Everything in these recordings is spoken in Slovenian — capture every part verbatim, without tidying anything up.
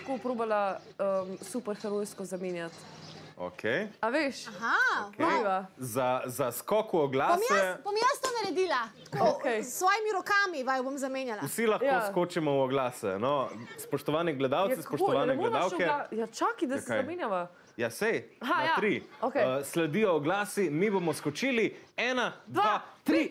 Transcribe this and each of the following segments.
lahko probala um, superherojsko zamenjati. Okay. A veš? Aha, okay. wow. Za, za skok v oglase... Bom jaz, bom jaz to naredila. Tako, okay. S svojimi rokami vaju bom zamenjala. Vsi lahko ja. skočimo v oglase. No, spoštovani gledalci, ja, spoštovane gledalke... Ja, čakaj, da se zamenjava. Ja, sej, Aha, na ja. tri. Okay. Uh, sledijo oglasi, mi bomo skočili. Ena, dva, dva tri.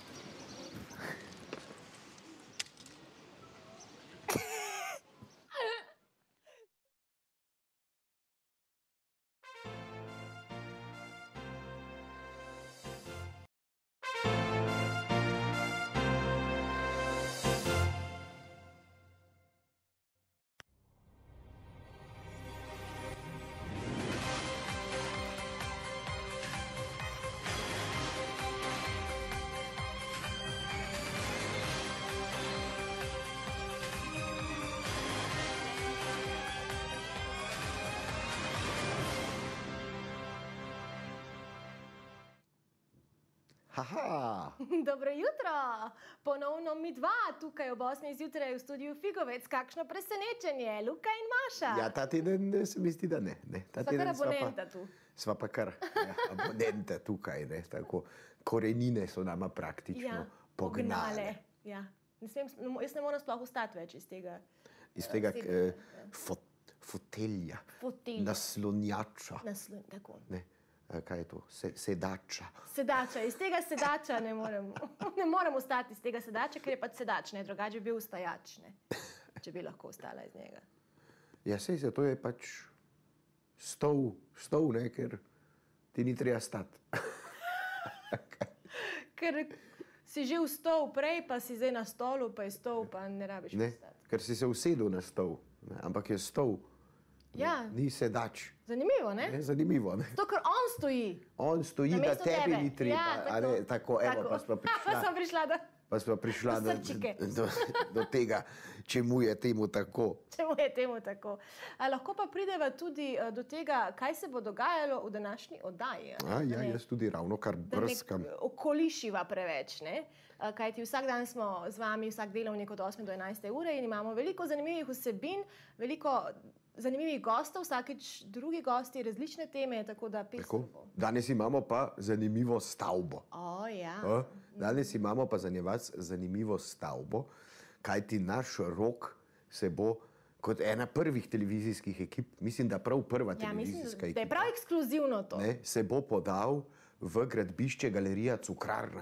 Aha. Dobro jutro! Ponovno mi dva tukaj ob osmih zjutraj v studiu Figovec. Kakšno presenečenje, Luka in Maša. Ja, ta teden se mi zdi, da ne. ne. Ta sva kar abonenta tu. Sva pa kar ja, abonenta tukaj. Ne. Tako, korenine so nama praktično ja, pognale. pognale. Ja. Ne smem, jaz ne moram sploh ostati več iz tega. Iz tega uh, eh, fot, fotelja, fotelja, naslonjača. Naslon, tako. Ne. Kaj je to? Se, sedača. Sedača. Iz tega sedača ne morem, ne morem ostati iz tega sedača, ker je pač sedač, ne, drugače bi bil ustajač, ne, če bi lahko ostala iz njega. Ja, sej, zato je pač stol, stol, ne, ker ti ni treba stati. Ker si že vstal prej, pa si zdaj na stolu, pa je stol, pa ne rabiš ne, stati. Ker si se usedel na stol, ne, ampak je stol. Ja. Ni sedač. Zanimivo, ne? ne zanimivo, ne? To, ker on stoji. On stoji, da tebi ni treba. Ja, tako. A ne, tako, evo, tako. pa smo prišla, pa smo prišla do, pa smo prišla do, do, do, do tega, čemu je temu tako. Čemu je temu tako. A, lahko pa prideva tudi uh, do tega, kaj se bo dogajalo v današnji oddaji. A, ja, jaz tudi ravno kar brskam. Da ne okolišiva preveč, ne? Uh, kajti vsak dan smo z vami, vsak delovnik od osme do enajste ure in imamo veliko zanimivih vsebin, veliko zanimivih gostov, vsakič drugi gosti, različne teme, tako da pesno bo. Danes imamo pa zanimivo stavbo. O, ja. O, danes imamo pa zanimivo stavbo, kajti naš Rok se bo kot ena prvih televizijskih ekip, mislim, da prav prva ja, televizijska mislim, ekipa. Da je prav ekskluzivno to. Ne, se bo podal v gradbišče Galerija Cukrarna.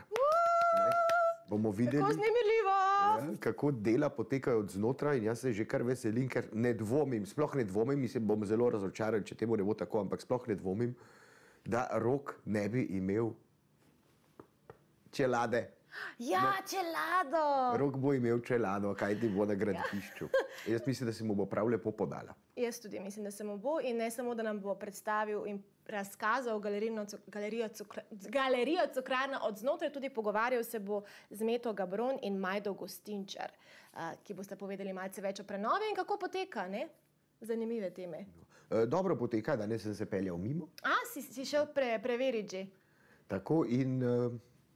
Bomo videli, kako znemirljivo! Ja, kako dela potekajo od znotraj in jaz se že kar veselim, ker ne dvomim, sploh ne dvomim, mislim, bom zelo razočaran, če temu ne bo tako, ampak sploh ne dvomim, da Rok ne bi imel čelade. Ja, no, čelado! Rok bo imel čelado, kaj ti bo na gradbišču. Ja. Jaz mislim, da se mu bo prav lepo podala. Jaz tudi mislim, da se mu bo in ne samo, da nam bo predstavil in razkazal galerijo, galerijo Cukrarna od znotraj, tudi pogovarjal se bo z Meto Gabron in Majdo Gostinčar, ki boste povedali malce več o prenovi in kako poteka, ne? Zanimive teme. No. Dobro poteka, danes sem se peljal mimo. A, si, si šel pre, preveriti že? Tako in uh,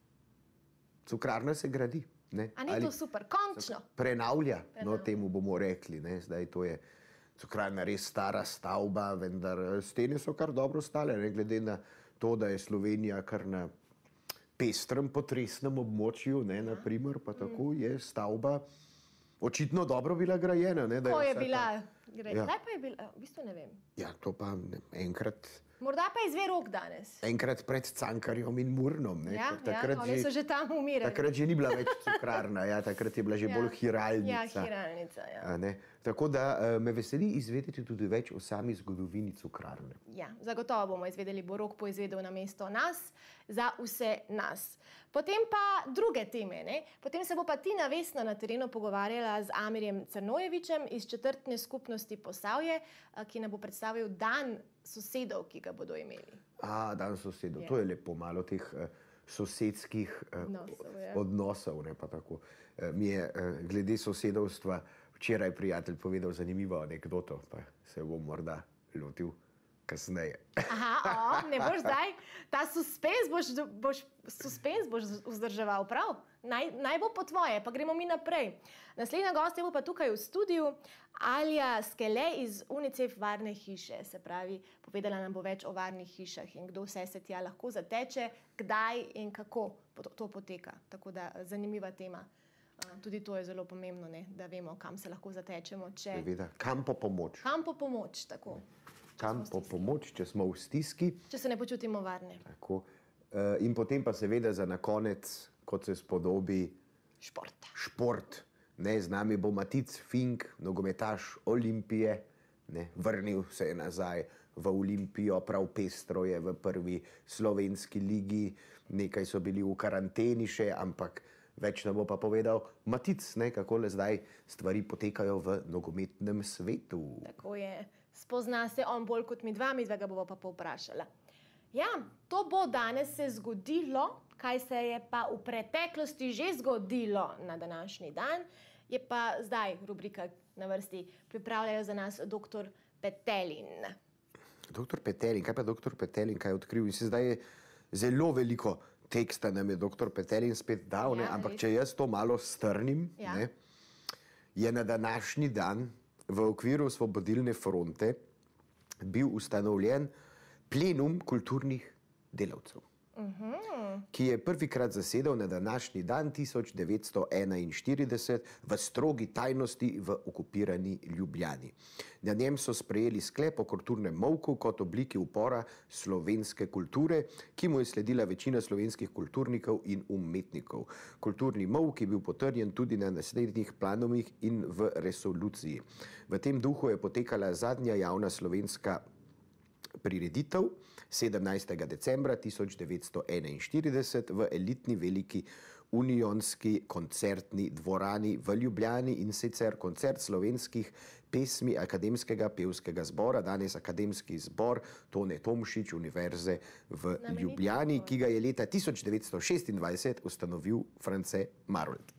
Cukrarna se gradi. Ne? A ni Ali, to super, končno? Prenavlja, Prenavlja, no temu bomo rekli, ne? Zdaj to je Cukrarna res stara stavba, vendar stene so kar dobro stale, ne glede na to, da je Slovenija kar na pestrem potresnem območju, ne, na primer, pa tako je stavba očitno dobro bila grajena. Ne, da Ko je je bila grajena? Ja. Kdaj pa je bila? V bistvu ne vem. Ja, to pa ne, enkrat... Morda pa izve Rok danes. Enkrat pred Cankarjem in Murnom. Ne, ja, ja, oni že, so že tam umirali. Takrat že ni bila več Cukrarna, ja, takrat je bila že ja. bolj hiralnica. Ja, hiralnica, ja. Ne? Tako da me veseli izvedeti tudi več o sami zgodovini Cukrarne. Ja, zagotovo bomo izvedeli, bo Rok poizvedel na mesto nas, za vse nas. Potem pa druge teme, ne? Potem se bo pa Tina Vesna na terenu pogovarjala z Amirjem Crnojevičem iz četrtne skupnosti Posavje, ki nam bo predstavil dan sosedov, ki ga bodo imeli. A, dan sosedov, ja. To je lepo, malo teh uh, sosedskih uh, odnosov, ja. odnosov, ne pa tako. Uh, mi je uh, glede sosedovstva včeraj prijatelj povedal zanimivo anekdoto, pa se bom morda lotil kasneje. Aha, o, ne boš zdaj. Ta suspens boš, boš, suspens boš vzdrževal, prav? Naj, naj bo po tvoje, pa gremo mi naprej. Naslednja gostja bo pa tukaj v studiu, Alja Skele iz UNICEF Varne hiše. Se pravi, povedala nam bo več o varnih hišah in kdo vse se tja lahko zateče, kdaj in kako to poteka. Tako da zanimiva tema. Tudi to je zelo pomembno, ne? Da vemo, kam se lahko zatečemo. Če... Seveda, kam po pomoč. Kam po pomoč, tako. Kam po pomoč, če smo v stiski. Če se ne počutimo varne. Tako. In potem pa seveda za na konec, kot se spodobi, šport. Šport. Ne, z nami bo Matic Fink, nogometaš Olimpije. Ne, vrnil se je nazaj v Olimpijo, prav pestro je v prvi slovenski ligi. Nekaj so bili v karanteni še, ampak več nam bo pa povedal Matic, ne, kako le zdaj stvari potekajo v nogometnem svetu. Tako je. Spozna se on bolj kot mi dva, mi dva ga bova pa povprašala. Ja, to bo danes se zgodilo, kaj se je pa v preteklosti že zgodilo na današnji dan, je pa zdaj rubrika na vrsti. Pripravljajo za nas doktor Petelin. Doktor Petelin, kaj pa doktor Petelin, kaj je odkril? In se zdaj je zelo veliko teksta nam je doktor Petelin spet dal, ja, ne? Ampak če jaz to malo strnim, ja. Ne, je na današnji dan v okviru Osvobodilne fronte bil ustanovljen plenum kulturnih delavcev, uh-huh. ki je prvikrat zasedal na današnji dan tisoč devetsto enainštirideset v strogi tajnosti v okupirani Ljubljani. Na njem so sprejeli sklep o kulturnem molku kot obliki upora slovenske kulture, ki mu je sledila večina slovenskih kulturnikov in umetnikov. Kulturni molk je bil potrjen tudi na naslednjih planovih in v resoluciji. V tem duhu je potekala zadnja javna slovenska prireditev sedemnajstega decembra tisoč devetsto enainštirideset v elitni veliki unionski koncertni dvorani v Ljubljani, in sicer koncert slovenskih pesmi Akademskega pevskega zbora, danes Akademski zbor Tone Tomšič Univerze v Ljubljani, ki ga je leta tisoč devetsto šestindvajset ustanovil France Marold.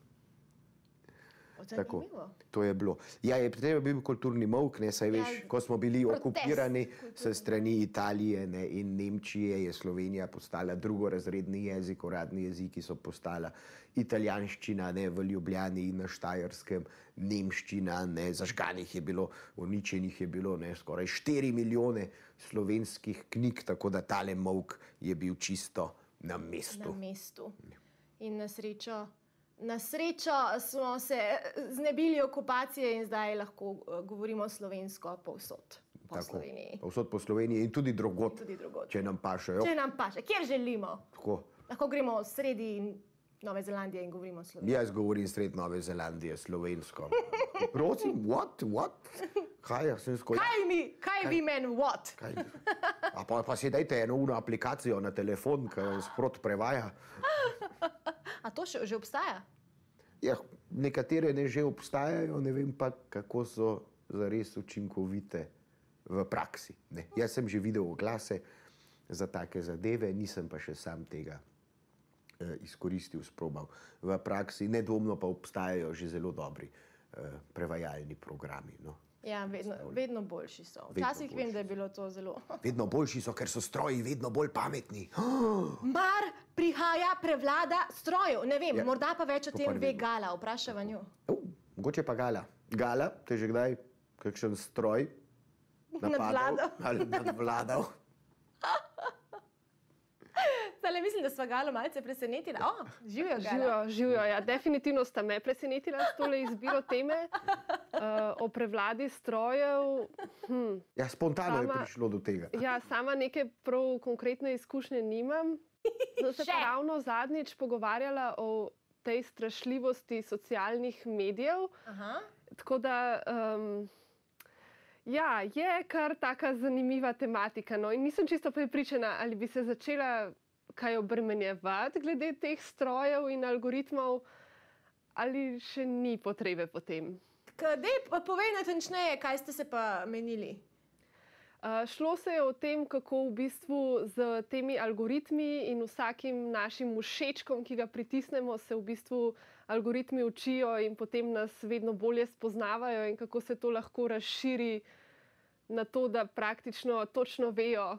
Tako, to je bilo. Ja, je treba bil kulturni molk, ne, saj veš, ja, ko smo bili okupirani s strani Italije, ne, in Nemčije, je Slovenija postala drugorazredni jezik, uradni jeziki so postala italijanščina, ne, v Ljubljani in na Štajerskem, nemščina, ne, zažganih je bilo, uničenih je bilo, ne, skoraj štiri milijone slovenskih knjig, tako da tale molk je bil čisto na mestu. Na mestu. In na srečo Na srečo smo se znebili okupacije in zdaj lahko govorimo slovensko povsod po Tako, Sloveniji. Povsod po Sloveniji in tudi drugod, tudi drugod. Če nam pašejo. Če nam paše, kjer želimo. Tako. Lahko gremo sredi Nove Zelandije in govorimo slovensko. Jaz govorim sredi Nove Zelandije slovensko. Prosim, what, what? Kaj, sko... kaj mi, kaj, kaj vi meni, what? Kaj? A pa, pa si dajte eno uno aplikacijo na telefon, ki sprot prevaja. A to še, že obstaja? Ja, nekatere ne že obstajajo, ne vem pa, kako so zares učinkovite v praksi. Ne. Jaz sem že videl oglase za take zadeve, nisem pa še sam tega eh, izkoristil, sprobal. V praksi nedvomno pa obstajajo že zelo dobri eh, prevajalni programi. No. Ja, vedno, vedno boljši so. Včasih vem, da je bilo to zelo... Vedno boljši so, ker so stroji vedno bolj pametni. Mar prihaja prevlada strojev. Ne vem, ja, morda pa več o tem ve Gala. Vprašava njo. Uh, mogoče pa Gala. Gala, te že kdaj kakšen stroj napadal ali nadvladal? Zdaj mislim, da sva Galo malce presenetila. O, živijo Gala. Živijo, živijo, ja. Definitivno sta me presenetila s tole izbiro teme uh, o prevladi strojev. Hm. Ja, spontano sama, je prišlo do tega. Ja, sama neke prav konkretne izkušnje nimam. Sem se pa ravno zadnjič pogovarjala o tej strašljivosti socialnih medijev. Aha. Tako da... Um, Ja, je kar taka zanimiva tematika. No, in nisem čisto prepričana, ali bi se začela kaj obremenjevati glede teh strojev in algoritmov, ali še ni potrebe po tem. Dej, povej natančneje, kaj ste se pa menili? Uh, šlo se je o tem, kako v bistvu z temi algoritmi in vsakim našim všečkom, ki ga pritisnemo, se v bistvu algoritmi učijo in potem nas vedno bolje spoznavajo in kako se to lahko razširi na to, da praktično točno vejo,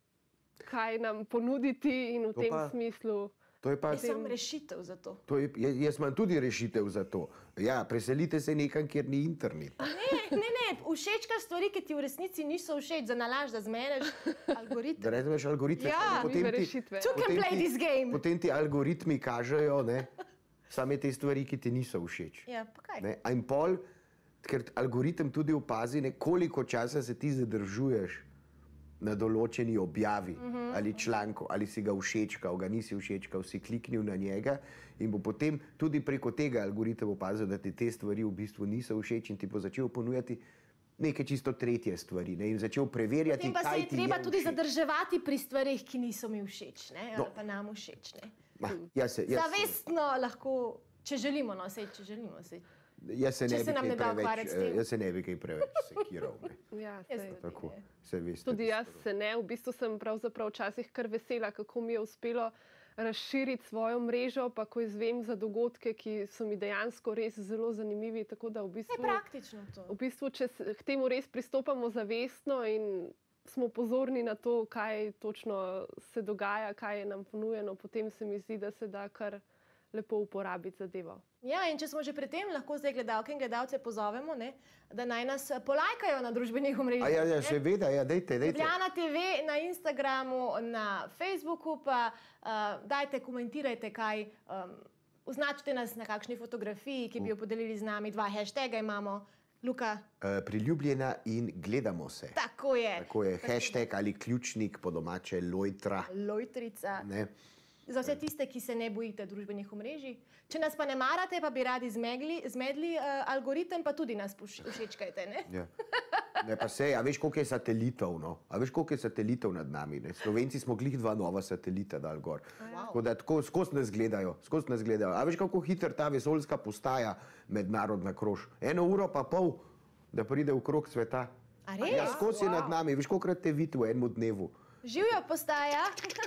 kaj nam ponuditi in v To tem pa- smislu. To je pa, Jaz sem rešitev za to. to je, jaz jaz imam tudi rešitev za to. Ja, preselite se nekam, kjer ni internet. Ne, ne, ne, všečkaš stvari, ki ti v resnici niso všeč, za nalaž, da zmeneš Da algoritem. razumeš algoritme, Ja, potem Nive ti, rešitve. Two can potem play ti- this game. potem ti algoritmi kažejo, ne, same te stvari, ki ti niso všeč. Ja, pa kaj? Ne, a in pol, ker algoritem tudi opazi, ne, koliko časa se ti zadržuješ na določeni objavi uh -huh. ali članku, ali si ga všečkal, ga nisi všečkal, si kliknil na njega in bo potem tudi preko tega algoritem opazil, da ti te stvari v bistvu niso všeč in ti bo začel ponujati neke čisto tretje stvari, ne, in začel preverjati, Potem pa se kaj je ti treba je tudi všeč. zadrževati pri stvarih, ki niso mi všeč, ne? No. Ali pa nam všeč. Ne? Ma, jaz se, jaz, Zavestno lahko, če želimo, no, sej, če želimo. Sej. jaz se če ne se bi nam kaj ne da preveč, ukvarjati s eh, tem. jaz se ne bi kaj preveč sekiral. Ne. Ja, Jaz sej. tudi Tako, ne. se veste. Tudi da jaz stvar- se ne, v bistvu sem pravzaprav včasih kar vesela, kako mi je uspelo razširiti svojo mrežo, pa ko izvem za dogodke, ki so mi dejansko res zelo zanimivi. Tako da v Je bistvu, praktično to. v bistvu če se- k temu res pristopamo zavestno in smo pozorni na to, kaj točno se dogaja, kaj je nam ponujeno, potem se mi zdi, da se da kar lepo uporabiti zadevo. Ja, in če smo že pri tem, lahko zdaj gledalke in gledalce pozovemo, ne, da naj nas eh, polajkajo na družbenih omrežjih. A ja, ja, ne. seveda, ja, dejte, dejte. Ljubljana T V na Instagramu, na Facebooku, pa uh, dajte, komentirajte kaj. Um, označite nas na kakšni fotografiji, ki bi jo podelili z nami, dva hashtaga imamo. Luka, Eh, Priljubljena in gledamo se. tako je. Tako je, hashtag ali ključnik, po domače lojtra. Lojtrica. Ne? Za vse tiste, ki se ne bojite družbenih omrežij. Če nas pa ne marate, pa bi radi zmegli, zmedli uh, algoritem, pa tudi nas poš- všečkajte. Ne? Ja. Ne, pa sej, a veš, koliko je satelitov, no? A veš, koliko je satelitov nad nami, ne? Slovenci smo glih dva nova satelita dal gor. Tako da tako skozi nas gledajo, skozi nas gledajo. A veš, kako hiter ta vesoljska postaja mednarodna krož? Eno uro pa pol, da pride v krog sveta. A res? Ja, skozi je nad nami, veš, kolikrat te vidi v enem dnevu. Živijo postaja.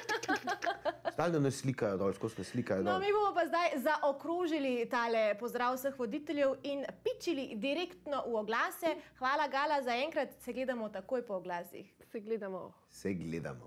Stalno nas slikajo dol, skozi nas slikajo No, dol. mi bomo pa zdaj zaokrožili tale pozdrav vseh voditeljev in pičili direktno v oglase. Hvala, Gala, za enkrat se gledamo takoj po oglasih. Se gledamo. Se gledamo.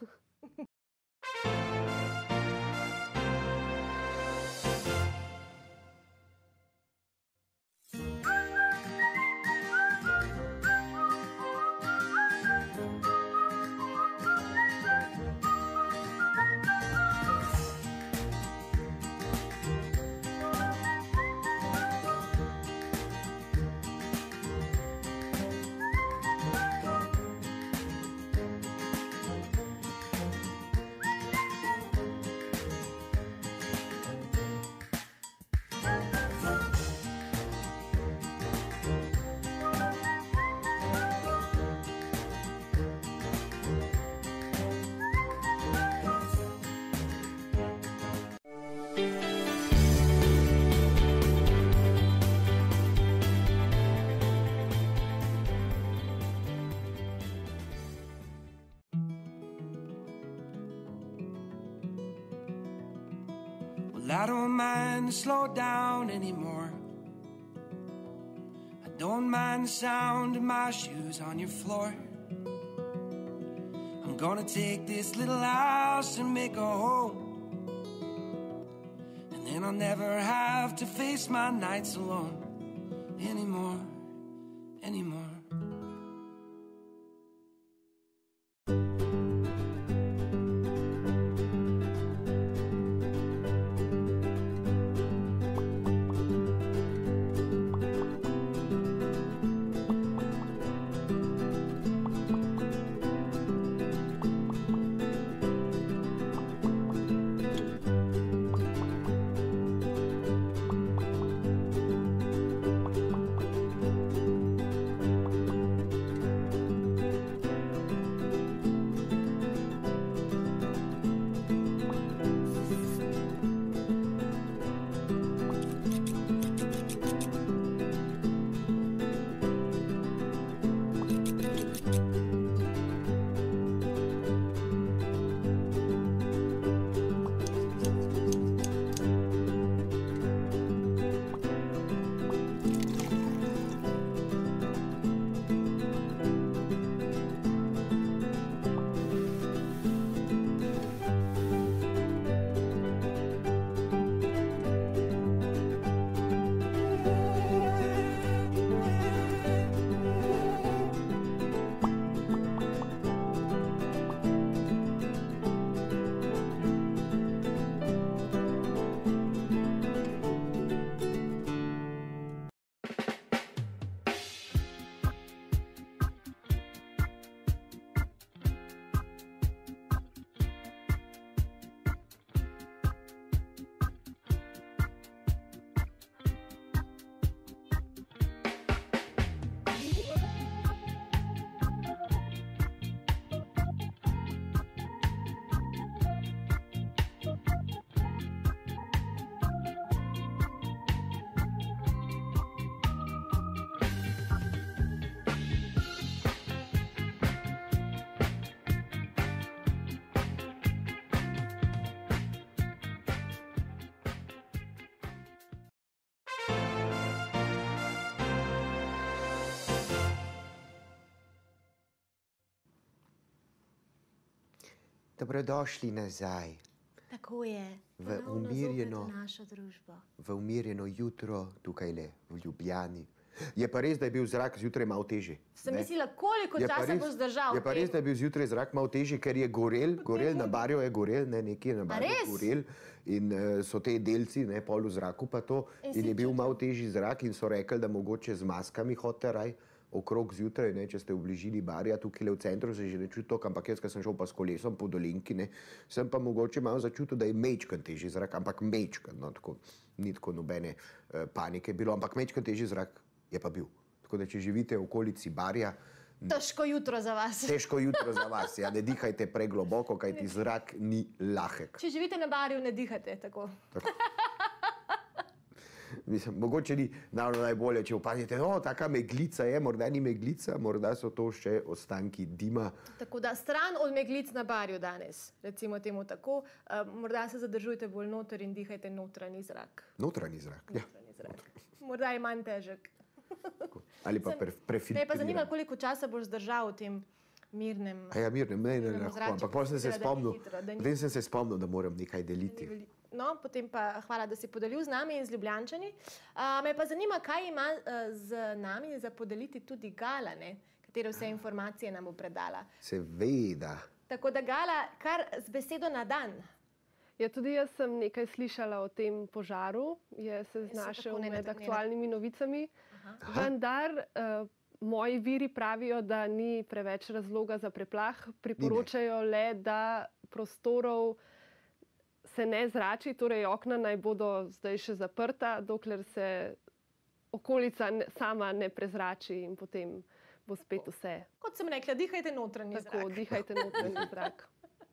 Well, I don't mind to slow down anymore. I don't mind the sound of my shoes on your floor. I'm gonna take this little house and make a home. And then I'll never have to face my nights alone anymore, anymore. Dobrodošli nazaj Tako je. v Ponovno umirjeno, zopet v našo družbo. v umirjeno jutro tukaj le v Ljubljani. Je pa res, da je bil zrak zjutraj malo težji. Sem ne? mislila, koliko Je pa časa res- boš zdržal. Je pa v tem. res, da je bil zjutraj zrak malo težji, ker je gorel, gorel na barju je gorel, ne, nekje je na barju res? gorel in uh, so te delci, ne, pol v zraku pa to In in, si je bil čutil? malo težji zrak in so rekli, da mogoče z maskami hodite raj okrog zjutraj, ne, če ste v bližini barja, tukaj v centru se že ne čuti toliko, ampak jaz, ko sem šel pa s kolesom po dolinki, ne, sem pa mogoče malo začutil, da je mečkan težji zrak, ampak mečkan, no, tako, ni tako nobene uh, panike bilo, ampak mečkan težji zrak je pa bil. Tako da, če živite v okolici barja, Težko jutro za vas. težko jutro za vas, ja, ne dihajte pregloboko, kajti zrak ni lahek. Če živite na barju, ne dihate tako. Mislim, mogoče ni naravno najbolje, če opazite, o, taka meglica je, morda ni meglica, morda so to še ostanki dima. Tako da stran od meglic na barju danes, recimo temu tako. Uh, morda se zadržujte bolj noter in dihajte notranji zrak. Notranji zrak, ja. Notranji zrak. Morda je manj težek. Ali pa pre, Me je pa prefiltriran. zanimalo, koliko časa boš zdržal v tem mirnem. A ja, mirne, ne, ne, ne, Mirnemu lahko, zračku, ampak potem sem se seveda, da ni spomnil, hitro, da ni- potem sem se spomnil, da moram nekaj deliti. No, potem pa hvala, da si podelil z nami in z Ljubljančani. Uh, me pa zanima, kaj ima uh, z nami za podeliti tudi Gala, ne? Katere vse informacije nam bo predala. Seveda. Tako da Gala, kar z besedo na dan. Ja, tudi jaz sem nekaj slišala o tem požaru, je se znašel tako med nenataknjena. aktualnimi novicami. Vendar uh, moji viri pravijo, da ni preveč razloga za preplah. Priporočajo le, da prostorov se ne zrači, torej okna naj bodo zdaj še zaprta, dokler se okolica ne, sama ne prezrači in potem bo spet vse. Kot sem rekla, dihajte notranji Tako, zrak. dihajte notranji zrak.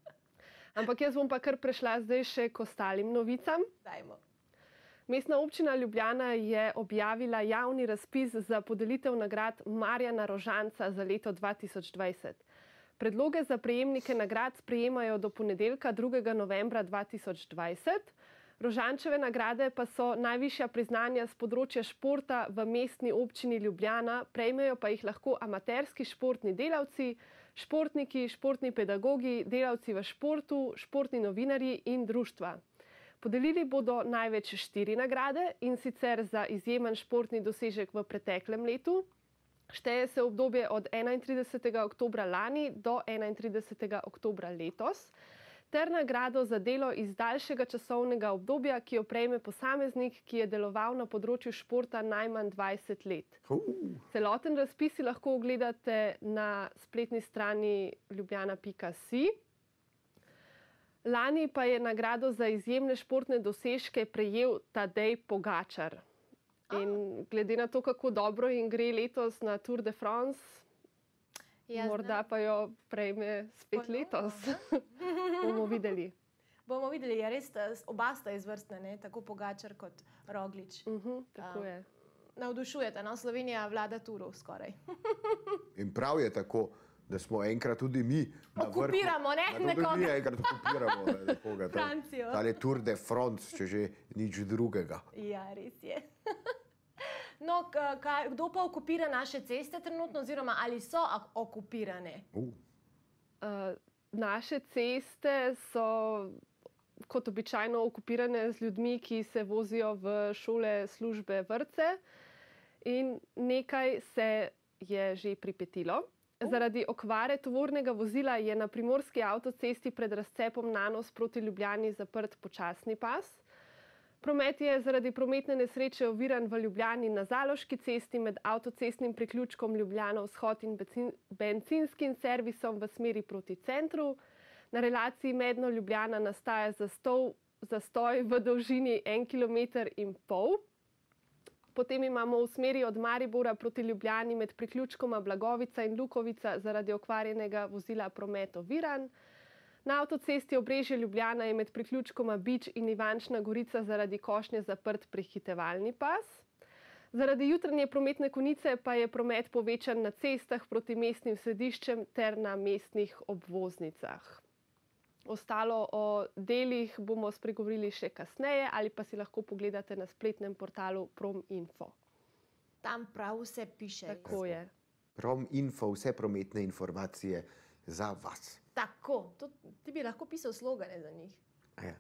Ampak jaz bom pa kar prešla zdaj še k ostalim novicam. Dajmo. Mestna občina Ljubljana je objavila javni razpis za podelitev nagrad Marjana Rožanca za leto dva tisoč dvajset. Predloge za prejemnike nagrad sprejemajo do ponedeljka drugega novembra dva tisoč dvajset. Rožančeve nagrade pa so najvišja priznanja z področja športa v mestni občini Ljubljana, prejmejo pa jih lahko amaterski športni delavci, športniki, športni pedagogi, delavci v športu, športni novinarji in društva. Podelili bodo največ štiri nagrade, in sicer za izjemen športni dosežek v preteklem letu. Šteje se obdobje od enaintridesetega oktobra lani do enaintridesetega oktobra letos, ter nagrado za delo iz daljšega časovnega obdobja, ki jo prejme posameznik, ki je deloval na področju športa najmanj dvajset let. Uh, Celoten razpis si lahko ogledate na spletni strani ljubljana pika si. Lani pa je nagrado za izjemne športne dosežke prejel Tadej Pogačar. In glede na to, kako dobro jim gre letos na Tour de France, Ja, morda pa jo prejme spet Ponovno, letos. Bomo videli. Bomo videli, je res, ta- oba sta izvrstna, ne? Tako Pogačar kot Roglič. Uh -huh, tako je. Navdušujete, no? Slovenija vlada turu skoraj. in prav je tako, da smo enkrat tudi mi na vrhu. Okupiramo, ne, Da tudi nekoga. mi enkrat okupiramo ne, nekoga. To- Francijo. Tale Tour de France, če že nič drugega. Ja, res je. No, k- kaj, kdo pa okupira naše ceste trenutno, oziroma ali so ak- okupirane? Uh, Uh, naše ceste so kot običajno okupirane z ljudmi, ki se vozijo v šole, službe, vrtce, in nekaj se je že pripetilo. Zaradi okvare tovornega vozila je na primorski avtocesti pred razcepom Nanos proti Ljubljani zaprt počasni pas. Promet je zaradi prometne nesreče oviran v Ljubljani na Zaloški cesti med avtocestnim priključkom Ljubljana vzhod in benzin, bencinskim servisom v smeri proti centru. Na relaciji Medno-Ljubljana nastaja zastoj, zastoj v dolžini en kilometer in pol. Potem imamo v smeri od Maribora proti Ljubljani med priključkoma Blagovica in Lukovica zaradi okvarjenega vozila promet oviran. Na avtocesti Obrežje Ljubljana je med priključkoma Bič in Ivančna Gorica zaradi košnje zaprt prehitevalni pas. Zaradi jutranje prometne konice pa je promet povečan na cestah proti mestnim središčem ter na mestnih obvoznicah. Ostalo o delih bomo spregovorili še kasneje ali pa si lahko pogledate na spletnem portalu Prominfo. Tam prav vse piše. Tako je. Prom info, vse prometne informacije za vas. Tako, to, ti bi lahko pisal slogane za njih. Ja.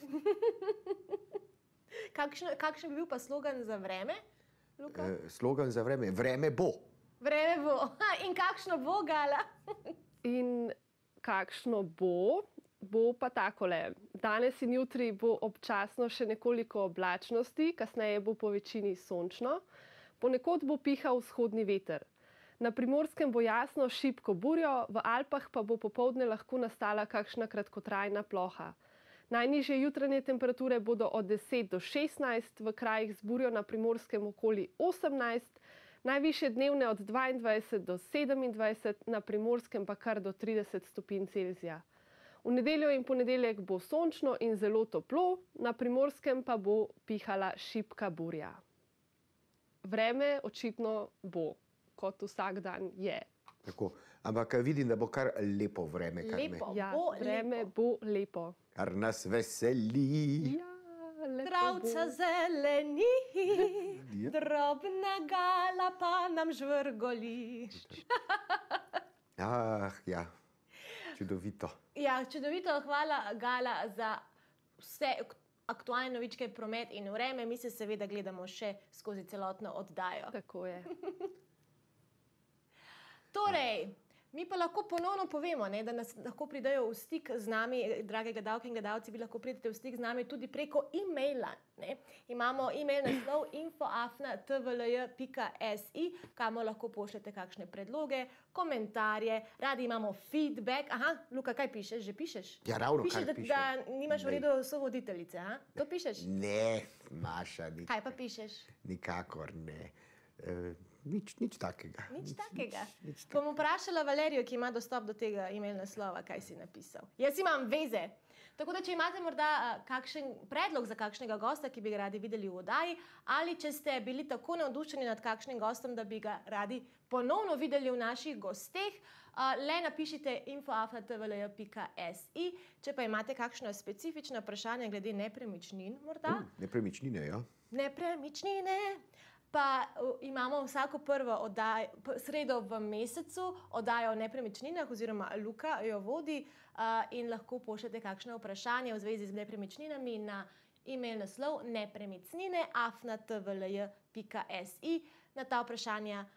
Kakšen, kakšen bi bil pa slogan za vreme, Luka? E, slogan za vreme, vreme bo. Vreme bo. Ha, in kakšno bo, Gala? In kakšno bo, bo pa takole. Danes in jutri bo občasno še nekoliko oblačnosti, kasneje bo po večini sončno. Ponekod bo pihal vzhodni veter. Na Primorskem bo jasno šibko burjo, v Alpah pa bo popoldne lahko nastala kakšna kratkotrajna ploha. Najnižje jutranje temperature bodo od deset do šestnajst, v krajih z burjo na Primorskem okoli osemnajst, najvišje dnevne od dvaindvajset do sedemindvajset, na Primorskem pa kar do trideset stopinj Celzija. V nedeljo in ponedeljek bo sončno in zelo toplo, na Primorskem pa bo pihala šibka burja. Vreme očitno bo, kot vsak dan je. Tako. Ampak vidim, da bo kar lepo vreme. Kar Lepo. Ja, Bo vreme lepo. bo lepo. Kar nas veseli. Ja, lepo Travca bo. zeleni, Ja. drobna Gala pa nam žvrgoli. Ah, ja, čudovito. Ja, čudovito, hvala Gala za vse aktualne novičke, promet in vreme. Mi se seveda gledamo še skozi celotno oddajo. Tako je. Torej, mi pa lahko ponovno povemo, ne, da nas lahko pridejo v stik z nami, drage gledalke in gledalci, vi lahko pridete v stik z nami tudi preko e-maila. Ne. Imamo e-mail naslov info afna t v l j pika s i, kamor lahko pošljete kakšne predloge, komentarje, radi imamo feedback. Aha, Luka, kaj pišeš? Že pišeš? Ja, ravno pišeš, kar da, pišem. da nimaš v redu sovoditeljice, a? To pišeš? Ne, Maša, ni, Kaj pa pišeš? nikakor ne. E, nič, nič takega. Nič takega. Nič, nič Bom vprašala Valerijo, ki ima dostop do tega e-mail naslova, kaj si napisal. Jaz imam veze. Tako da, če imate morda uh, kakšen predlog za kakšnega gosta, ki bi ga radi videli v oddaji, ali če ste bili tako navdušeni nad kakšnim gostom, da bi ga radi ponovno videli v naših gosteh, uh, le napišite info afna t v l j pika s i. Če pa imate kakšno specifično vprašanje glede nepremičnin, morda? Mm, nepremičnine, ja. Nepremičnine. Pa uh, imamo vsako prvo oddaj, p- sredo v mesecu oddajo o nepremičninah, oziroma Luka jo vodi uh, in lahko pošljete kakšno vprašanje v zvezi z nepremičninami na e-mail naslov nepremičnine afna t v l j pika s i. Na ta vprašanja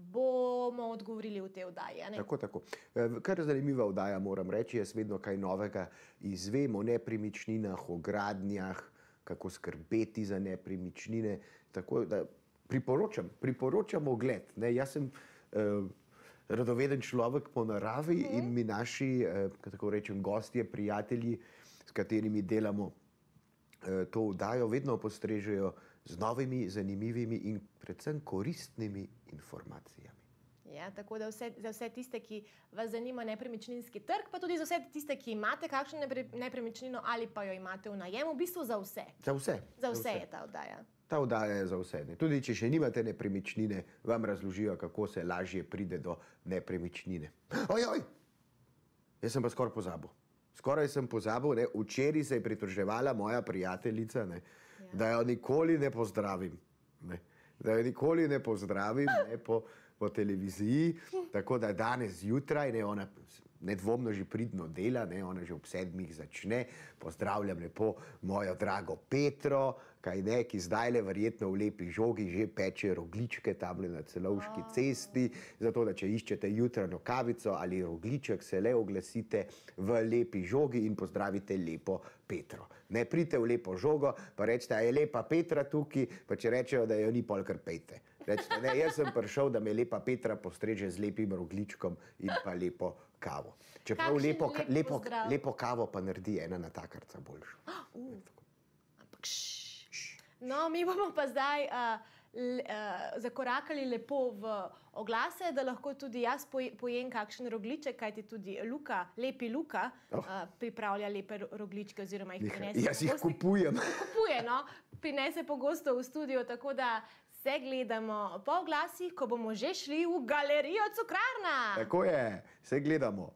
bomo odgovorili v tej oddaji. a ne? Tako, tako. E, Kar zanimiva oddaja, moram reči, jaz vedno kaj novega izvem o nepremičninah, o gradnjah, kako skrbeti za nepremičnine. Tako da priporočam, priporočam ogled. Ne, jaz sem eh, radoveden človek po naravi mm. in mi naši, eh, tako rečem, gostje, prijatelji, s katerimi delamo eh, to oddajo, vedno postrežejo z novimi, zanimivimi in predvsem koristnimi informacijami. Ja, tako da vse, za vse tiste, ki vas zanima nepremičninski trg, pa tudi za vse tiste, ki imate kakšno nepre, nepremičnino ali pa jo imate v najemu, v bistvu za vse. Za vse. Za vse je ta oddaja. Ta oddaja je za vse. Ne. Tudi če še nimate nepremičnine, vam razložijo, kako se lažje pride do nepremičnine. Oj, oj! Jaz sem pa skoraj pozabil. Skoraj sem pozabil, ne. Včeraj se je pritoževala moja prijateljica, ne, ja. da jo nikoli ne pozdravim. Ne. Da jo nikoli ne pozdravim ne, po, po televiziji. Tako da danes zjutraj, ne, ona nedvomno že pridno dela, ne, ona že ob sedmih začne. Pozdravljam lepo mojo drago Petro, kaj ne, ki zdajle verjetno v Lepi Žogi že peče rogljičke tamle na Celovški cesti, zato da če iščete jutranjo kavico ali rogljiček, se le oglasite v Lepi Žogi in pozdravite lepo Petro. Ne pridite v Lepo Žogo, pa rečete, a je lepa Petra tukaj, pa če rečejo, da jo ni, pol kar pejte. Rečete, ne, jaz sem prišel, da me lepa Petra postreže z lepim rogljičkom in pa lepo kavo. Čeprav Kakšen lepo, lep lepo, pozdrav. lepo kavo pa naredi ena natakarca boljšo. Uh, ampak šš. No, mi bomo pa zdaj uh, l, uh, zakorakali lepo v oglase, da lahko tudi jaz poj, pojem kakšen rogljiček, kajti tudi Luka, lepi Luka, Oh. uh, pripravlja lepe ro- rogljičke oziroma jih prinese. Jaz jih pogosto- kupujem. Kupuje, no, prinese pogosto v studio, tako da se gledamo po oglasih, ko bomo že šli v galerijo Cukrarna. Tako je, se gledamo.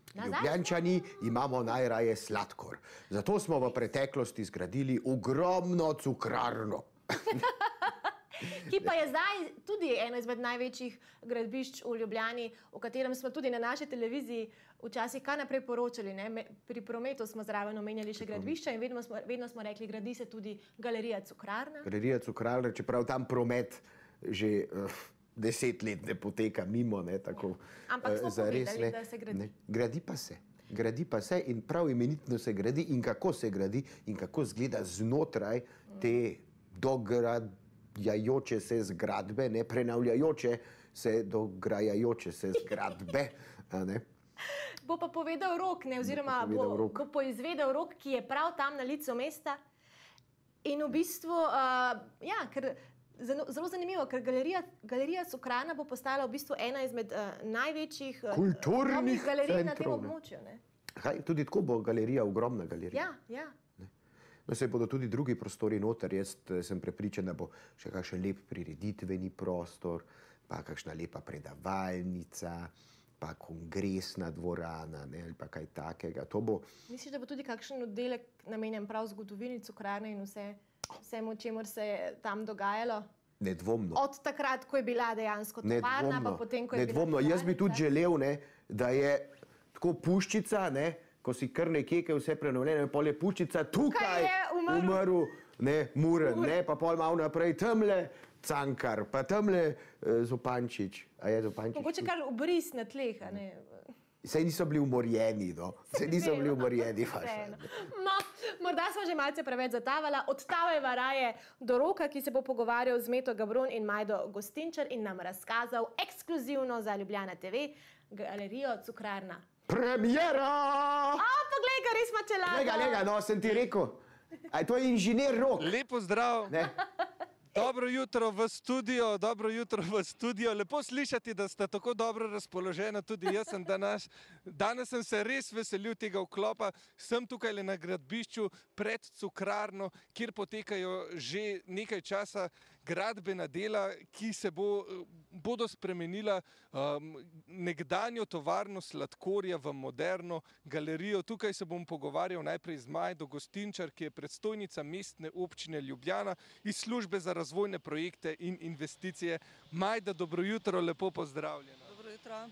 Ljubljančani imamo najraje sladkor. Zato smo v preteklosti zgradili ogromno cukrarno. Ki pa je zdaj tudi eno izmed največjih gradbišč v Ljubljani, o katerem smo tudi na naši televiziji včasih kar naprej poročali. Ne? Pri prometu smo zraven omenjali še gradbišča in vedno smo, vedno smo rekli, gradi se tudi galerija Cukrarna. Galerija Cukrarna, čeprav tam promet že uh, deset let ne poteka mimo. Ne, tako, Ampak smo uh, zares, povedali, ne, da se gradi. Ne, gradi pa se. Gradi pa se in prav imenitno se gradi in kako se gradi in kako izgleda znotraj te dograd jajoče se zgradbe, ne prenavljajoče se, dograjajoče se zgradbe. A ne? Bo pa povedal Rok, ne, oziroma bo, bo, rok. bo poizvedel Rok, ki je prav tam na licu mesta. In v bistvu, uh, ja, ker zelo, zelo zanimivo, ker galerija, galerija Cukrarna bo postala v bistvu ena izmed uh, največjih uh, kulturnih galerij na tem centrov, ne. območju. Ne. Kaj, tudi tako bo galerija, ogromna galerija. Ja, ja. No, se bodo tudi drugi prostori noter. Jaz sem prepričan, da bo še kakšen lep prireditveni prostor, pa kakšna lepa predavalnica, pa kongresna dvorana, ne, ali pa kaj takega. To bo... Misliš, da bo tudi kakšen oddelek namenjen prav zgodovini Cukrarne in vse, vsemu, čemur se je tam dogajalo? Nedvomno. Od takrat, ko je bila dejansko tovarna, pa potem, ko je Nedvomno. bila Jaz bi tudi želel, ne, da je tako puščica, ne, ko si kar nekje, ki je vse prenovljeno, pol je puščica tukaj je umrl, umrl ne, Muren, ne, pa pol malo naprej tamle Cankar, pa tamle uh, Zupančič. A je Zupančič? Mogoče kar obris na tleh, a ne? Saj niso bili umorjeni, no. Saj niso bili umorjeni. No, morda smo že malce preveč zatavala. Odtavajva raje do Roka, ki se bo pogovarjal z Meto Gabrun in Majdo Gostinčar in nam razkazal ekskluzivno za Ljubljana te ve galerijo Cukrarna. Premiera! A, poglej, ga res ima čelada. Lega, lega, no, sem ti rekel. A to je inženir Rok. Lepo zdrav. Ne? Dobro jutro v studio, dobro jutro v studio. Lepo slišati, da ste tako dobro razpoloženi, tudi jaz sem danes. Danes sem se res veselil tega vklopa. Sem tukaj le na gradbišču pred Cukrarno, kjer potekajo že nekaj časa gradbena dela, ki se bo, bodo spremenila um, nekdanjo tovarno sladkorja v moderno galerijo. Tukaj se bom pogovarjal najprej z Majdo Gostinčar, ki je predstojnica Mestne občine Ljubljana iz službe za razvojne projekte in investicije. Majda, dobro jutro, lepo pozdravljena. Dobro jutro.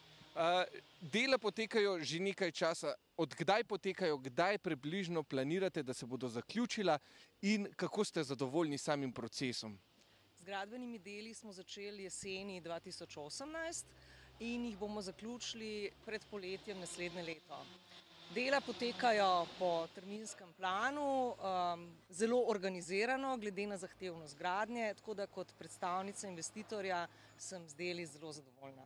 Uh, dela potekajo že nekaj časa. Od kdaj potekajo, kdaj približno planirate, da se bodo zaključila in kako ste zadovoljni samim procesom? Z gradbenimi deli smo začeli jeseni dva tisoč osemnajst in jih bomo zaključili pred poletjem naslednje leto. Dela potekajo po terminskem planu, um, zelo organizirano, glede na zahtevnost gradnje, tako da kot predstavnica investitorja sem z deli zelo zadovoljna.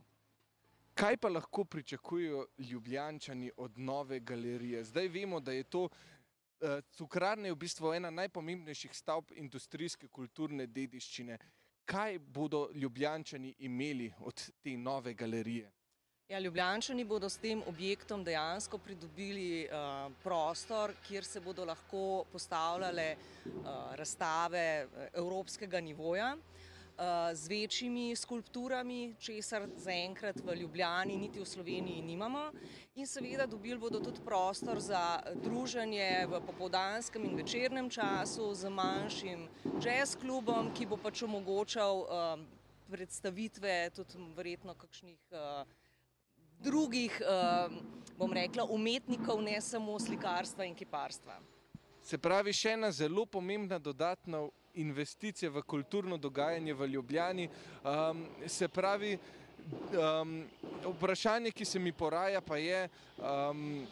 Kaj pa lahko pričakujejo Ljubljančani od nove galerije? Zdaj vemo, da je to uh, Cukrarna je v bistvu ena najpomembnejših stavb industrijske kulturne dediščine. Kaj bodo Ljubljančani imeli od te nove galerije? Ja, Ljubljančani bodo s tem objektom dejansko pridobili uh, prostor, kjer se bodo lahko postavljale uh, razstave evropskega nivoja, z večjimi skulpturami, česar zaenkrat v Ljubljani niti v Sloveniji nimamo. In seveda dobili bodo tudi prostor za druženje v popoldanskem in večernem času z manjšim jazz klubom, ki bo pač omogočal um, predstavitve tudi verjetno kakšnih uh, drugih, uh, bom rekla, umetnikov, ne samo slikarstva in kiparstva. Se pravi, še ena zelo pomembna dodatna investicije v kulturno dogajanje v Ljubljani. Um, se pravi, um, vprašanje, ki se mi poraja, pa je, um,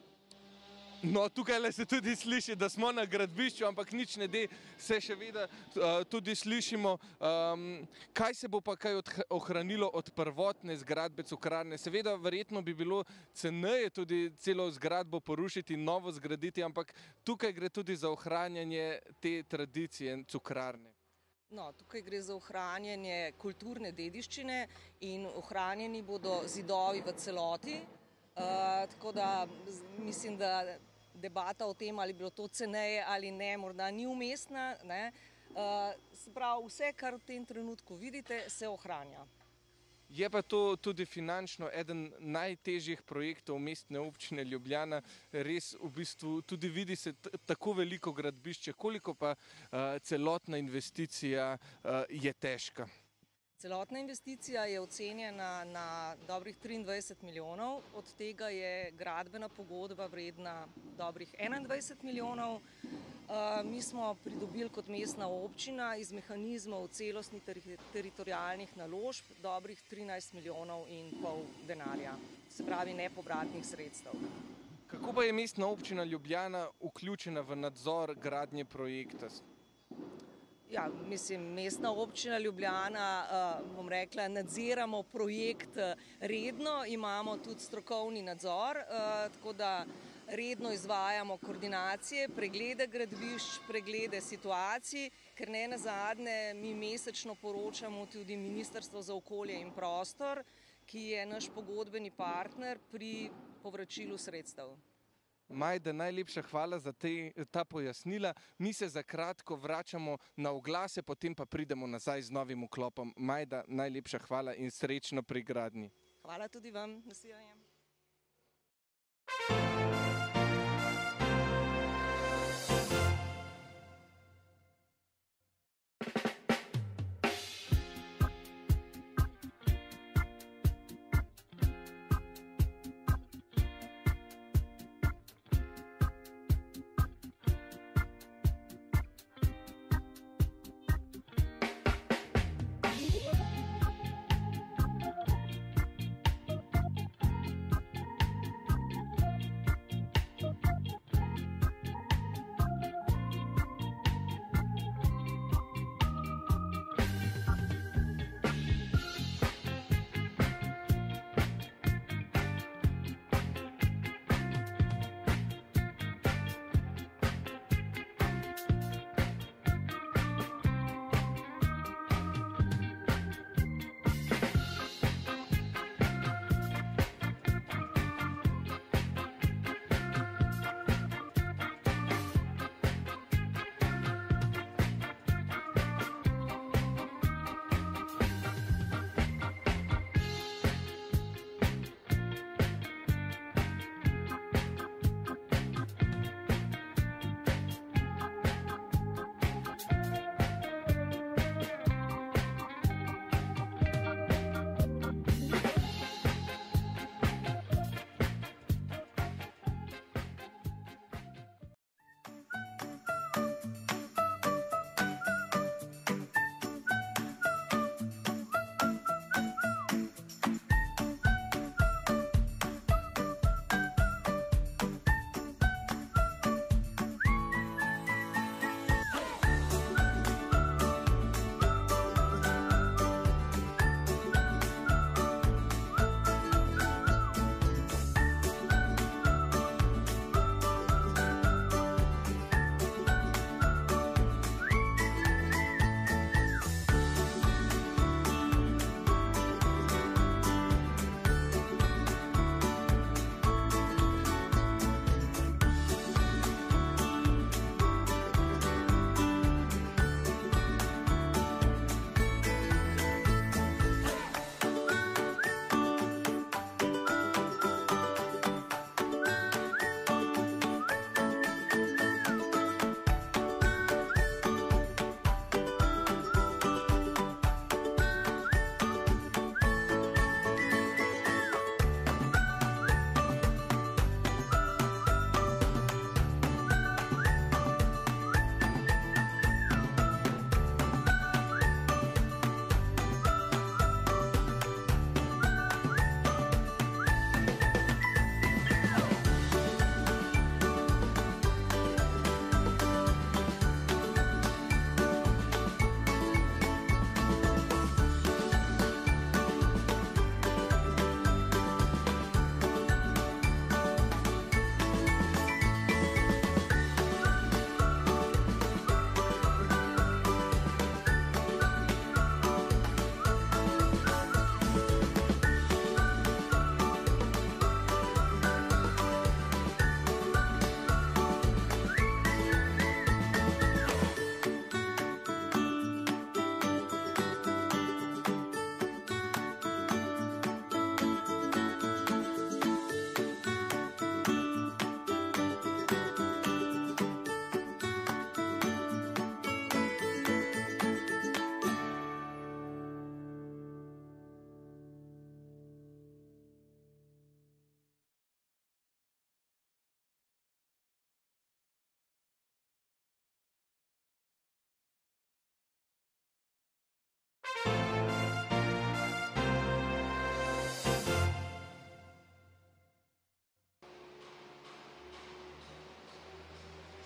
no, tukaj le se tudi sliši, da smo na gradbišču, ampak nič ne de, se še vedno uh, tudi slišimo. Um, kaj se bo pa kaj ohranilo od prvotne zgradbe Cukrarne? Seveda, verjetno bi bilo ceneje tudi celo zgradbo porušiti in novo zgraditi, ampak tukaj gre tudi za ohranjanje te tradicije Cukrarne. No, tukaj gre za ohranjanje kulturne dediščine in ohranjeni bodo zidovi v celoti. Uh, tako da mislim, da debata o tem, ali bilo to ceneje ali ne, morda ni umestna. Ne? Uh, se pravi, vse, kar v tem trenutku vidite, se ohranja. Je pa to tudi finančno eden najtežjih projektov mestne občine Ljubljana. Res v bistvu tudi vidi se tako veliko gradbišče, koliko pa uh, celotna investicija uh, je težka. Celotna investicija je ocenjena na dobrih triindvajset milijonov, od tega je gradbena pogodba vredna dobrih enaindvajset milijonov. Mi smo pridobili kot mestna občina iz mehanizmov celostnih teritorijalnih naložb dobrih trinajst milijonov in pol denarja, se pravi nepovratnih sredstev. Kako pa je mestna občina Ljubljana vključena v nadzor gradnje projekta? Ja, mislim, mestna občina Ljubljana, bom rekla, nadziramo projekt redno, imamo tudi strokovni nadzor, tako da redno izvajamo koordinacije, preglede gradbišč, preglede situacij, ker ne nazadnje mi mesečno poročamo tudi Ministrstvo za okolje in prostor, ki je naš pogodbeni partner pri povračilu sredstev. Majda, najlepša hvala za te, ta pojasnila. Mi se za kratko vračamo na oglase, potem pa pridemo nazaj z novim vklopom. Majda, najlepša hvala in srečno pri gradnji. Hvala tudi vam. Nasvidenje.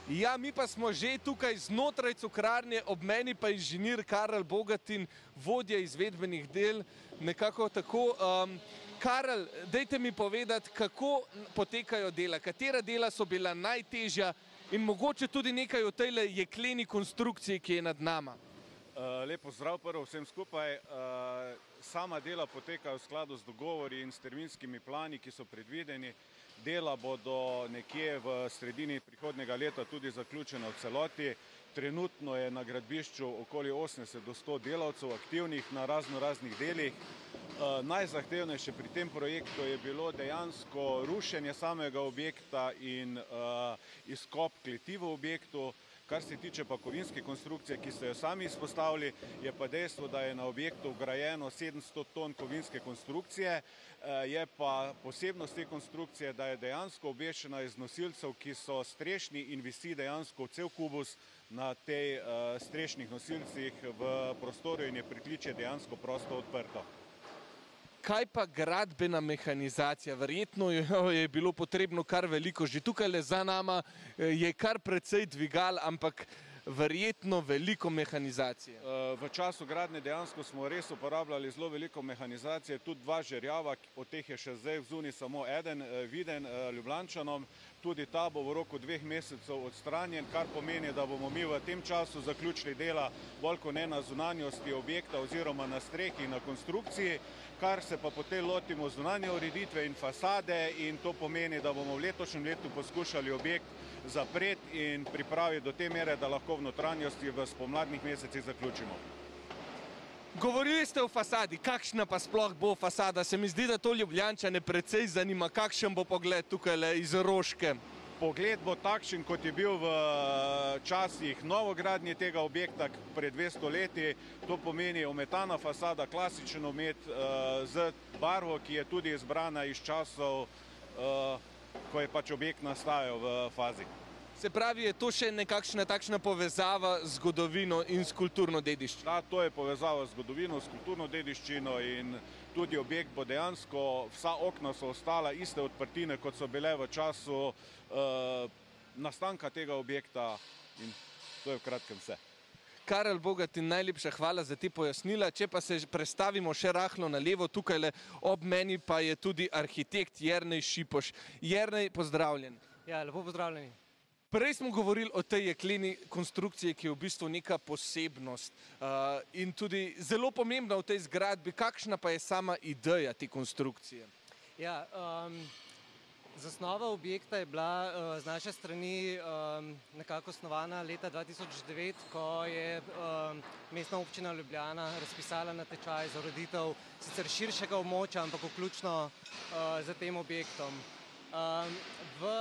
Ja, mi pa smo že tukaj znotraj cukrarne, ob meni pa inženir Karel Bogatin, vodja izvedbenih del, nekako tako. Um, Karel, dajte mi povedati, kako potekajo dela, katera dela so bila najtežja in mogoče tudi nekaj o tej jekleni konstrukciji, ki je nad nama. Uh, lep pozdrav prvo vsem skupaj. Uh, sama dela potekajo v skladu z dogovori in s terminskimi plani, ki so predvideni. Dela bodo nekje v sredini prihodnjega leta tudi zaključena v celoti. Trenutno je na gradbišču okoli osemdeset do sto delavcev aktivnih na razno raznih delih. Uh, najzahtevnejše pri tem projektu je bilo dejansko rušenje samega objekta in uh, izkop kleti v objektu. Kar se tiče pa kovinske konstrukcije, ki ste jo sami izpostavili, je pa dejstvo, da je na objektu vgrajeno sedemsto ton kovinske konstrukcije. Je pa posebnost te konstrukcije, da je dejansko obešena iz nosilcev, ki so strešni in visi dejansko cel kubus na tej strešnih nosilcih v prostoru in je pritličje dejansko prosto odprto. Kaj pa gradbena mehanizacija? Verjetno je bilo potrebno kar veliko. Že tukaj za nama je kar precej dvigal, ampak verjetno veliko mehanizacije. V času gradnje dejansko smo res uporabljali zelo veliko mehanizacije, tudi dva žerjava, od teh je še zdaj vzuni samo eden viden Ljubljančanom. Tudi ta bo v roku dveh mesecev odstranjen, kar pomeni, da bomo mi v tem času zaključili dela bolj kot ne na zunanjosti objekta oziroma na strehi in na konstrukciji, kar se pa potem lotimo zunanje ureditve in fasade in to pomeni, da bomo v letošnjem letu poskušali objekt zapreti in pripraviti do te mere, da lahko v notranjosti v spomladnih mesecih zaključimo. Govorili ste o fasadi, kakšna pa sploh bo fasada? Se mi zdi, da to Ljubljančane precej zanima, kakšen bo pogled tukaj iz Roške. Pogled bo takšen, kot je bil v časih novogradnje tega objekta pred dvesto leti. To pomeni ometana fasada, klasičen omet z barvo, ki je tudi izbrana iz časov, ko je pač objekt nastajal v fazi. Se pravi, je to še nekakšna takšna povezava z zgodovino in s kulturno dediščino? Da, to je povezava z zgodovino, s kulturno dediščino in tudi objekt bo dejansko, vsa okna so ostala iste odprtine, kot so bile v času uh, nastanka tega objekta in to je v kratkem vse. Karel Bogatin, najlepša hvala za te pojasnila. Če pa se prestavimo še rahlo na levo, tukaj ob meni pa je tudi arhitekt Jernej Šipoš. Jernej, pozdravljen. Ja, lepo pozdravljeni. Prej smo govorili o tej jekleni konstrukciji, ki je v bistvu neka posebnost uh, in tudi zelo pomembna v tej zgradbi. Kakšna pa je sama ideja te konstrukcije? Ja, um, zasnova objekta je bila uh, z naše strani um, nekako osnovana leta dva tisoč devet, ko je um, Mestna občina Ljubljana razpisala natečaj za ureditev sicer širšega območja, ampak vključno uh, za tem objektom. Um, v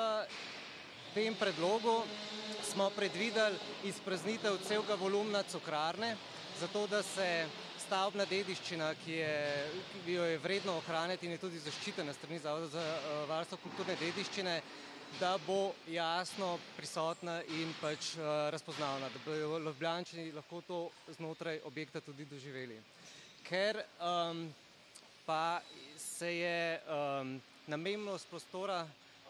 V tem predlogu smo predvideli izpraznitev celega volumna cukrarne, zato da se stavbna dediščina, ki, je, ki jo je vredno ohraniti in je tudi zaščitena strani Zavoda za varstvo kulturne dediščine, da bo jasno prisotna in pač razpoznavna, da bodo Ljubljančani lahko to znotraj objekta tudi doživeli. Ker um, pa se je um, namembnost prostora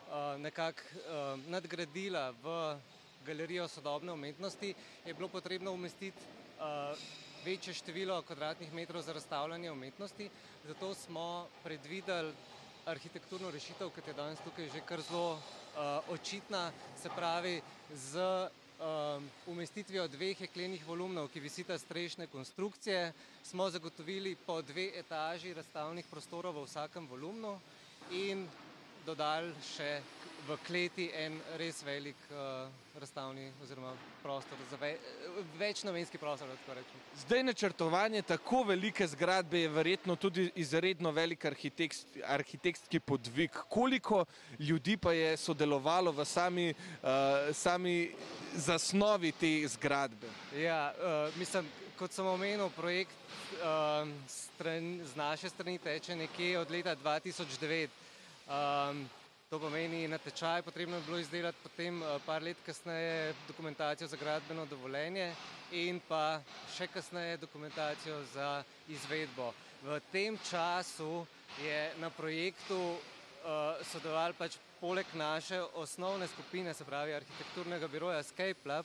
nekako nadgradila v galerijo sodobne umetnosti, je bilo potrebno umestiti večje število kvadratnih metrov za razstavljanje umetnosti, zato smo predvideli arhitekturno rešitev, kot je danes tukaj že kar zelo očitna, se pravi z umestitvijo dveh jeklenih volumnov, ki visita strešne konstrukcije, smo zagotovili po dve etaži razstavnih prostorov v vsakem volumnu in dodali še v kleti en res velik uh, razstavni oziroma prostor, za ve, večnamenski prostor, da tako rečem. Zdaj načrtovanje tako velike zgradbe je verjetno tudi izredno velik arhitekt, arhitektski podvig. Koliko ljudi pa je sodelovalo v sami, uh, sami zasnovi te zgradbe? Ja, uh, mislim, kot sem omenil, projekt uh, stran, z naše strani teče nekje od leta dva tisoč devet. Um, to pomeni natečaj, potrebno je bilo izdelati potem uh, par let kasneje dokumentacijo za gradbeno dovoljenje in pa še kasneje dokumentacijo za izvedbo. V tem času je na projektu uh, sodelovalo pač poleg naše osnovne skupine, se pravi arhitekturnega biroja Scape Lab,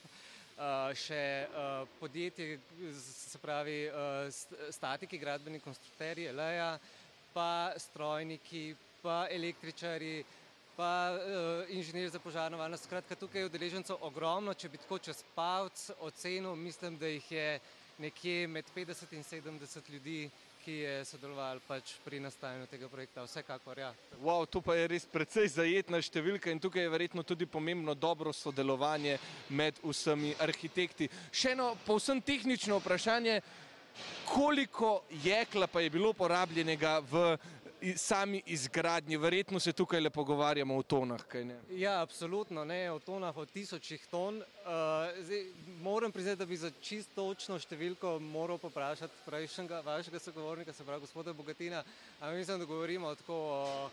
še podjetje, se pravi statiki, gradbeni konstrukterji, Eleja, pa strojniki, pa električari, pa inženir za požarno varnost. Skratka, tukaj je udeležencev ogromno, če bi tako čez palec ocenil, mislim, da jih je nekje med petdeset in sedemdeset ljudi, ki je sodeloval pač pri nastajanju tega projekta, vsekakor, ja. Wow, to pa je res precej zajetna številka in tukaj je verjetno tudi pomembno dobro sodelovanje med vsemi arhitekti. Še eno povsem tehnično vprašanje, koliko jekla pa je bilo porabljenega v sami izgradnji? Verjetno se tukaj le pogovarjamo o tonah, kaj ne? Ja, absolutno, ne, o tonah, o tisočih ton. Zdaj, moram priznati, da bi za čisto točno številko moral poprašati prejšnjega vašega sogovornika, se pravi gospoda Bogatina, ampak mislim, da govorimo tako o,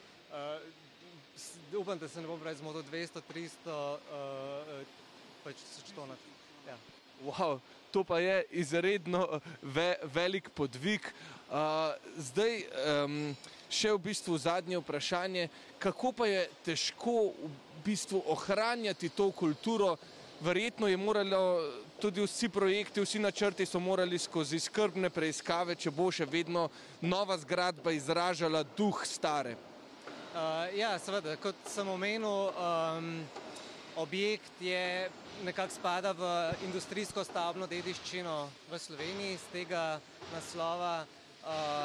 upam, da se ne bom pravi zmotil, dvesto, tristo pač tisoč tonah. Ja. Wow, to pa je izredno ve, velik podvig. Uh, zdaj, um, še v bistvu zadnje vprašanje, kako pa je težko v bistvu ohranjati to kulturo? Verjetno je moralo, tudi vsi projekti, vsi načrti so morali skozi skrbne preiskave, če bo še vedno nova zgradba izražala duh stare. Uh, ja, seveda, kot sem omenil, um, objekt je nekako spada v industrijsko stavbno dediščino v Sloveniji, z tega naslova uh,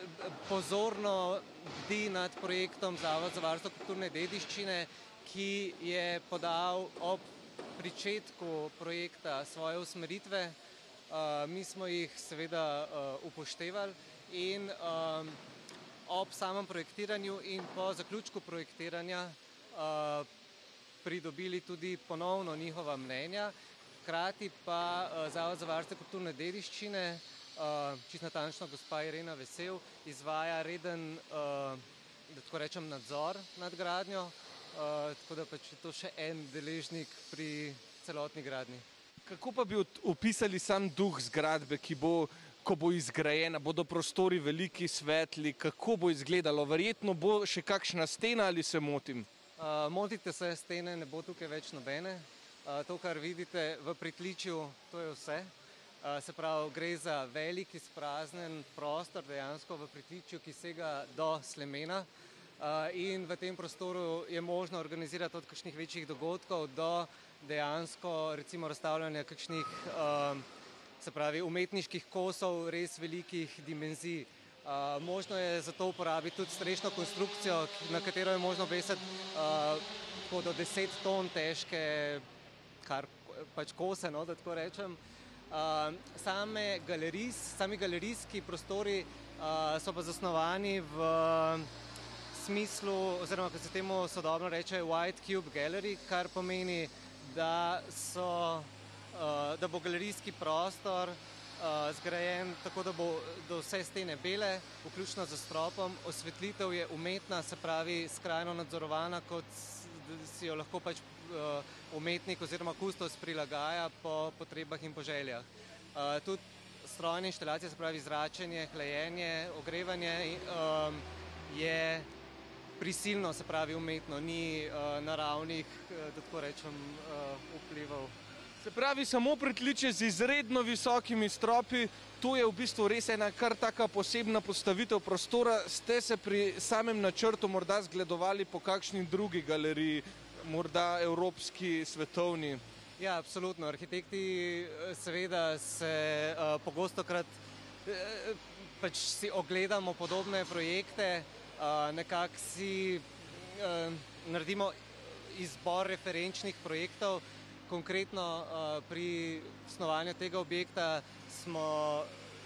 pozorno bdi nad projektom Zavod za varstvo kulturne dediščine, ki je podal ob pričetku projekta svoje usmeritve. Uh, mi smo jih seveda uh, upoštevali in um, ob samem projektiranju in po zaključku projektiranja uh, pridobili tudi ponovno njihova mnenja. Hkrati pa uh, Zavod za varstvo kulturne dediščine, uh, čisto natančno gospa Irena Vesel, izvaja reden, uh, da tako rečem, nadzor nad gradnjo, uh, tako da pač je to še en deležnik pri celotni gradnji. Kako pa bi opisali sam duh zgradbe, ki bo, ko bo izgrajena? Bodo prostori veliki, svetli, kako bo izgledalo? Verjetno bo še kakšna stena, ali se motim? Uh, motite se, stene ne bo tukaj več nobene. Uh, to, kar vidite v pritličju, to je vse. Uh, se pravi, gre za velik izpraznjen prostor dejansko v pritličju, ki sega do slemena. Uh, in v tem prostoru je možno organizirati od kakšnih večjih dogodkov do dejansko recimo razstavljanja kakšnih uh, se pravi, umetniških kosov res velikih dimenzij. Uh, možno je zato uporabiti tudi strešno konstrukcijo, na katero je možno obesiti uh, do deset ton težke kar, pač kose, no, da tako rečem. Uh, same galerijs, sami galerijski prostori uh, so pa zasnovani v smislu, oziroma kot se temu sodobno reče White Cube Gallery, kar pomeni, da, so, uh, da bo galerijski prostor Uh, zgrajen tako, da bo do vse stene bele, vključno z stropom. Osvetlitev je umetna, se pravi skrajno nadzorovana, kot si jo lahko pač uh, umetnik oziroma kustos prilagaja po potrebah in po željah. Uh, tudi strojne inštalacije, se pravi zračenje, hlajenje, ogrevanje um, je prisilno, se pravi umetno, ni uh, naravnih, uh, da tako rečem, uh, vplivov. Se pravi, samo pritličje z izredno visokimi stropi, to je v bistvu res ena kar taka posebna postavitev prostora. Ste se pri samem načrtu morda zgledovali po kakšni drugi galeriji, morda evropski, svetovni? Ja, absolutno. Arhitekti seveda se uh, pogostokrat uh, pač si ogledamo podobne projekte, uh, nekako si uh, naredimo izbor referenčnih projektov. Konkretno uh, pri snovanju tega objekta smo,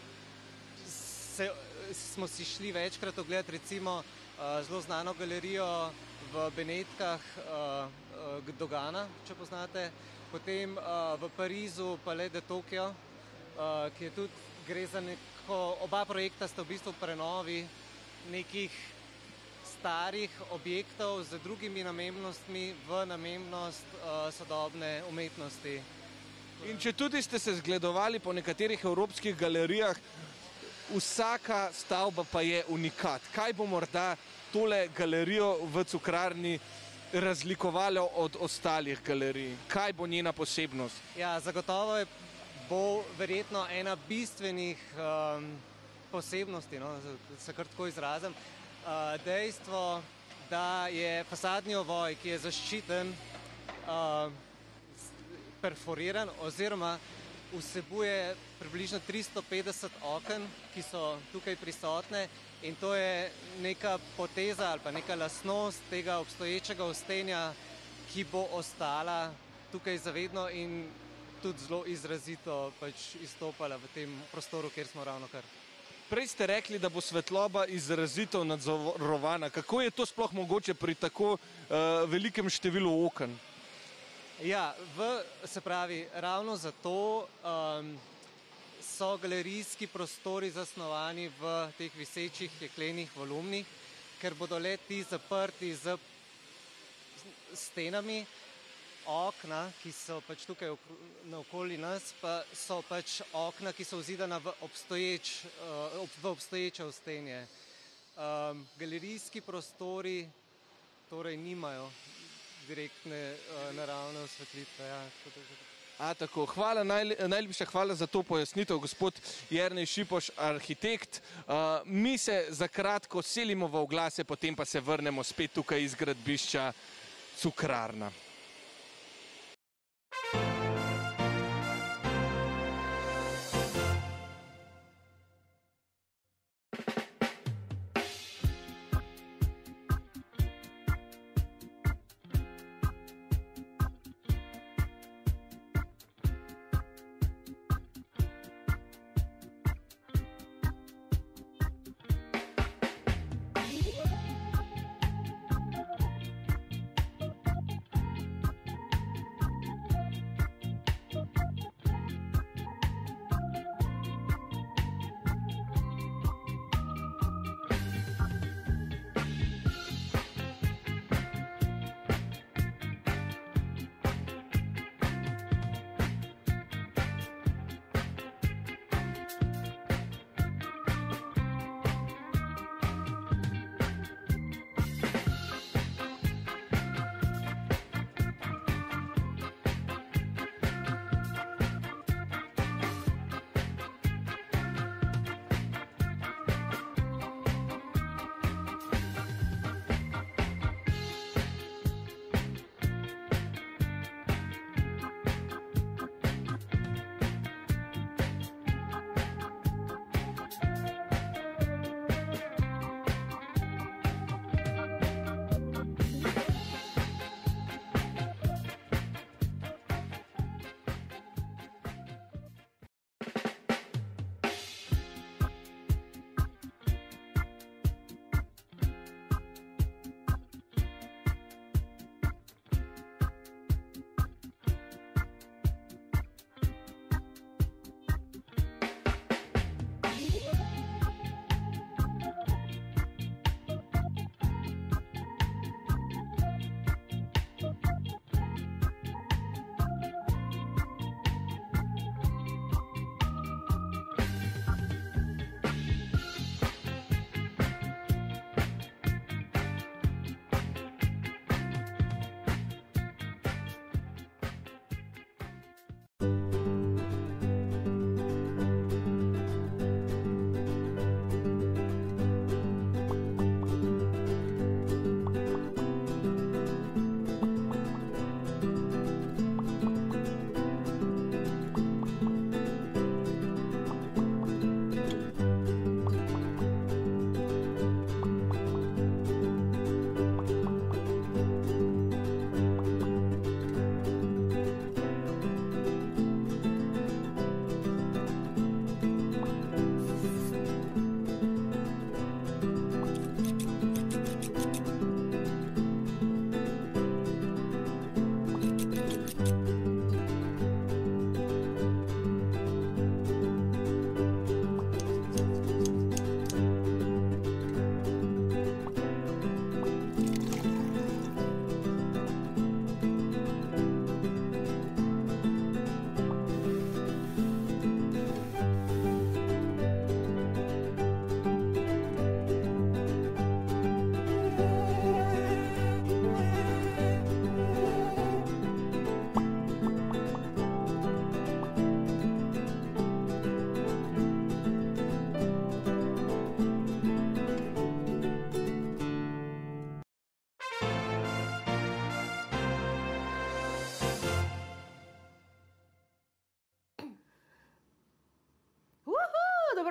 se, smo si šli večkrat ogledati recimo uh, zelo znano galerijo v Benetkah, uh, uh, Dogana, če poznate, potem uh, v Parizu Palais de Tokio, uh, ki je tudi, gre za neko, oba projekta sta v bistvu prenovi nekih starih objektov z drugimi namembnostmi v namembnost uh, sodobne umetnosti. In če tudi ste se zgledovali po nekaterih evropskih galerijah, vsaka stavba pa je unikat. Kaj bo morda tole galerijo v Cukrarni razlikovalo od ostalih galerij? Kaj bo njena posebnost? Ja, zagotovo je, bo verjetno ena bistvenih um, posebnosti, no, se kar tako izrazim, uh, dejstvo, da je fasadni ovoj, ki je zaščiten, uh, perforiran oziroma vsebuje približno tristo petdeset oken, ki so tukaj prisotne, in to je neka poteza ali pa neka lastnost tega obstoječega ostenja, ki bo ostala tukaj zavedno in tudi zelo izrazito pač izstopala v tem prostoru, kjer smo ravnokar. Prej ste rekli, da bo svetloba izrazito nadzorovana. Kako je to sploh mogoče pri tako uh, velikem številu oken? Ja, v, se pravi, ravno zato um, so galerijski prostori zasnovani v teh visečih jeklenih volumnih, ker bodo le ti zaprti z stenami. Okna, ki so pač tukaj naokoli nas, pa so pač okna, ki so vzidana v, obstoječ, uh, v obstoječe ostenje. Um, galerijski prostori torej nimajo direktne uh, naravne osvetlitve. Ja. A, tako. Hvala, najle, najlepša hvala za to pojasnitev, gospod Jernej Šipoš, arhitekt. Uh, mi se za kratko selimo v oglase, potem pa se vrnemo spet tukaj iz gradbišča Cukrarna.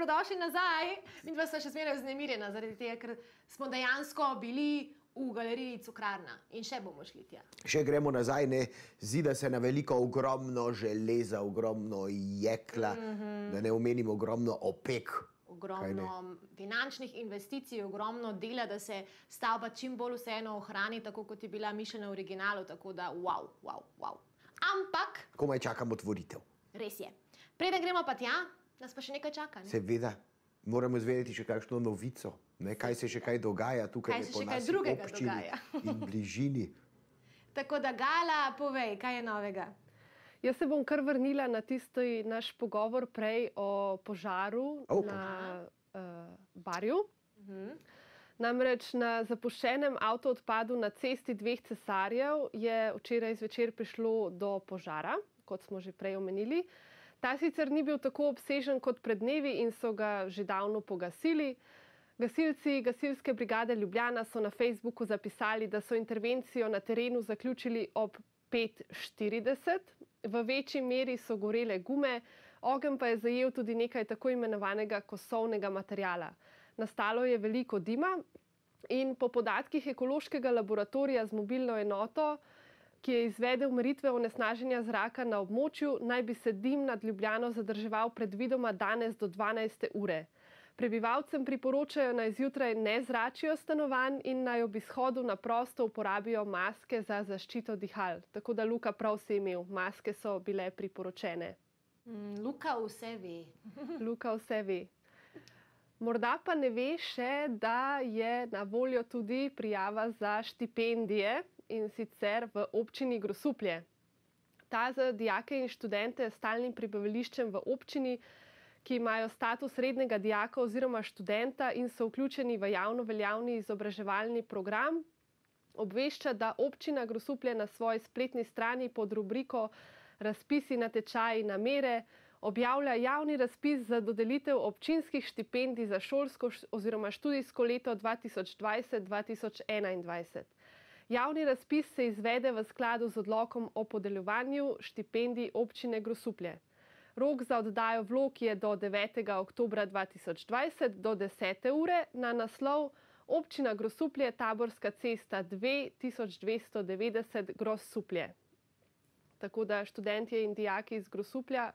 dobrodošli nazaj. Mi dva sva še zmeraj vznemirjena, zaradi tega, ker smo dejansko bili v galeriji Cukrarna in še bomo šli tja. Še gremo nazaj, ne, zida se na veliko ogromno železa, ogromno jekla, mm-hmm. da ne omenim ogromno opek. Ogromno finančnih investicij, ogromno dela, da se stavba čim bolj vseeno ohrani, tako kot je bila mišljena v originalu, tako da wow, wow, wow. Ampak... Komaj čakam otvoritev. Res je. Preden gremo pa tja, nas pa še nekaj čaka, ne? Seveda. Moramo izvedeti še kakšno novico, ne, kaj se še kaj dogaja tukaj po naši občini in bližini. Tako da, Gala, povej, kaj je novega? Jaz se bom kar vrnila na tisti naš pogovor prej o požaru oh, na uh, Barju. Uh-huh. Namreč na zapuščenem avtoodpadu na cesti dveh cesarjev je včeraj zvečer prišlo do požara, kot smo že prej omenili. Ta sicer ni bil tako obsežen kot pred dnevi in so ga že davno pogasili. Gasilci Gasilske brigade Ljubljana so na Facebooku zapisali, da so intervencijo na terenu zaključili ob pet štirideset. V večji meri so gorele gume, ogenj pa je zajel tudi nekaj tako imenovanega kosovnega materijala. Nastalo je veliko dima in po podatkih ekološkega laboratorija z mobilno enoto, ki je izvedel meritve onesnaženja zraka na območju, naj bi se dim nad Ljubljano zadrževal predvidoma danes do dvanajste ure. Prebivalcem priporočajo, naj zjutraj ne zračijo stanovanj in naj ob izhodu na prosto uporabijo maske za zaščito dihal. Tako da Luka prav si imel, maske so bile priporočene. Mm, Luka vse ve. Luka vse ve. Morda pa ne ve še, da je na voljo tudi prijava za štipendije in sicer v občini Grosuplje. Ta za dijake in študente s stalnim prebivališčem v občini, ki imajo status rednega dijaka oziroma študenta in so vključeni v javno veljavni izobraževalni program, obvešča, da občina Grosuplje na svoji spletni strani pod rubriko Razpisi, natečaji, namere objavlja javni razpis za dodelitev občinskih štipendij za šolsko oziroma študijsko leto dva tisoč dvajset dva tisoč enaindvajset. Javni razpis se izvede v skladu z odlokom o podeljevanju štipendij občine Grosuplje. Rok za oddajo vlog je do devetega oktobra dva tisoč dvajset do desete ure na naslov Občina Grosuplje, Taborska cesta dve tisoč dvesto devetdeset Grosuplje. Tako da študentje in dijaki iz Grosuplja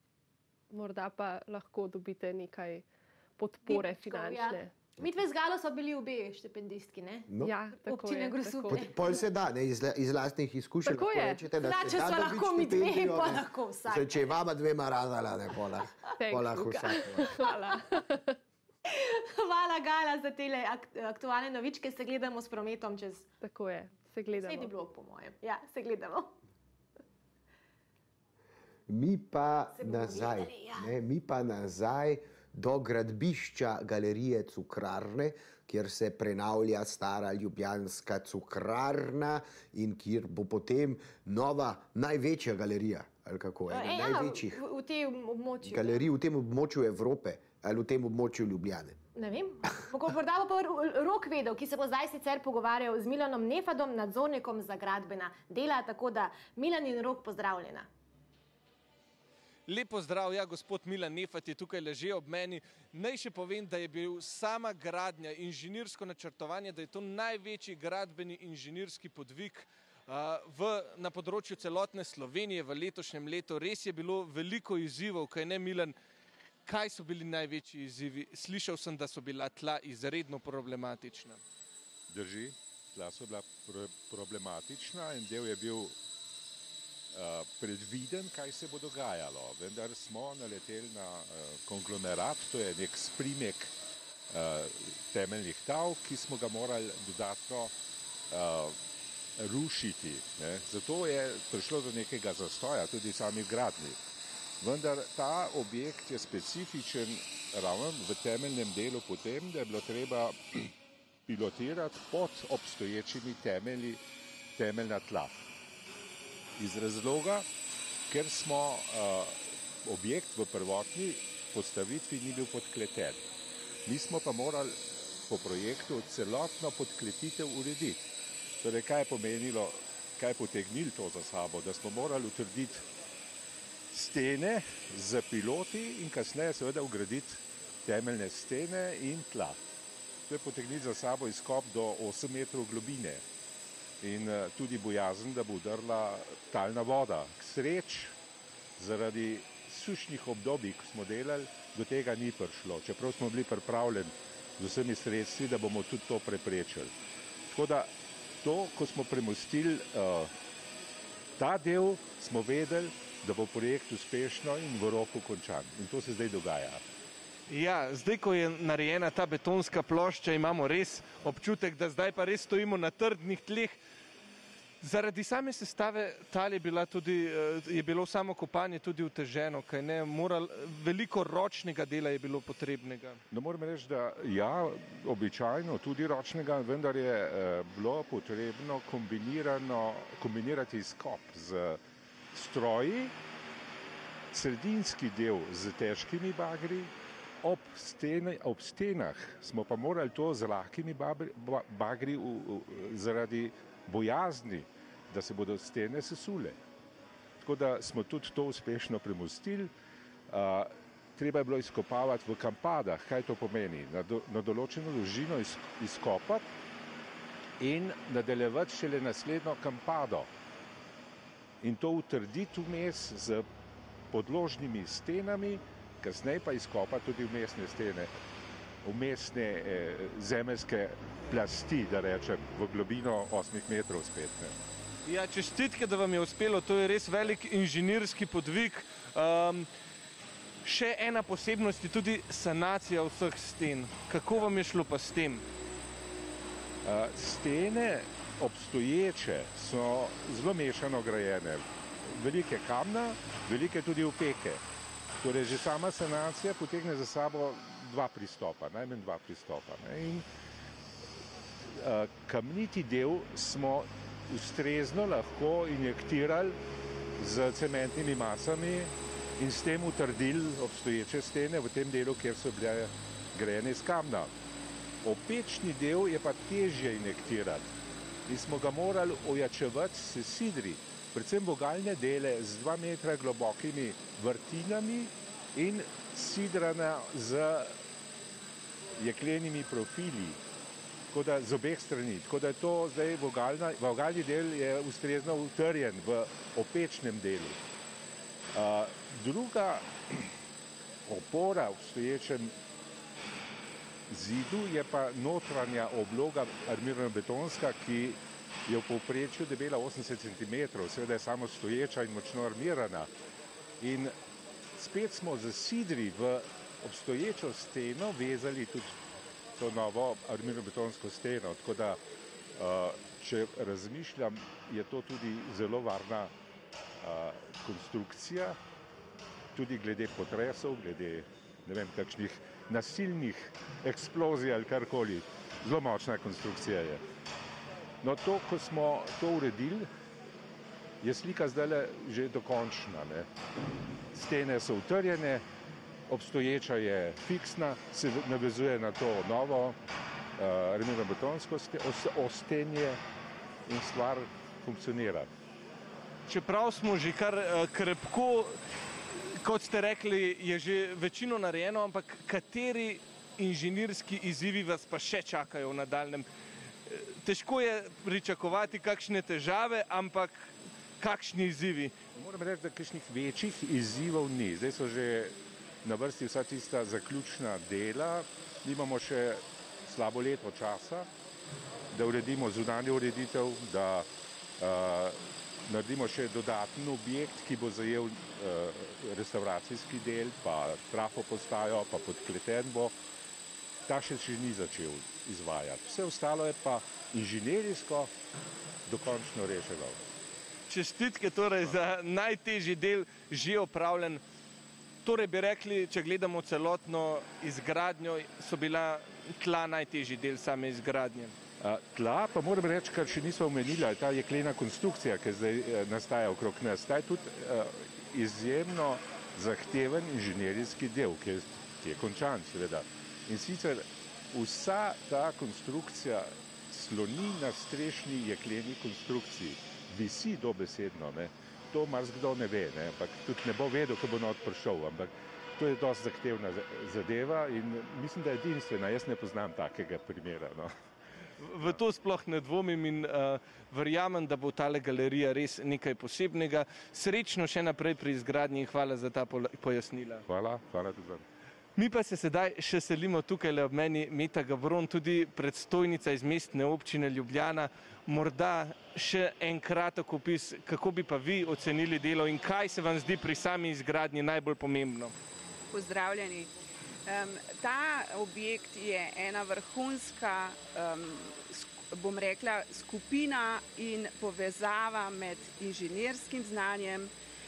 morda pa lahko dobite nekaj podpore finančne. Ja. Mi dve z Galo so bili obe štipendistki, ne? No. Ja, tako Občine je. Grosuplje. Pol se da, ne, iz, iz lastnih izkušenj. Tako je. Rečete, da Znači, se da so dobiti lahko mi dve, štipendijo, pa ne. lahko vsak. Zdaj, če je vama dvema radala, ne, polah. Thanks, Polah Luka. vsak. Hvala. Hvala, Gala, za tele akt aktualne novičke. Se gledamo s prometom čez... Tako je, se gledamo. Srednji blok, po mojem. Ja, se gledamo. Mi pa nazaj, gledali, ja. ne, mi pa nazaj do gradbišča galerije Cukrarne, kjer se prenavlja stara ljubljanska cukrarna in kjer bo potem nova največja galerija, ali kako, ena E, ja, največjih v, v tem območju. galerij v tem območju Evrope ali v tem območju Ljubljane. Ne vem. Morda bo pa Rok vedel, ki se bo zdaj sicer pogovarjal z Milanom Nefadom, nadzornikom za gradbena dela, tako da Milan in Rok, pozdravljena. Lep pozdrav, ja, gospod Milan Nefat je tukaj leže ob meni. Naj še povem, da je bil sama gradnja, inženirsko načrtovanje, da je to največji gradbeni inženirski podvig uh, v, na področju celotne Slovenije v letošnjem letu. Res je bilo veliko izzivov, kaj ne, Milan? Kaj so bili največji izzivi? Slišal sem, da so bila tla izredno problematična. Drži, tla so bila pro problematična in del je bil Uh, predviden, kaj se bo dogajalo, vendar smo naleteli na uh, konglomerat, to je nek sprimek uh, temeljnih tal, ki smo ga morali dodatno uh, rušiti. Ne? Zato je prišlo do nekega zastoja, tudi sami gradnji. Vendar ta objekt je specifičen ravno v temeljnem delu potem, da je bilo treba pilotirati pod obstoječimi temelji temeljna tla. Iz razloga, ker smo uh, objekt v prvotni postavitvi ni bil podkleten. Mi smo pa morali po projektu celotno podkletitev urediti. Torej, kaj je pomenilo, kaj je potegnilo to za sabo, da smo morali utrditi stene z piloti in kasneje seveda ugraditi temeljne stene in tla. To je potegniti za sabo izkop do osem metrov globine in tudi bojazen, da bo udrla talna voda. K sreč, zaradi sušnih obdobij, ko smo delali, do tega ni prišlo, čeprav smo bili pripravljeni z vsemi sredstvi, da bomo tudi to preprečili. Tako da to, ko smo premostili uh, ta del, smo vedeli, da bo projekt uspešno in v roku končan. In to se zdaj dogaja. Ja, zdaj, ko je narejena ta betonska plošča, imamo res občutek, da zdaj pa res stojimo na trdnih tleh. Zaradi same sestave tal je, bila tudi, je bilo samo kopanje tudi oteženo, kaj ne, moral, veliko ročnega dela je bilo potrebnega. No, moram reči, da ja, običajno tudi ročnega, vendar je eh, bilo potrebno kombinirano, kombinirati izkop z stroji, sredinski del z težkimi bagri, ob, stene, ob stenah smo pa morali to z lahkimi bagri, bagri v, v, zaradi bojazni, da se bodo stene sesule. Tako da smo tudi to uspešno premostili. Uh, treba je bilo izkopavati v kampadah. Kaj to pomeni? Na, do, na določeno dolžino iz, izkopati in nadaljevati šele naslednjo kampado. In to utrditi vmes z podložnimi stenami, kasneje pa izkopati tudi vmesne stene, vmesne eh, zemeljske plasti, da rečem, v globino osmih metrov spet. Ne. Ja, čestitke, da vam je uspelo, to je res velik inženirski podvig. Um, še ena posebnost je tudi sanacija vseh sten. Kako vam je šlo pa s tem? Uh, stene obstoječe so zelo mešano grajene. Velike kamna, velike tudi opeke. Torej, že sama sanacija potegne za sabo dva pristopa, najmanj dva pristopa. Ne? In uh, kamniti del smo ustrezno lahko injektirali z cementnimi masami in s tem utrdili obstoječe stene v tem delu, kjer so bile grajene iz kamna. Opečni del je pa težje injektirati in smo ga morali ojačevati s sidri, predvsem vogalne dele z dva metra globokimi vrtinami in sidrana z jeklenimi profili, tako da z obeh strani. Tako da je to zdaj vogalna, vogalni del je ustrezno utrjen v opečnem delu. Uh, druga opora v obstoječem zidu je pa notranja obloga armirano-betonska, ki je v povprečju debela osemdeset centimetrov, seveda je samo stoječa in močno armirana. In spet smo z sidri v obstoječo steno vezali tudi to novo armirano-betonsko steno, tako da, če razmišljam, je to tudi zelo varna konstrukcija, tudi glede potresov, glede, ne vem, kakšnih nasilnih eksplozij ali karkoli. Zelo močna konstrukcija je. No, to, ko smo to uredili, je slika zdajle že dokončna. Ne? Stene so utrjene, obstoječa je fiksna, se navezuje na to novo uh, armirano-betonsko ostenje in stvar funkcionira. Čeprav smo že kar uh, krepko, kot ste rekli, je že večino narejeno, ampak kateri inženirski izzivi vas pa še čakajo v nadaljnjem? Težko je pričakovati kakšne težave, ampak kakšni izzivi? Moram reči, da kakšnih večjih izzivov ni. Zdaj so že na vrsti vsa tista zaključna dela. Imamo še slabo leto časa, da uredimo zunanjo ureditev, da uh, naredimo še dodaten objekt, ki bo zajel uh, restauracijski del, pa trafo postajo, pa podkleten bo. Ta še še ni začel izvajati. Vse ostalo je pa inženirsko dokončno rešeno. Čestitke torej za najtežji del že opravljen. Torej bi rekli, če gledamo celotno izgradnjo, so bila tla najtežji del same izgradnje. Tla, pa moram reči, kar še nismo omenili, je ta jeklena konstrukcija, ki zdaj nastaja okrog nas. Ta je tudi izjemno zahteven inženirski del, ki je, ki je končan, seveda. In sicer vsa ta konstrukcija sloni na strešni jekleni konstrukciji. Visi dobesedno, ne. To marsikdo ne ve, ne, ampak tudi ne bo vedel, ko bo not prišel, ampak to je dosti zahtevna zadeva in mislim, da je edinstvena. Jaz ne poznam takega primera. No. V to sploh ne dvomim in uh, verjamem, da bo tale galerija res nekaj posebnega. Srečno še naprej pri izgradnji in hvala za ta pojasnila. Hvala, hvala tudi vam. Mi pa se sedaj še selimo tukaj ob meni Meta Gavron, tudi predstojnica iz Mestne občine Ljubljana. Morda še en kratek opis, kako bi pa vi ocenili delo in kaj se vam zdi pri sami izgradnji najbolj pomembno? Pozdravljeni. Um, ta objekt je ena vrhunska, um, bom rekla, skupina in povezava med inženirskim znanjem,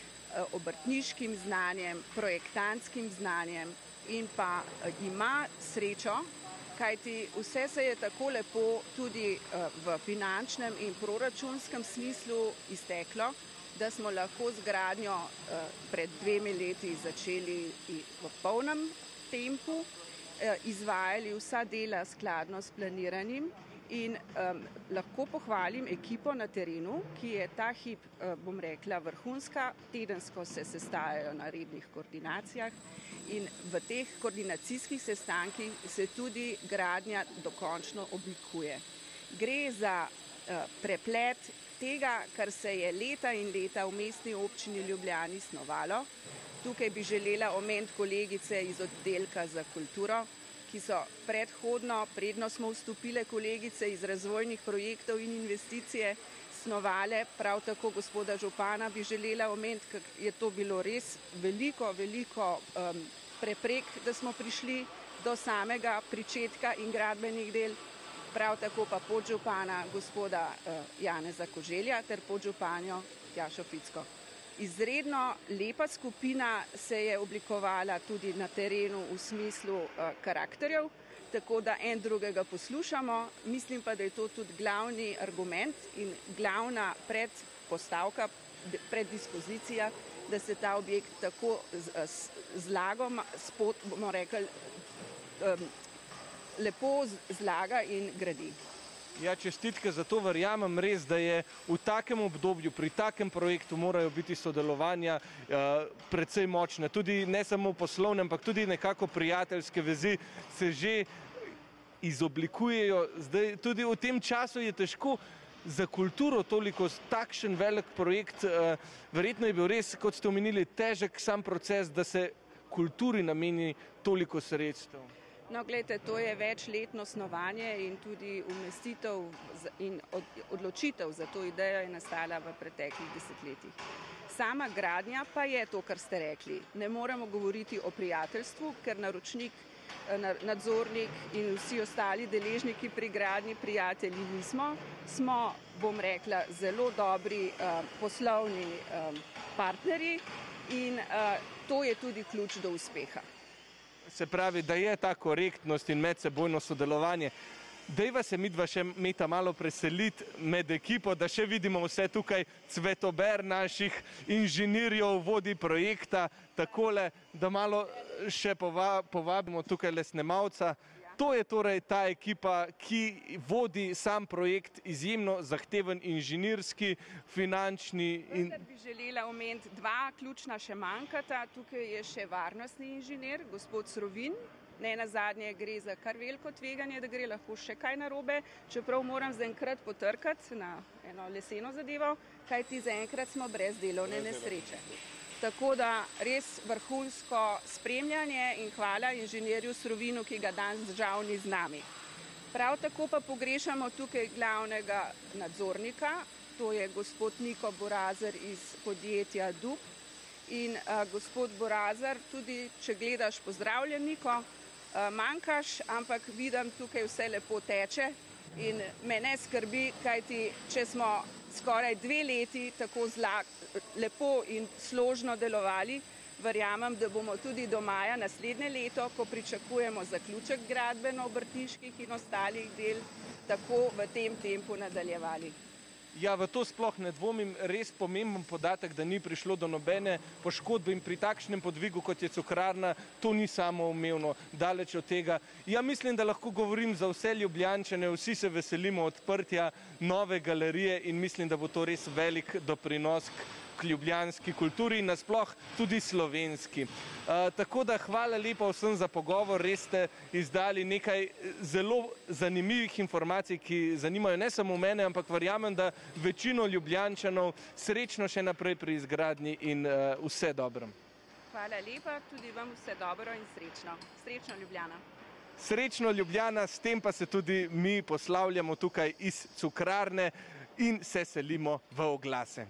obrtniškim znanjem, projektantskim znanjem in pa ima srečo, kajti vse se je tako lepo tudi v finančnem in proračunskem smislu izteklo, da smo lahko z gradnjo pred dvemi leti začeli v polnem tempu, izvajali vsa dela skladno s planiranim in um, lahko pohvalim ekipo na terenu, ki je ta hip, bom rekla, vrhunska, tedensko se sestajajo na rednih koordinacijah in v teh koordinacijskih sestankih se tudi gradnja dokončno oblikuje. Gre za uh, preplet tega, kar se je leta in leta v Mestni občini Ljubljani snovalo. Tukaj bi želela omeniti kolegice iz oddelka za kulturo, ki so predhodno, predno smo vstopile kolegice iz razvojnih projektov in investicije, snovale, prav tako gospoda župana bi želela omeniti, ker je to bilo res veliko, veliko um, preprek, da smo prišli do samega pričetka in gradbenih del, prav tako pa podžupana gospoda uh, Janeza Koželja ter podžupanjo Tjašo Ficko. Izredno lepa skupina se je oblikovala tudi na terenu v smislu uh, karakterjev, tako da en drugega poslušamo. Mislim pa, da je to tudi glavni argument in glavna predpostavka, preddispozicija, da se ta objekt tako z, z, zlagom, spod, bomo rekli, um, lepo zlaga in gradi. Ja, čestitke za to, verjamem res, da je v takem obdobju, pri takem projektu morajo biti sodelovanja uh, precej močne. Tudi ne samo poslovne, ampak tudi nekako prijateljske vezi se že izoblikujejo. Zdaj, tudi v tem času je težko za kulturo toliko takšen velik projekt. Uh, verjetno je bil res, kot ste omenili, težek sam proces, da se kulturi nameni toliko sredstev. No, gledajte, to je večletno snovanje in tudi umestitev in odločitev za to idejo je nastala v preteklih desetletjih. Sama gradnja pa je to, kar ste rekli. Ne moremo govoriti o prijateljstvu, ker naročnik, nadzornik in vsi ostali deležniki pri gradnji prijatelji nismo. Smo, bom rekla, zelo dobri uh, poslovni uh, partnerji in uh, to je tudi ključ do uspeha. Se pravi, da je ta korektnost in medsebojno sodelovanje. Dejva se midva še Meta malo preseliti med ekipo, da še vidimo vse tukaj cvetober naših inženirjev, vodi projekta, takole, da malo še povabimo tukaj le snemalca. To je torej ta ekipa, ki vodi sam projekt, izjemno zahteven inženirski, finančni. In... Vendar bi želela omeniti dva ključna še manjkata. Tukaj je še varnostni inženir, gospod Srovin. Ne nazadnje gre za kar veliko tveganje, da gre lahko še kaj narobe, čeprav moram zaenkrat potrkati na eno leseno zadevo, kajti zaenkrat smo brez delovne nesreče. Tako da res vrhunsko spremljanje in hvala inženirju Srovinu, ki ga danes žal ni z nami. Prav tako pa pogrešamo tukaj glavnega nadzornika, to je gospod Niko Borazer iz podjetja Dub. In uh, gospod Borazer, tudi če gledaš, pozdravljen Niko, uh, manjkaš, ampak vidim tukaj vse lepo teče in me ne skrbi, kajti če smo skoraj dve leti tako zla, lepo in složno delovali, verjamem, da bomo tudi do maja naslednje leto, ko pričakujemo zaključek gradbeno-obrtniških in ostalih del, tako v tem tempu nadaljevali. Ja, v to sploh ne dvomim, res pomemben podatek, da ni prišlo do nobene poškodbe in pri takšnem podvigu, kot je Cukrarna, to ni samoumevno, daleč od tega. Ja, mislim, da lahko govorim za vse Ljubljančane, vsi se veselimo odprtja nove galerije in mislim, da bo to res velik doprinos k ljubljanski kulturi in nasploh tudi slovenski. Tako da hvala lepa vsem za pogovor, res ste izdali nekaj zelo zanimivih informacij, ki zanimajo ne samo mene, ampak verjamem, da večino Ljubljančanov. Srečno še naprej pri izgradnji in vse dobro. Hvala lepa, tudi vam vse dobro in srečno. Srečno Ljubljana. Srečno Ljubljana, s tem pa se tudi mi poslavljamo tukaj iz Cukrarne in se selimo v oglase.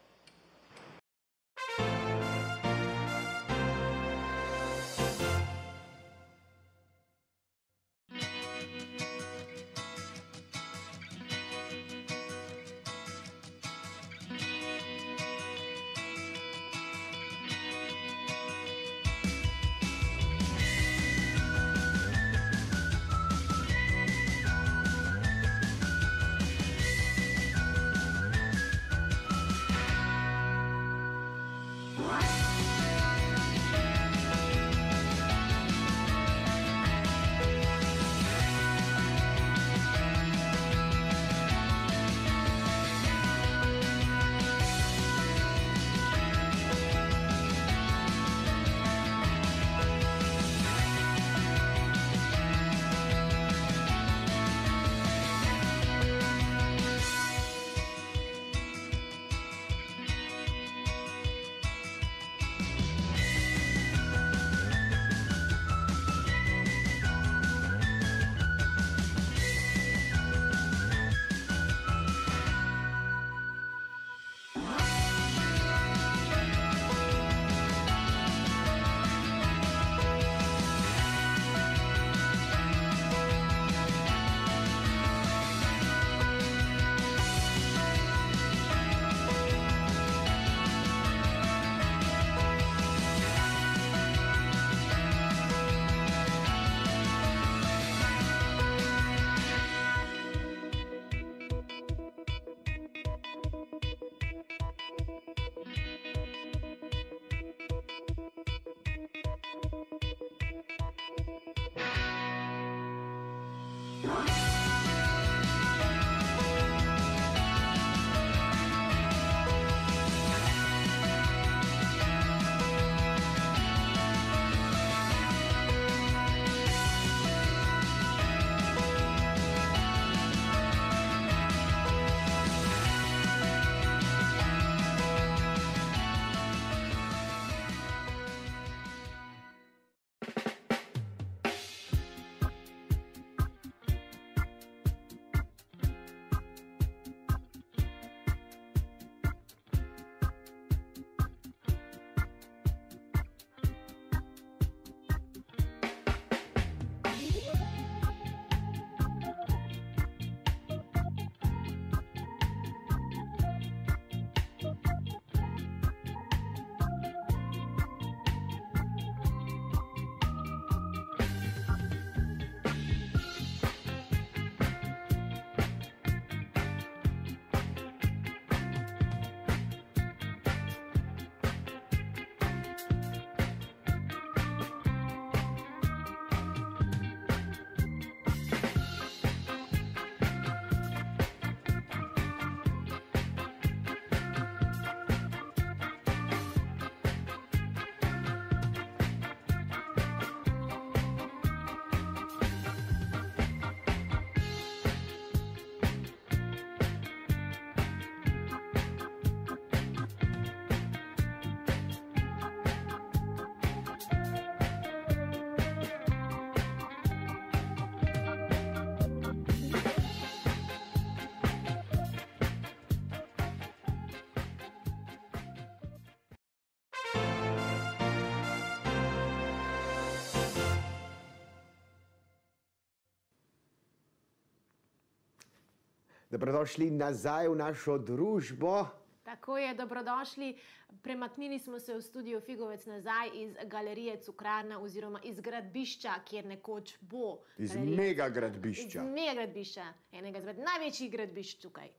Dobrodošli nazaj v našo družbo. Tako je, dobrodošli. Premaknili smo se v studio Figovec nazaj iz galerije Cukrarna oziroma iz gradbišča, kjer nekoč bo. Iz mega gradbišča. Iz mega gradbišča, enega izmed največjih gradbišč tukaj.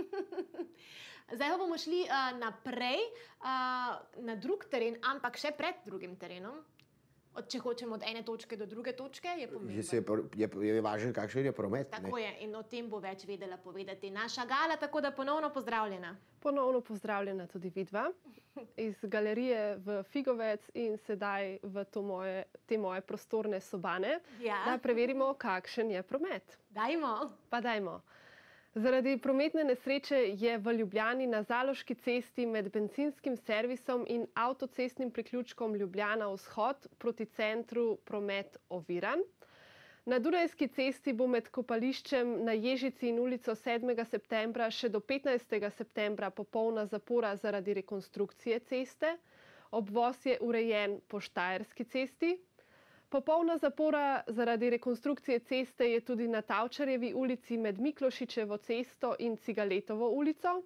Zdaj pa bomo šli uh, naprej uh, na drug teren, ampak še pred drugim terenom. Od, če hočemo od ene točke do druge točke, je pomembno. Je, je, je važen, kakšen je promet. Tako ne? Je, in o tem bo več vedela povedati naša Gala, tako da ponovno pozdravljena. Ponovno pozdravljena tudi vidva iz galerije v Figovec in sedaj v to moje, te moje prostorne sobane, ja. Da preverimo, kakšen je promet. Dajmo. Pa dajmo. Zaradi prometne nesreče je v Ljubljani na Zaloški cesti med bencinskim servisom in avtocestnim priključkom Ljubljana vzhod proti centru promet oviran. Na Dunajski cesti bo med kopališčem na Ježici in ulico sedmega septembra še do petnajstega septembra popolna zapora zaradi rekonstrukcije ceste. Obvoz je urejen po Štajerski cesti. Popolna zapora zaradi rekonstrukcije ceste je tudi na Tavčarjevi ulici med Miklošičevo cesto in Cigaletovo ulico.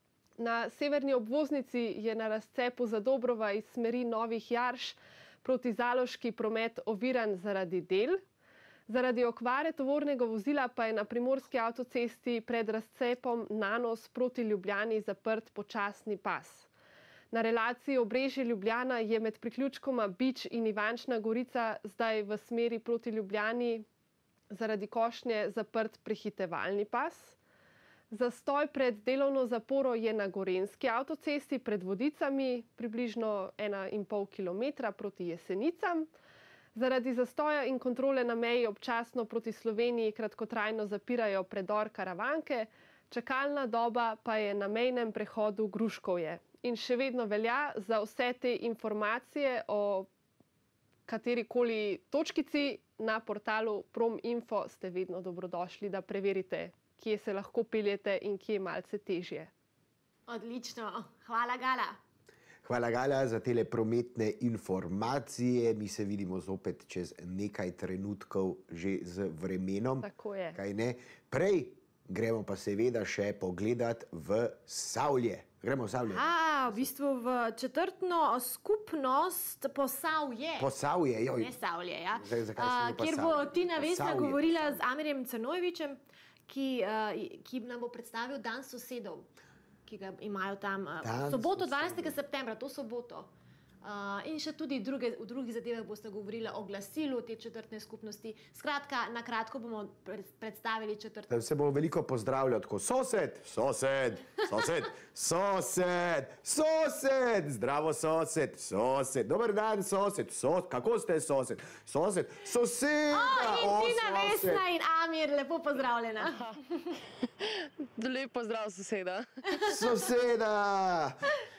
Na severni obvoznici je na razcepu Zadobrova iz smeri Novih Jarš proti Zaloški promet oviran zaradi del. Zaradi okvare tovornega vozila pa je na Primorski avtocesti pred razcepom Nanos proti Ljubljani zaprt počasni pas. Na relaciji Obrežje-Ljubljana je med priključkoma Bič in Ivančna Gorica zdaj v smeri proti Ljubljani zaradi košnje zaprt prehitevalni pas. Zastoj pred delovno zaporo je na Gorenjski avtocesti pred Vodicami, približno ena in pol kilometra proti Jesenicam. Zaradi zastoja in kontrole na meji občasno proti Sloveniji kratkotrajno zapirajo predor Karavanke, čakalna doba pa je na mejnem prehodu Gruškovje. In še vedno velja za vse te informacije o katerikoli točkici na portalu Prominfo ste vedno dobrodošli, da preverite, kje se lahko peljete in kje je malce težje. Odlično. Hvala, Gala. Hvala, Gala, za tele prometne informacije. Mi se vidimo zopet čez nekaj trenutkov že z vremenom. Tako je. Kaj ne? Prej gremo pa seveda še pogledat v Savlje. Gremo v Savlje. A, v bistvu v četrtno skupnost Posavje. Posavje, joj. Ne Savlje, ja. Zdaj, zakaj sem pa Kjer bo Savlje? Tina Vesna Posavje, govorila Posavje. z Amirjem Crnojevičem, ki, uh, ki nam bo predstavil Dan sosedov, ki ga imajo tam uh, Dan soboto sosedov. dvanajstega septembra, to soboto. Uh, in še tudi druge, v drugih zadevah boste govorili o glasilu te četrtne skupnosti. Skratka, na kratko bomo pred, predstavili četrtno. Da se bo veliko pozdravljal tako sosed, sosed, sosed, sosed, sosed, zdravo sosed, sosed, dober dan sosed, sosed, kako ste sosed, sosed, soseda, O, in Tina sosed. Vesna in Amir, lepo pozdravljena. Lep pozdrav, soseda. Soseda.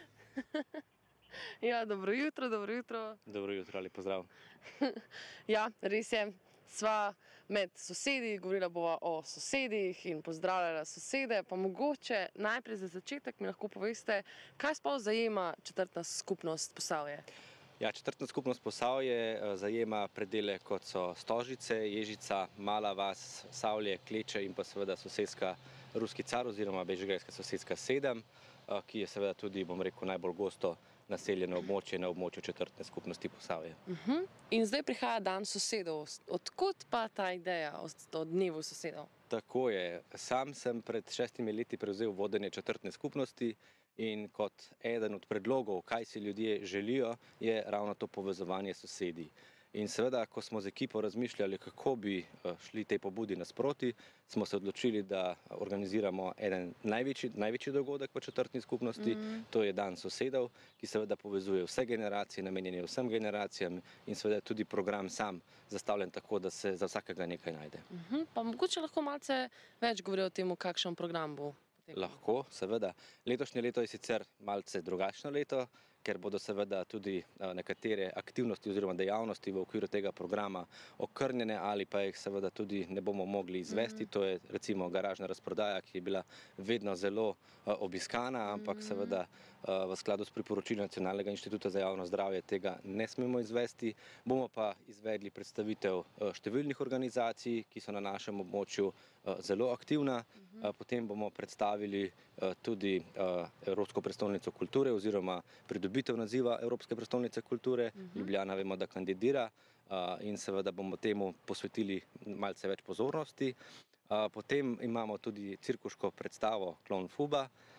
Ja, dobro jutro, dobro jutro. Dobro jutro, lep pozdrav. Ja, res je. Sva med sosedi, govorila bova o sosedih in pozdravljala sosede, pa mogoče najprej za začetek mi lahko poveste, kaj sploh zajema četrtna skupnost Posavje? Ja, četrtna skupnost Posavje zajema predele, kot so Stožice, Ježica, Mala vas, Savlje, Kleče in pa seveda sosedska Ruski car oziroma Bežigrajska sosedska sedem, ki je seveda tudi, bom rekel, najbolj gosto naseljeno območje na območju četrtne skupnosti Posavje. Uh-huh. In zdaj prihaja Dan sosedov. Odkot pa ta ideja o dnevu sosedov? Tako je. Sam sem pred šestimi leti prevzel vodenje četrtne skupnosti in kot eden od predlogov, kaj si ljudje želijo, je ravno to povezovanje s sosedi. In seveda, ko smo z ekipo razmišljali, kako bi šli tej pobudi nasproti, smo se odločili, da organiziramo eden največji, največji dogodek v četrtni skupnosti, mm. to je Dan sosedov, ki seveda povezuje vse generacije, namenjen je vsem generacijam in seveda tudi program sam zastavljen tako, da se za vsakega nekaj najde. Uh-huh. Pa mogoče lahko malce več govori o tem, kakšen program bo? Lahko, seveda. Letošnje leto je sicer malce drugačno leto, ker bodo seveda tudi nekatere aktivnosti oziroma dejavnosti v okviru tega programa okrnjene ali pa jih seveda tudi ne bomo mogli izvesti. Mm-hmm. To je recimo garažna razprodaja, ki je bila vedno zelo obiskana, ampak mm-hmm. seveda v skladu s priporočili Nacionalnega inštituta za javno zdravje tega ne smemo izvesti. Bomo pa izvedli predstavitev številnih organizacij, ki so na našem območju zelo aktivna. Mm-hmm. Potem bomo predstavili tudi Evropsko prestolnico kulture oziroma pridobitev naziva Evropske prestolnice kulture. Uh-huh. Ljubljana vemo, da kandidira uh, in seveda bomo temu posvetili malce več pozornosti. Uh, potem imamo tudi cirkuško predstavo Klon Fuba,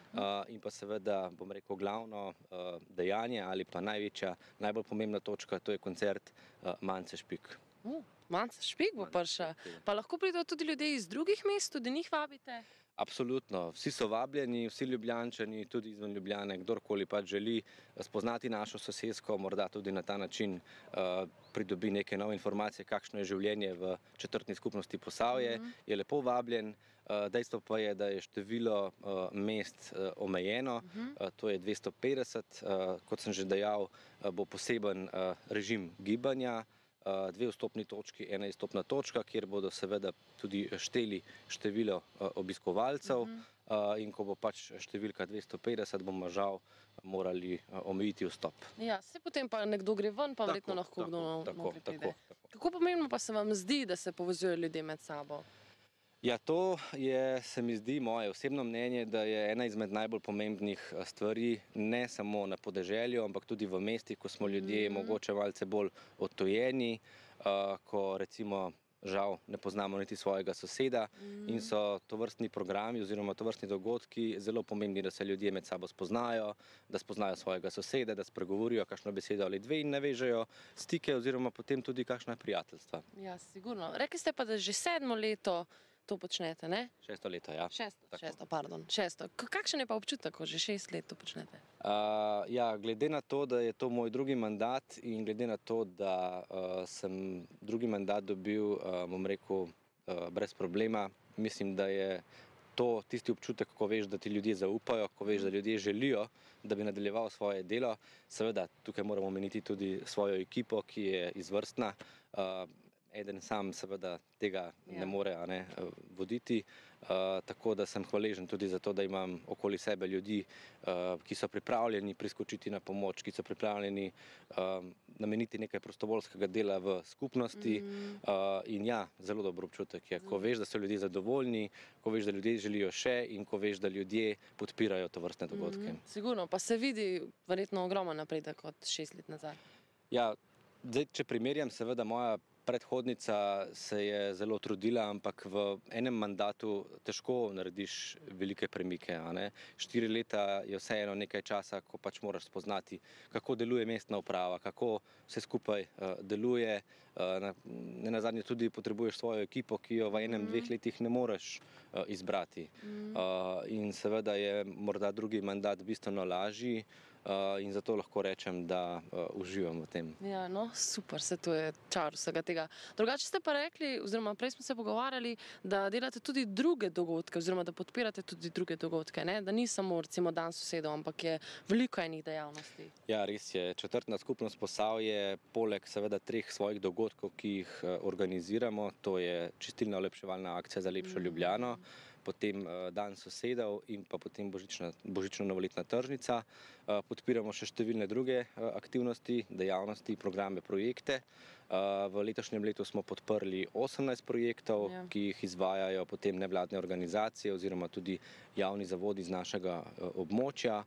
in pa seveda, bom rekel, glavno dejanje ali pa največja, najbolj pomembna točka, to je koncert Mance Špik. Uh, Mance Špik bo prišel. Pa lahko pridejo tudi ljudje iz drugih mest, tudi njih vabite? Absolutno. Vsi so vabljeni, vsi Ljubljančani, tudi izven Ljubljane, kdorkoli pač želi spoznati našo sosesko, morda tudi na ta način uh, pridobi neke nove informacije, kakšno je življenje v četrtni skupnosti Posavje, mm-hmm. je lepo vabljen. Uh, dejstvo pa je, da je število uh, mest uh, omejeno, mm-hmm. uh, to je dvesto petdeset, uh, kot sem že dejal, uh, bo poseben uh, režim gibanja, dve vstopni točki, ena izstopna točka, kjer bodo seveda tudi šteli število obiskovalcev mm-hmm. in ko bo pač številka dvesto petdeset, bomo žal morali omejiti vstop. Ja, se potem pa nekdo gre ven, pa verjetno lahko kdo novi pride. Kako pomembno pa se vam zdi, da se povezujejo ljudje med sabo? Ja, to je, se mi zdi, moje osebno mnenje, da je ena izmed najbolj pomembnih stvari, ne samo na podeželju, ampak tudi v mestih, ko smo ljudje mm. mogoče malce bolj odtojeni, uh, ko recimo žal ne poznamo niti svojega soseda mm. in so tovrstni programi oziroma tovrstni dogodki zelo pomembni, da se ljudje med sabo spoznajo, da spoznajo svojega soseda, da spregovorijo kakšno besedo ali dve in navežejo stike oziroma potem tudi kakšna prijateljstva. Ja, sigurno. Rekli ste pa, da že sedmo leto to počnete, ne? Šesto leto, ja. Šesto, šesto, pardon, šesto. Kakšen je pa občutek, ko že šest let to počnete? Uh, ja, glede na to, da je to moj drugi mandat in glede na to, da uh, sem drugi mandat dobil, uh, bom rekel, uh, brez problema, mislim, da je to tisti občutek, ko veš, da ti ljudje zaupajo, ko veš, da ljudje želijo, da bi nadaljeval svoje delo. Seveda, tukaj moramo omeniti tudi svojo ekipo, ki je izvrstna. Uh, Eden sam seveda tega ja. ne more a ne, voditi, uh, tako da sem hvaležen tudi za to, da imam okoli sebe ljudi, uh, ki so pripravljeni priskočiti na pomoč, ki so pripravljeni uh, nameniti nekaj prostovoljskega dela v skupnosti. Mm. Uh, in ja, zelo dober občutek je, ko veš, da so ljudje zadovoljni, ko veš, da ljudje želijo še in ko veš, da ljudje podpirajo tovrstne dogodke. Mm. Sigurno, pa se vidi verjetno ogromen napredek od šest let nazaj. Ja, zdaj, če primerjam, seveda moja predhodnica se je zelo trudila, ampak v enem mandatu težko narediš velike premike. A ne? Štiri leta je vseeno nekaj časa, ko pač moraš spoznati, kako deluje mestna uprava, kako vse skupaj uh, deluje. Uh, ne nazadnje tudi potrebuješ svojo ekipo, ki jo v enem, mm. dveh letih ne moreš uh, izbrati. Mm. Uh, in seveda je morda drugi mandat bistveno lažji. Uh, in zato lahko rečem, da uh, uživam v tem. Ja, no, super, se to je čar vsega tega. Drugače ste pa rekli, oziroma prej smo se pogovarjali, da delate tudi druge dogodke, oziroma da podpirate tudi druge dogodke, ne? Da ni samo recimo dan sosedov, ampak je veliko enih dejavnosti. Ja, res je. Četrtna skupnost Posavje, poleg seveda treh svojih dogodkov, ki jih uh, organiziramo, to je čistilna olepševalna akcija za lepšo mm. Ljubljano, potem dan sosedov in pa potem božično-novoletna tržnica. Podpiramo še številne druge aktivnosti, dejavnosti, programe, projekte. V letošnjem letu smo podprli osemnajst projektov, ja. ki jih izvajajo potem nevladne organizacije oziroma tudi javni zavodi z našega območja.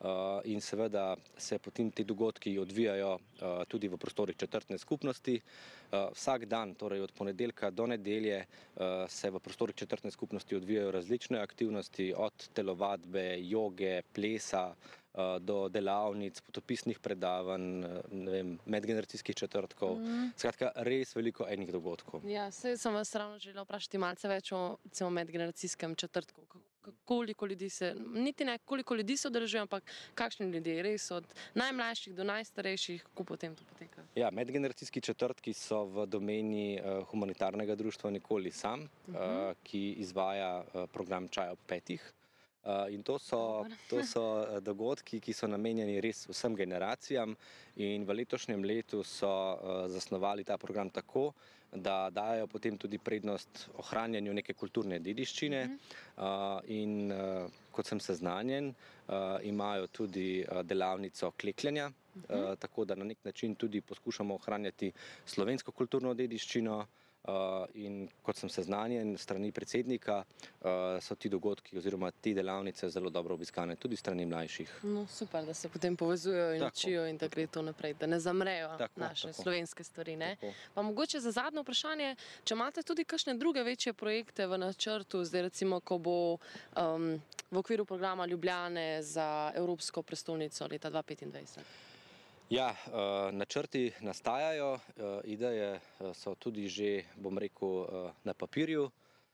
In seveda se potem ti dogodki odvijajo tudi v prostorih četrtne skupnosti. Vsak dan, torej od ponedeljka do nedelje, se v prostorih četrtne skupnosti odvijajo različne aktivnosti, od telovadbe, joge, plesa, do delavnic, potopisnih predavanj, ne vem, medgeneracijskih četrtkov. Mm. Skratka, res veliko enih dogodkov. Ja, saj sem vas ravno želela vprašati malce več o medgeneracijskem četrtku. Koliko ljudi se, niti ne koliko ljudi se udeležuje, ampak kakšni ljudje, res od najmlajših do najstarejših, kako potem to poteka? Ja, medgeneracijski četrtki so v domeni uh, humanitarnega društva Nikoli sam, uh -huh. uh, ki izvaja uh, program Čaj ob petih. Uh, in to so, to so dogodki, ki so namenjeni res vsem generacijam, in v letošnjem letu so uh, zasnovali ta program tako, da dajo potem tudi prednost ohranjanju neke kulturne dediščine. Uh, in uh, kot sem seznanjen, uh, imajo tudi uh, delavnico klekljenja, uh, tako da na nek način tudi poskušamo ohranjati slovensko kulturno dediščino. in kot sem seznanjen strani predsednika, so ti dogodki oziroma ti delavnice zelo dobro obiskane tudi strani mlajših. No, super, da se potem povezujejo in učijo in da gre to naprej, da ne zamrejo naše slovenske stvari, ne? Pa mogoče za zadnje vprašanje, če imate tudi kakšne druge večje projekte v načrtu, zdaj recimo, ko bo v okviru programa Ljubljane za Evropsko prestolnico leta dva tisoč petindvajset? Ja, načrti nastajajo, ideje so tudi že, bom rekel, na papirju.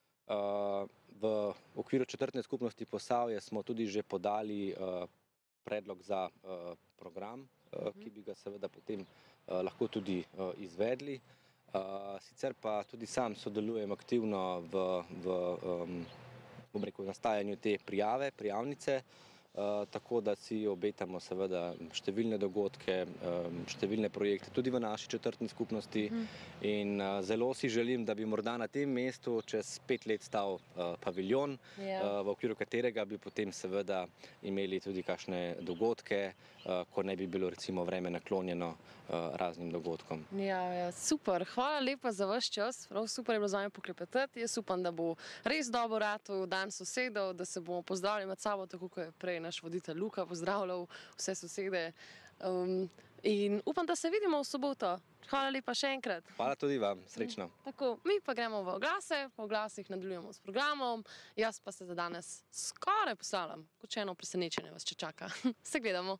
V okviru četrtne skupnosti Posavje smo tudi že podali predlog za program, ki bi ga seveda potem lahko tudi izvedli. Sicer pa tudi sam sodelujem aktivno v, bom rekel, nastajanju te prijave, prijavnice, tako da si obetamo seveda številne dogodke, številne projekte tudi v naši četrtni skupnosti in zelo si želim, da bi morda na tem mestu čez pet let stal paviljon, v okviru katerega bi potem seveda imeli tudi kakšne dogodke, ko ne bi bilo recimo vreme naklonjeno raznim dogodkom. Ja, super. Hvala lepa za vaš čas. Prav super je bilo z vami poklepetati. Jaz upam, da bo res dobro ratal dan sosedov, da se bomo pozdravili med sabo, tako kot je prej naš voditelj Luka pozdravljal vse sosede. In upam, da se vidimo v soboto. Hvala lepa še enkrat. Hvala tudi vam. Srečno. Tako, mi pa gremo v oglase, po oglasih nadaljujemo s programom. Jaz pa se za danes skoraj postavljam. Kot še eno presenečenje vas če čaka. Se gledamo.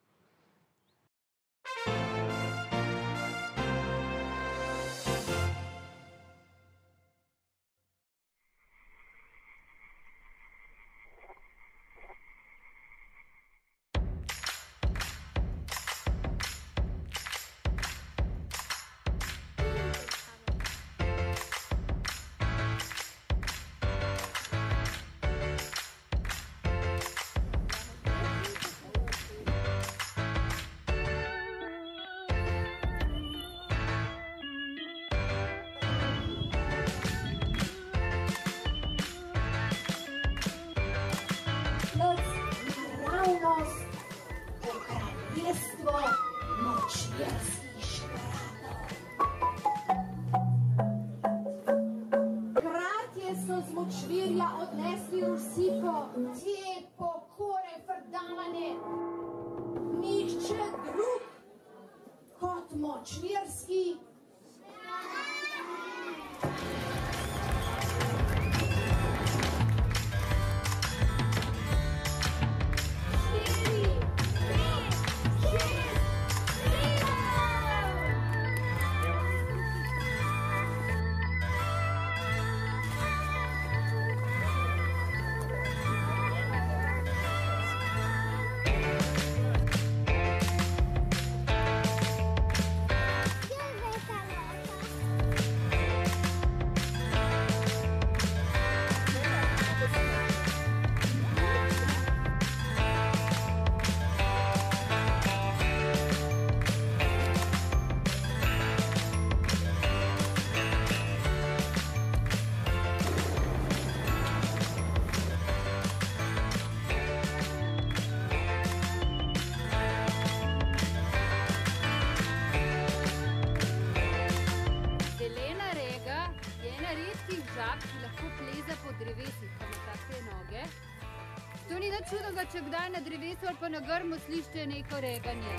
Če kdaj na drevesu ali pa na grmu slišite neko reganje.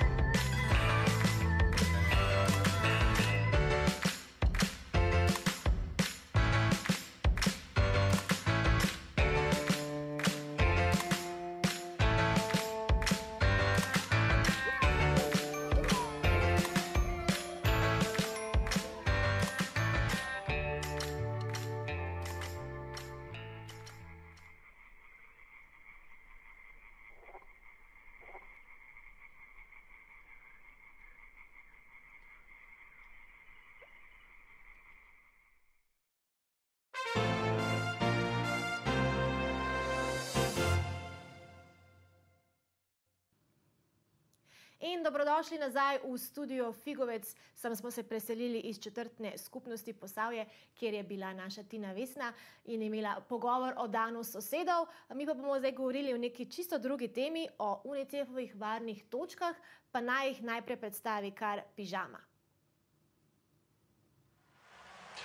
In dobrodošli nazaj v studio Figovec. Sem smo se preselili iz četrtne skupnosti Posavje, kjer je bila naša Tina Vesna in imela pogovor o danu sosedov. Mi pa bomo zdaj govorili o neki čisto drugi temi, o UNICEF-ovih varnih točkah, pa naj jih najprej predstavi kar Pižama.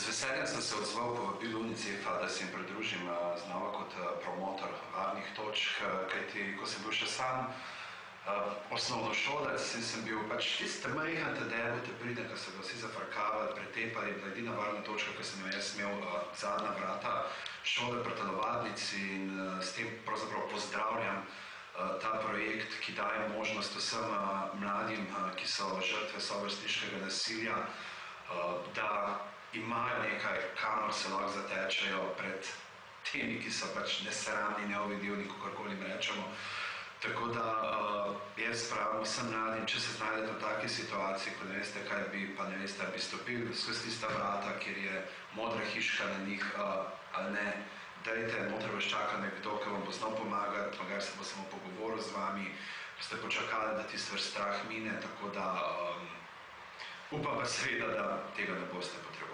Z veseljem sem se odzval povabilu UNICEF-a, da se jim pridružim znova kot promotor varnih točk, kajti ko sem bil še sam osnovnošolec, sem bil pač tiste majhen tedebo, te pride, ko so ga vsi zafrkavali, pretepali, bila edina varna točka, ko sem jo jaz imel zadnja vrata šole pri telovadnici in s tem pravzaprav pozdravljam ta projekt, ki daje možnost vsem mladim, ki so žrtve sovrstniškega nasilja, da imajo nekaj, kamor se lahko zatečejo pred temi, ki so pač nesramni, neovidivni, kakorkoli jim rečemo. Tako da jaz pravim vsem mladim, če se znajdete v taki situaciji, ko ne veste, kaj bi, pa ne veste, ali bi stopili skozi tista vrata, kjer je modra hiška na njih, ali ne, dajte, noter vas čaka nekdo, ki vam bo znal pomagati, magar se bo samo pogovoril z vami, boste počakali, da tisti vaš strah mine, tako da upam pa seveda, da tega ne boste potrebovali.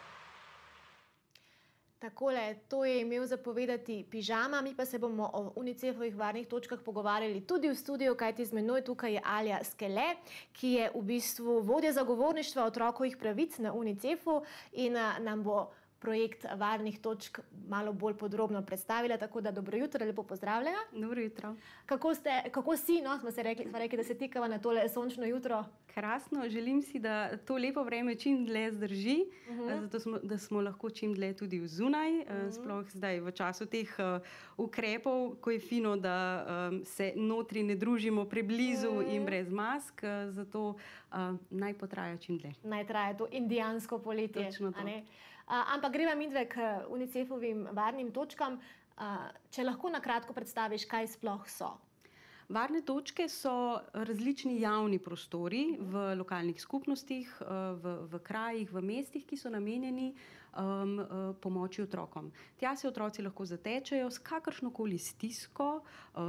Takole, to je imel zapovedati Pižama, mi pa se bomo o UNICEF-ovih varnih točkah pogovarjali tudi v studiu, kajti z menoj tukaj je Alja Skele, ki je v bistvu vodja zagovorništva otrokovih pravic na UNICEF-u in nam bo projekt varnih točk malo bolj podrobno predstavila, tako da dobro jutro, lepo pozdravljena. Dobro jutro. Kako, ste, kako si, no, smo se rekli, smo rekli, da se tikava na tole sončno jutro? Krasno, želim si, da to lepo vreme čim dlje zdrži, uh -huh. zato smo, da smo lahko čim dlje tudi vzunaj, uh -huh. sploh zdaj v času teh uh, ukrepov, ko je fino, da um, se notri ne družimo preblizu uh -huh. in brez mask, uh, zato uh, naj potraja čim dlje. Naj traja to indijansko poletje. Točno to. Uh, ampak greva midve k UNICEF-ovim varnim točkam. Uh, če lahko na kratko predstaviš, kaj sploh so? Varne točke so različni javni prostori v lokalnih skupnostih, v, v krajih, v mestih, ki so namenjeni um, pomoči otrokom. Tja se otroci lahko zatečejo s kakršnokoli stisko,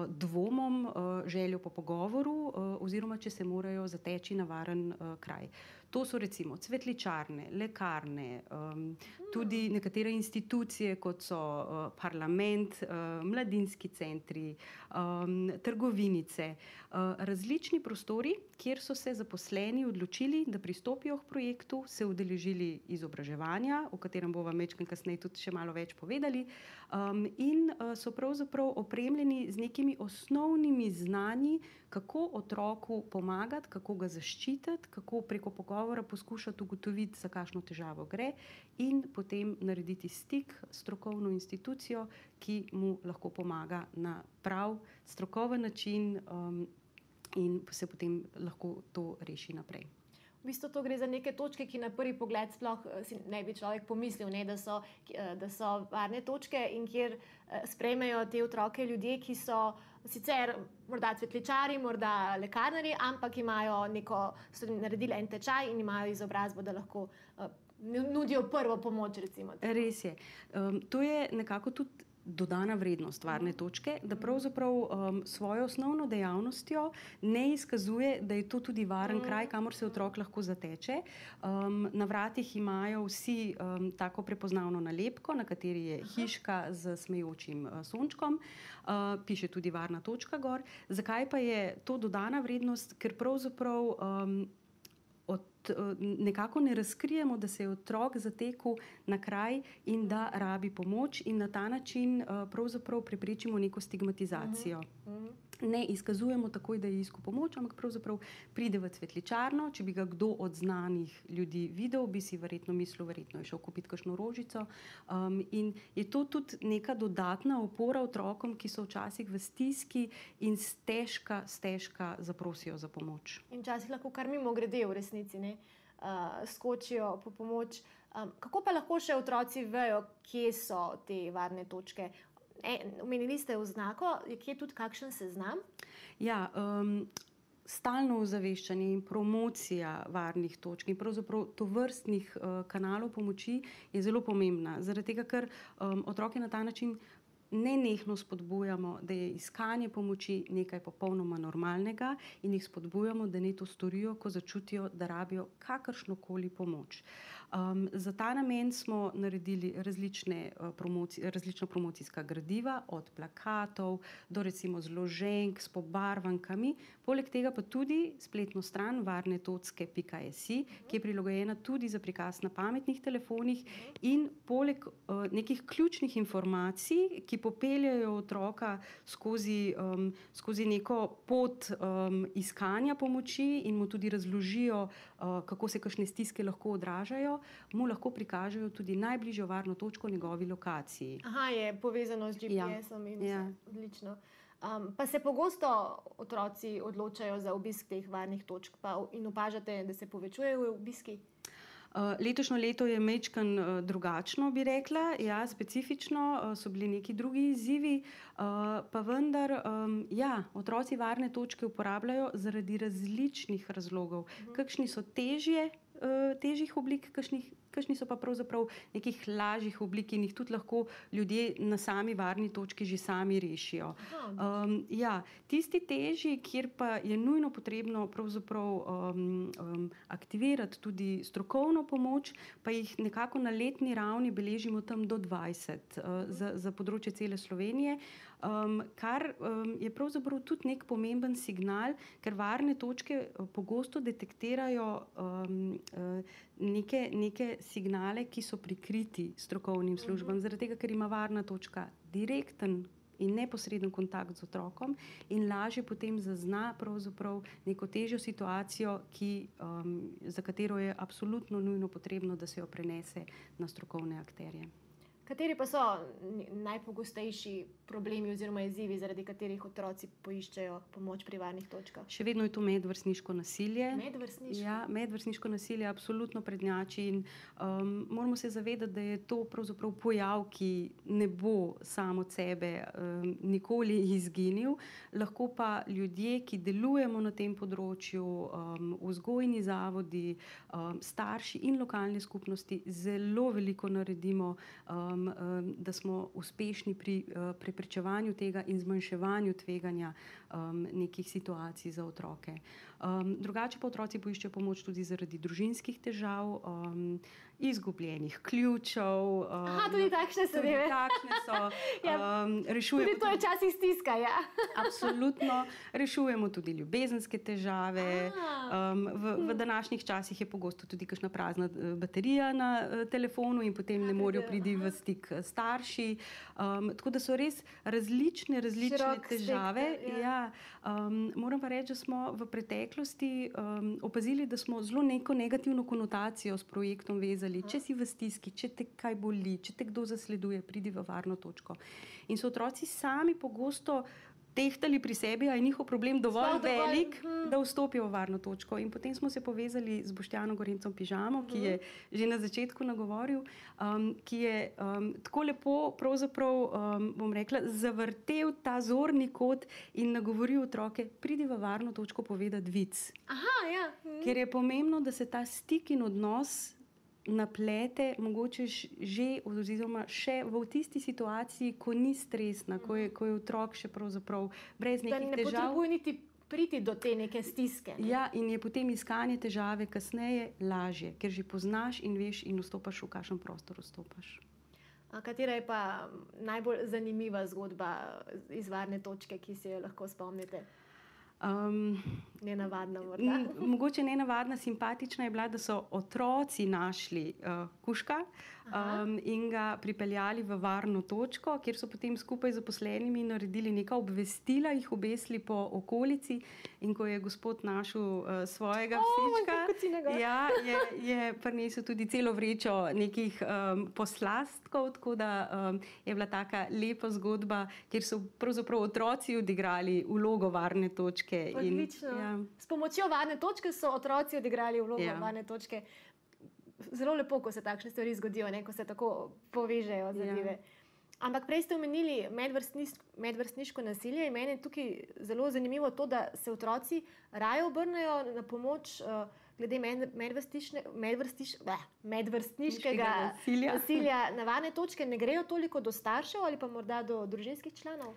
dvomom, željo po pogovoru oziroma če se morajo zateči na varen kraj. To so recimo cvetličarne, lekarne, um, tudi nekatere institucije, kot so uh, parlament, uh, mladinski centri, um, trgovinice, uh, različni prostori, kjer so se zaposleni odločili, da pristopijo k projektu, se udeležili izobraževanja, o katerem bova mečkam kasneje tudi še malo več povedali, um, in uh, so pravzaprav opremljeni z nekimi osnovnimi znanji, kako otroku pomagati, kako ga zaščititi, kako preko pogovora poskušati ugotoviti, za kakšno težavo gre in potem narediti stik s strokovno institucijo, ki mu lahko pomaga na prav strokoven način um, in se potem lahko to reši naprej. V bistvu to gre za neke točke, ki na prvi pogled sploh si ne bi človek pomislil, ne, da, so, da so varne točke in kjer sprejmejo te otroke ljudje, ki so sicer morda cvetličari, morda lekarnarji, ampak imajo neko, so naredili en tečaj in imajo izobrazbo, da lahko uh, nudijo prvo pomoč, recimo. Res je. Um, to je nekako tudi dodana vrednost varne točke, da pravzaprav um, svojo osnovno dejavnostjo ne izkazuje, da je to tudi varen kraj, kamor se otrok lahko zateče. Um, na vratih imajo vsi um, tako prepoznavno nalepko, na kateri je hiška z smejočim uh, sončkom, uh, piše tudi varna točka gor. Zakaj pa je to dodana vrednost? Ker pravzaprav um, od nekako ne razkrijemo, da se je otrok zatekel na kraj in da rabi pomoč in na ta način pravzaprav preprečimo neko stigmatizacijo. Uh-huh. Ne izkazujemo takoj, da je iskal pomoč, ampak pravzaprav pride v cvetličarno, če bi ga kdo od znanih ljudi videl, bi si verjetno mislil, verjetno je šel kupiti kakšno rožico. Um, in je to tudi neka dodatna opora otrokom, ki so včasih v stiski in stežka, stežka zaprosijo za pomoč. In včasih lahko kar mimo grede v resnici, ne? Uh, skočijo po pomoč. Um, kako pa lahko še otroci vejo, kje so te varne točke? E, omenili ste oznako, kje je tudi kakšen seznam? Ja, um, stalno ozaveščanje in promocija varnih točk in pravzaprav tovrstnih uh, kanalov pomoči je zelo pomembna. Zaradi tega, ker um, otroke na ta način nenehno spodbujamo, da je iskanje pomoči nekaj popolnoma normalnega in jih spodbujamo, da naj to storijo, ko začutijo, da rabijo kakršnokoli pomoč. Um, za ta namen smo naredili različne, uh, promoci, različna promocijska gradiva, od plakatov do recimo zloženk s pobarvankami, poleg tega pa tudi spletno stran varne točke pika si, ki je prilagojena tudi za prikaz na pametnih telefonih in poleg uh, nekih ključnih informacij, ki popeljajo otroka skozi, um, skozi neko pot um, iskanja pomoči in mu tudi razložijo, uh, kako se kakšne stiske lahko odražajo, mu lahko prikažejo tudi najbližjo varno točko njegovi lokaciji. Aha, je povezano z G P S-om in vse. Ja. Odlično. Um, pa se pogosto otroci odločajo za obisk teh varnih točk pa in opažate, da se povečujejo obiski? Uh, letošnje leto je majčkan uh, drugačno, bi rekla, ja, specifično, uh, so bili neki drugi izzivi, uh, pa vendar, um, ja, otroci varne točke uporabljajo zaradi različnih razlogov. Uh-huh. Kakšni so težje, uh, težjih oblik, kakšnih kakšni so pa pravzaprav nekih lažjih oblik in jih tudi lahko ljudje na sami varni točki že sami rešijo. Um, ja, tisti težji, kjer pa je nujno potrebno pravzaprav um, um, aktivirati tudi strokovno pomoč, pa jih nekako na letni ravni beležimo tam do dvajset uh, za, za področje cele Slovenije. Um, kar um, je pravzaprav tudi nek pomemben signal, ker varne točke pogosto detektirajo um, uh, neke, neke signale, ki so prikriti strokovnim službam, zaradi tega, ker ima varna točka direkten in neposreden kontakt z otrokom in lažje potem zazna pravzaprav neko težjo situacijo, ki, um, za katero je absolutno nujno potrebno, da se jo prenese na strokovne akterje. Kateri pa so najpogostejši problemi oziroma izzivi, zaradi katerih otroci poiščejo pomoč pri varnih točkah? Še vedno je to medvrstniško nasilje. Medvrstniško? Ja, medvrstniško nasilje absolutno prednjači in um, moramo se zavedati, da je to pravzaprav pojav, ki ne bo sam od sebe um, nikoli izginil. Lahko pa ljudje, ki delujemo na tem področju, um, vzgojni zavodi, um, starši in lokalne skupnosti zelo veliko naredimo, um, da smo uspešni pri preprečevanju tega in zmanjševanju tveganja um, nekih situacij za otroke. Um, drugače pa otroci poiščejo pomoč tudi zaradi družinskih težav, um, izgubljenih ključev. Um, Aha, tudi takšne so. Tudi takšne so. Um, rešujemo tudi to je včasih stiska, ja. Absolutno. Rešujemo tudi ljubezenske težave. Um, v, v današnjih časih je pogosto tudi kakšna prazna baterija na uh, telefonu in potem ne morejo priti v stik starši. Um, tako da so res različne, različne Širok težave. Stik, ja. Ja, um, moram pa reči, da smo v preteklosti um, opazili, da smo zelo neko negativno konotacijo s projektom vezali. Če si v stiski, če te kaj boli, če te kdo zasleduje, pridi v varno točko. In so otroci sami pogosto tehtali pri sebi, a je njihov problem dovolj velik, da vstopijo v varno točko. In potem smo se povezali z Boštjanom Gorencem Pižamo, ki je že na začetku nagovoril, um, ki je um, tako lepo pravzaprav, um, bom rekla, zavrtel ta zorni kot in nagovoril otroke, pridi v varno točko povedati vic. Aha, ja. Hmm. Ker je pomembno, da se ta stik in odnos naplete mogoče že oziroma še v tisti situaciji, ko ni stresna, ko je, ko je otrok še pravzaprav brez nekih težav. Da ne potrebuje niti priti do te neke stiske. Ne? Ja, in je potem iskanje težave kasneje lažje, ker že poznaš in veš in vstopaš v kakšen prostor vstopaš. A katera je pa najbolj zanimiva zgodba iz varne točke, ki si jo lahko spomnite? Um, nenavadna morda. Mogoče nenavadna, simpatična je bila, da so otroci našli uh, kužka um, in ga pripeljali v varno točko, kjer so potem skupaj z zaposlenimi naredili neka obvestila, jih obesili po okolici in ko je gospod našel uh, svojega psička, oh, ja, je, je prinesel tudi celo vrečo nekih um, poslastkov, tako da um, je bila taka lepa zgodba, kjer so pravzaprav otroci odigrali vlogo varne točke. Odlično. In, ja. S pomočjo varne točke so otroci odigrali vlogo ja. varne točke. Zelo lepo, ko se takšne stvari zgodijo, ne? Ko se tako povežejo zadeve. Ja. Ampak prej ste omenili medvrstniško, medvrstniško nasilje in meni je tukaj zelo zanimivo to, da se otroci raje obrnejo na pomoč uh, glede medvrstniškega nasilja. nasilja na varne točke ne grejo toliko do staršev ali pa morda do družinskih članov?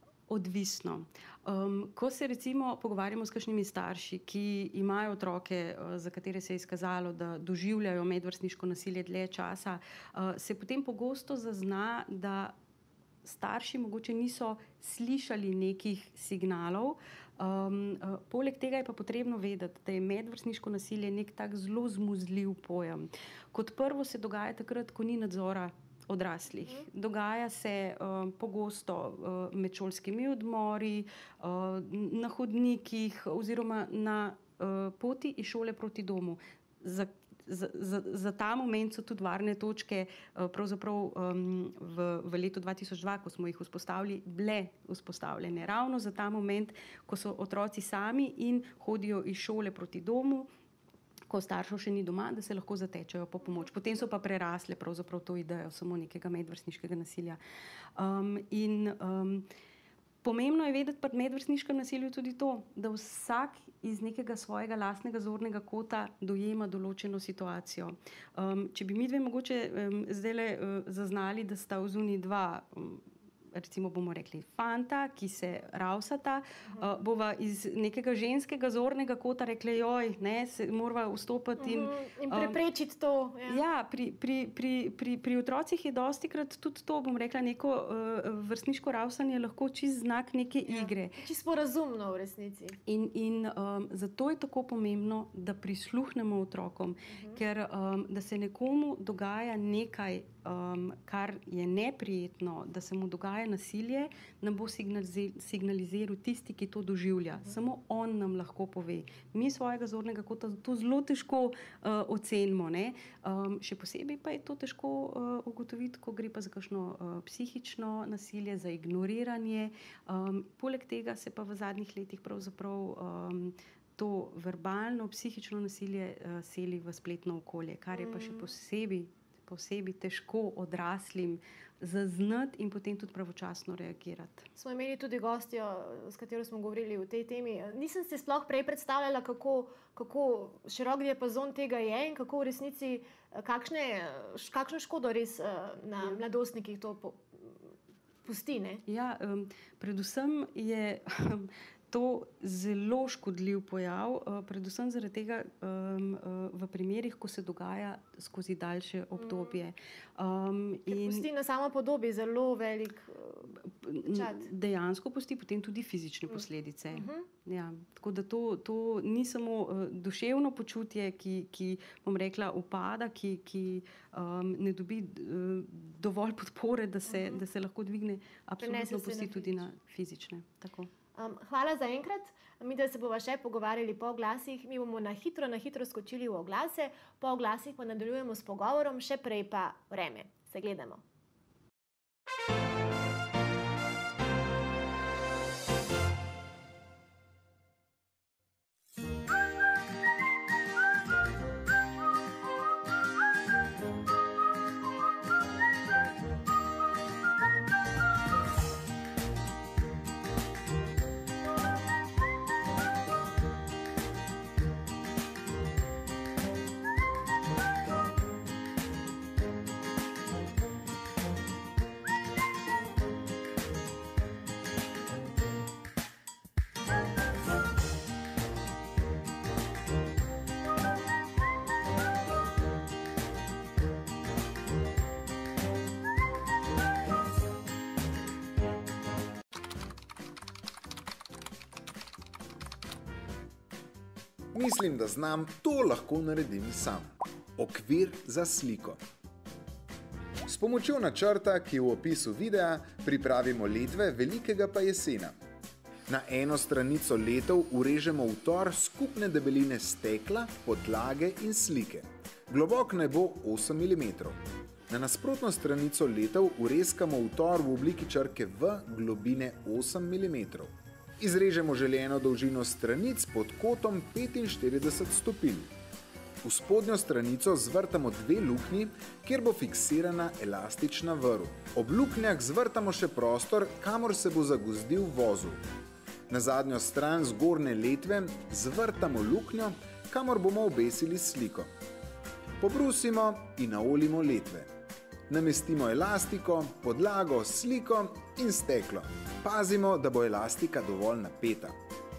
Odvisno. Um, ko se recimo pogovarjamo s kakšnimi starši, ki imajo otroke, uh, za katere se je izkazalo, da doživljajo medvrstniško nasilje dlje časa, uh, se potem pogosto zazna, da starši mogoče niso slišali nekih signalov. Um, uh, poleg tega je pa potrebno vedeti, da je medvrstniško nasilje nek tak zelo zmuzljiv pojem. Kot prvo se dogaja takrat, ko ni nadzora odraslih. Dogaja se uh, pogosto uh, med šolskimi odmori, uh, na hodnikih oziroma na uh, poti iz šole proti domu. Za Za, za, za ta moment so tudi varne točke pravzaprav um, v, v letu dva tisoč dva, ko smo jih vzpostavili, bile vzpostavljene. Ravno za ta moment, ko so otroci sami in hodijo iz šole proti domu, ko staršev še ni doma, da se lahko zatečejo po pomoč. Potem so pa prerasle pravzaprav to idejo samo nekega medvrstniškega nasilja. Um, in um, pomembno je vedeti pri medvrstniškem nasilju tudi to, da vsak iz nekega svojega lastnega zornega kota dojema določeno situacijo. Um, če bi mi dve mogoče um, zdajle uh, zaznali, da sta vzuni dva, um, recimo bomo rekli fanta, ki se ravsata, uh, bova iz nekega ženskega zornega kota rekli, joj, ne, se morava vstopati in, uh, in preprečiti to. Ja, ja pri, pri, pri, pri, pri otrocih je dostikrat tudi to, bom rekla, neko uh, vrstniško ravsanje lahko čist znak neke ja, igre. Čisto razumno v resnici. In, in um, zato je tako pomembno, da prisluhnemo otrokom, uh-huh. ker um, da se nekomu dogaja nekaj, um, kar je neprijetno, da se mu dogaja nasilje, nam bo signaliziral tisti, ki to doživlja. Samo on nam lahko pove. Mi svojega zornega kota to zelo težko uh, ocenimo. Ne? Um, še posebej pa je to težko uh, ugotoviti, ko gre pa za kakšno uh, psihično nasilje, za ignoriranje. Um, poleg tega se pa v zadnjih letih pravzaprav um, to verbalno, psihično nasilje uh, seli v spletno okolje, kar je pa še posebej, posebej težko odraslim zaznati in potem tudi pravočasno reagirati. Smo imeli tudi gostjo, s katero smo govorili o tej temi. Nisem se sploh prej predstavljala, kako, kako širok diapazon tega je in kako v resnici, kakšne, kakšno škodo res na mladostnikih to pusti. Ne? Ja, um, predvsem je to zelo škodljiv pojav, uh, predvsem zaradi tega um, uh, v primerih, ko se dogaja skozi daljše obdobje. Um, in pusti na samo podobi zelo velik čat. Dejansko pusti potem tudi fizične posledice. Uh-huh. Ja, tako da to, to ni samo uh, duševno počutje, ki, ki bom rekla, upada, ki, ki um, ne dobi uh, dovolj podpore, da se, uh-huh. da se lahko dvigne, absolutno pusti tudi na fizične. Tako. Um, hvala za enkrat. Mi, da se bova še pogovarjali po oglasih, mi bomo na hitro, na hitro skočili v oglase, po oglasih pa nadaljujemo s pogovorom, še prej pa vreme. Se gledamo. Mislim, da znam, to lahko naredim sam. Okvir za sliko. S pomočjo načrta, ki je v opisu videa, pripravimo letve velikega pa jesena. Na eno stranico letov urežemo utor skupne debeline stekla, podlage in slike. Globok naj bo osem milimetrov. Na nasprotno stranico letov urezkamo utor v obliki črke V globine osem milimetrov. Izrežemo želeno dolžino stranic pod kotom petinštirideset stopinj. V spodnjo stranico zvrtamo dve luknji, kjer bo fiksirana elastična vrv. Ob luknjah zvrtamo še prostor, kamor se bo zagozdil vozel. Na zadnjo stran zgornje letve zvrtamo luknjo, kamor bomo obesili sliko. Pobrusimo in naolimo letve. Namestimo elastiko, podlago, sliko in steklo. Pazimo, da bo elastika dovolj napeta.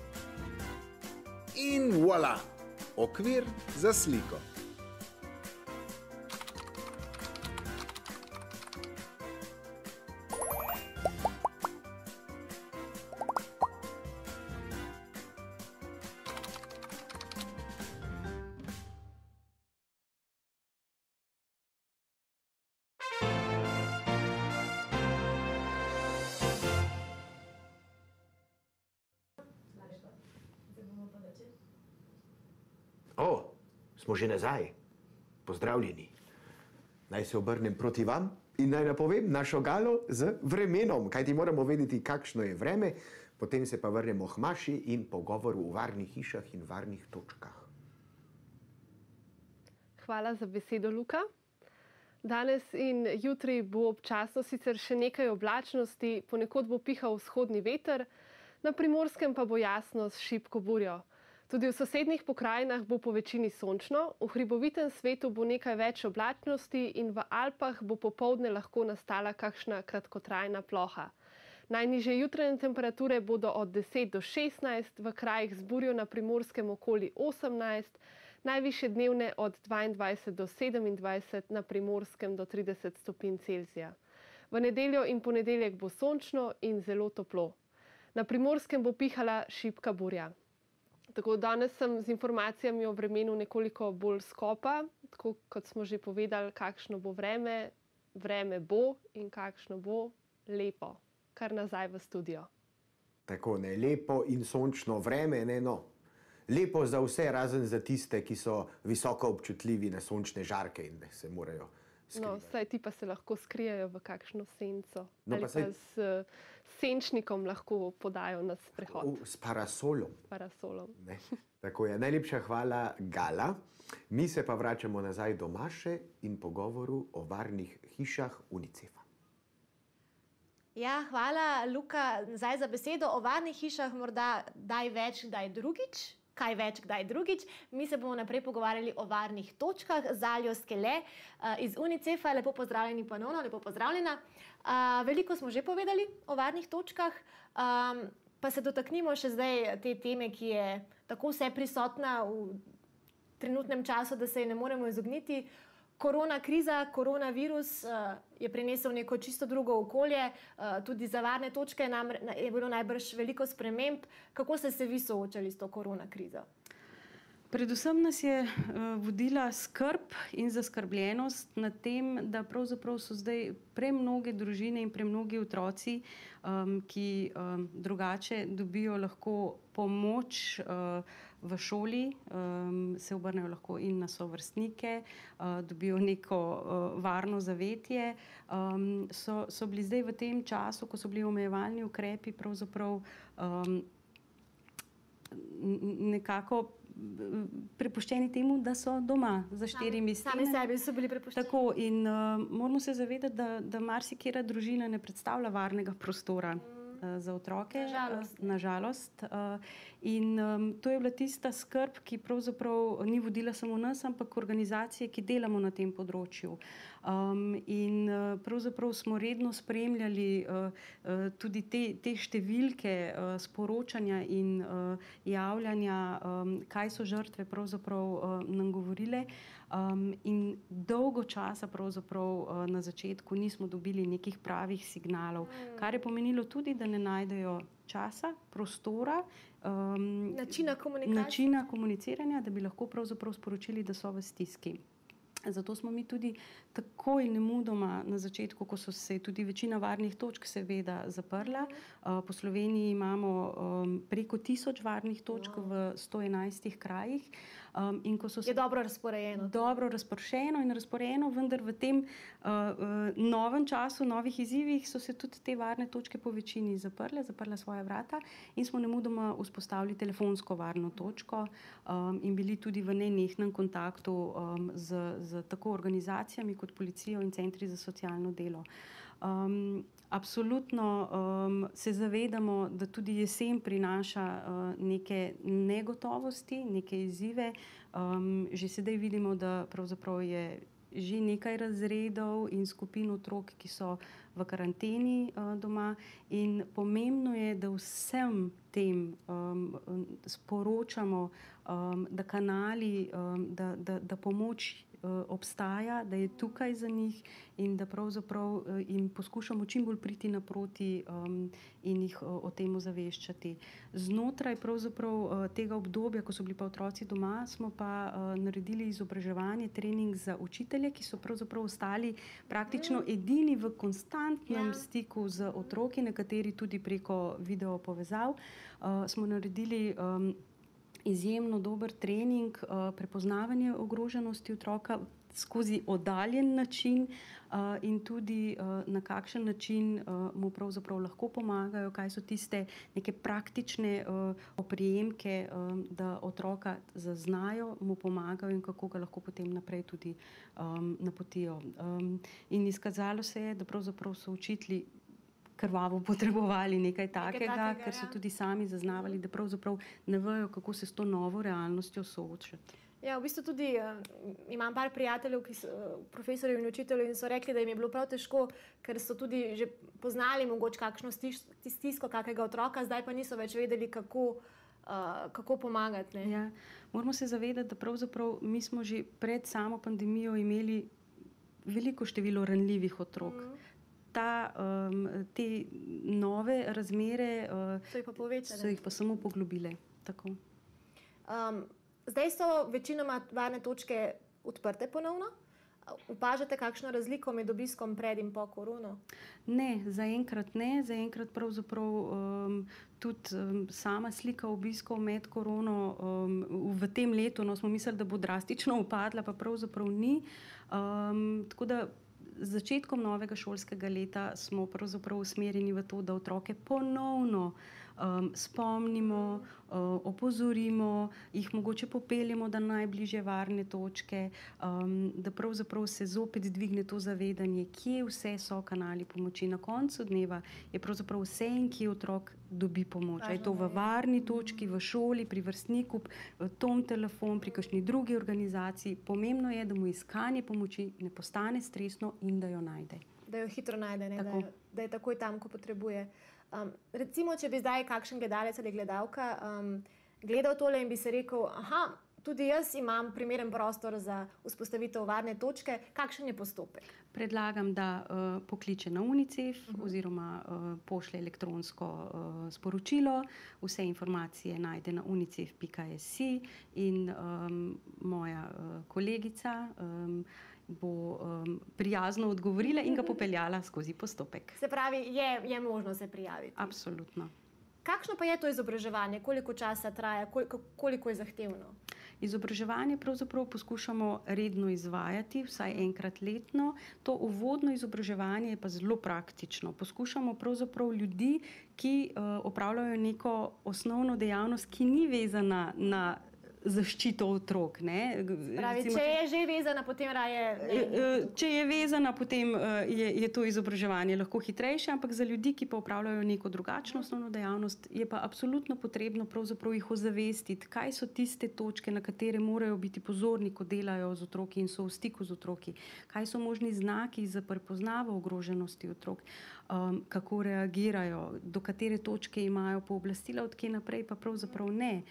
In voilà! Okvir za sliko. O, smo že nazaj. Pozdravljeni. Naj se obrnem proti vam in naj napovem našo galo z vremenom, kajti moramo vedeti, kakšno je vreme, potem se pa vrnemo k maši in pogovoru o varnih hišah in varnih točkah. Hvala za besedo, Luka. Danes in jutri bo občasno sicer še nekaj oblačnosti, ponekod bo pihal vzhodni veter, na Primorskem pa bo jasno s šibko burjo. Tudi v sosednjih pokrajinah bo po večini sončno, v hribovitem svetu bo nekaj več oblačnosti in v Alpah bo popoldne lahko nastala kakšna kratkotrajna ploha. Najnižje jutranje temperature bodo od deset do šestnajst, v krajih z burjo na Primorskem okoli osemnajst, najvišje dnevne od dvaindvajset do sedemindvajset, na Primorskem do trideset stopinj Celzija. V nedeljo in ponedeljek bo sončno in zelo toplo. Na Primorskem bo pihala šibka burja. Tako danes sem z informacijami o vremenu nekoliko bolj skopa, tako kot smo že povedali, kakšno bo vreme, vreme bo in kakšno bo lepo. Kar nazaj v studio. Tako, ne, lepo in sončno vreme, ne, no. Lepo za vse, razen za tiste, ki so visoko občutljivi na sončne žarke in ne, se morajo skrivati. No, saj ti pa se lahko skrijejo v kakšno senco. No, ali pa saj... pa s uh, senčnikom lahko podajo na sprehod. U, s parasolom. S parasolom. Ne. Tako je, najlepša hvala, Gala. Mi se pa vračamo nazaj do Maše in pogovoru o varnih hišah Unicefa. Ja, hvala, Luka, zdaj za besedo. O varnih hišah morda daj več, kdaj drugič. Kaj več, kdaj drugič. Mi se bomo naprej pogovarjali o varnih točkah. Zaljo Skele iz Unicefa, lepo pozdravljeni ponovno, lepo pozdravljena. Veliko smo že povedali o varnih točkah, pa se dotaknimo še zdaj te teme, ki je tako vse prisotna v trenutnem času, da se je ne moremo izogniti. Korona kriza, koronavirus je prinesel neko čisto drugo okolje, tudi za varne točke je bilo najbrž veliko sprememb. Kako ste se vi soočali s to korona krizo? Predvsem nas je vodila skrb in zaskrbljenost nad tem, da pravzaprav so zdaj premnoge družine in premnogi otroci, ki drugače dobijo lahko pomoč v šoli, se obrnejo lahko in na sovrstnike, dobijo neko varno zavetje. So, so bili zdaj v tem času, ko so bili omejevalni ukrepi, pravzaprav nekako prepuščeni temu, da so doma za štirimi stenami. Sami sebi so bili prepuščeni. Tako, in uh, moramo se zavedati, da, da marsikera družina ne predstavlja varnega prostora uh, za otroke. Nažalost. Uh, nažalost. Uh, in um, to je bila tista skrb, ki pravzaprav ni vodila samo nas, ampak organizacije, ki delamo na tem področju. Um, in uh, pravzaprav smo redno spremljali uh, uh, tudi te, te številke uh, sporočanja in uh, javljanja, um, kaj so žrtve pravzaprav uh, nam govorile. Um, in dolgo časa pravzaprav uh, na začetku nismo dobili nekih pravih signalov, mm. kar je pomenilo tudi, da ne najdejo časa, prostora, um, načina komunikacije, načina komuniciranja, da bi lahko pravzaprav sporočili, da so v stiski. Zato smo mi tudi takoj nemudoma na začetku, ko so se tudi večina varnih točk seveda zaprla. Po Sloveniji imamo preko tisoč varnih točk v sto enajstih krajih. In ko so se je dobro razporejeno. Dobro razpršeno in razporejeno, vendar v tem uh, novem času, novih izzivih so se tudi te varne točke po večini zaprle, zaprla svoja vrata in smo nemudoma vzpostavili telefonsko varno točko um, in bili tudi v nenehnem kontaktu um, z, z tako organizacijami kot policijo in centri za socialno delo. Um, absolutno um, se zavedamo, da tudi jesen prinaša uh, neke negotovosti, neke izzive. Um, že sedaj vidimo, da pravzaprav je že nekaj razredov in skupin otrok, ki so v karanteni uh, doma. In pomembno je, da vsem tem um, sporočamo, um, da kanali, um, da, da, da pomoč uh, obstaja, da je tukaj za njih in da pravzaprav uh, jim poskušamo čim bolj priti naproti um, in jih uh, o tem ozaveščati. Znotraj pravzaprav uh, tega obdobja, ko so bili pa otroci doma, smo pa uh, naredili izobraževanje, trening za učitelje, ki so pravzaprav ostali praktično edini v konstantnem ja. stiku z otroki, nekateri tudi preko video povezav. Uh, smo naredili um, izjemno dober trening, uh, prepoznavanje ogroženosti otroka skozi oddaljen način uh, in tudi uh, na kakšen način uh, mu pravzaprav lahko pomagajo, kaj so tiste neke praktične uh, oprijemke, um, da otroka zaznajo, mu pomagajo in kako ga lahko potem naprej tudi um, napotijo. Um, in izkazalo se je, da pravzaprav so učitelji krvavo potrebovali nekaj takega, takega ker so ja. tudi sami zaznavali, da pravzaprav ne vejo, kako se s to novo realnostjo soočati. Ja, v bistvu tudi uh, imam par prijateljev, ki so uh, profesorjev in učiteljev in so rekli, da jim je bilo prav težko, ker so tudi že poznali mogoče kakšno stis, stisko kakega otroka, zdaj pa niso več vedeli, kako, uh, kako pomagati. Ne? Ja, moramo se zavedati, da pravzaprav mi smo že pred samo pandemijo imeli veliko število ranljivih otrok. Mm. Ta, um, te nove razmere uh, so jih pa povečale. So jih pa samo poglobile. Tako. Um, zdaj so večinoma varne točke odprte ponovno. Opažate kakšno razliko med obiskom pred in po korono? Ne, zaenkrat ne. Zaenkrat pravzaprav um, tudi um, sama slika obiskov med korono um, v tem letu, no, smo mislili, da bo drastično upadla, pa pravzaprav ni. Um, tako da z začetkom novega šolskega leta smo pravzaprav usmerjeni v to, da otroke ponovno um, spomnimo, uh, opozorimo, jih mogoče popeljemo do najbližje varne točke, um, da pravzaprav se zopet dvigne to zavedanje, kje vse so kanali pomoči. Na koncu dneva je pravzaprav vse in kje otrok dobi pomoč. Je to v varni točki, v šoli, pri vrstniku, v tom telefon, pri kakšni drugi organizaciji. Pomembno je, da mu iskanje pomoči ne postane stresno in da jo najde. Da jo hitro najde, ne? Da, je, da je takoj tam, ko potrebuje. Um, recimo, če bi zdaj kakšen gledalec ali gledalka um, gledal tole in bi se rekel, aha, tudi jaz imam primeren prostor za vzpostavitev varne točke, kakšen je postopek? Predlagam, da uh, pokliče na UNICEF uh -huh. oziroma uh, pošlje elektronsko uh, sporočilo. Vse informacije najde na unicef pika si in um, moja uh, kolegica um, bo um, prijazno odgovorila in ga popeljala skozi postopek. Se pravi, je, je možno se prijaviti? Absolutno. Kakšno pa je to izobraževanje? Koliko časa traja? Koliko, koliko je zahtevno? Izobraževanje pravzaprav poskušamo redno izvajati, vsaj enkrat letno. To uvodno izobraževanje je pa zelo praktično. Poskušamo pravzaprav ljudi, ki uh, opravljajo neko osnovno dejavnost, ki ni vezana na zaščito otrok. Ne? Pravi, Recimo, če je že vezana, potem raje... Ne. Če je vezana, potem je, je to izobraževanje lahko hitrejše, ampak za ljudi, ki pa upravljajo neko drugačno osnovno dejavnost, je pa absolutno potrebno pravzaprav jih ozavestiti, kaj so tiste točke, na katere morajo biti pozorni, ko delajo z otroki in so v stiku z otroki, kaj so možni znaki za prepoznavo ogroženosti otrok, um, kako reagirajo, do katere točke imajo pooblastila, od kje naprej pa pravzaprav ne.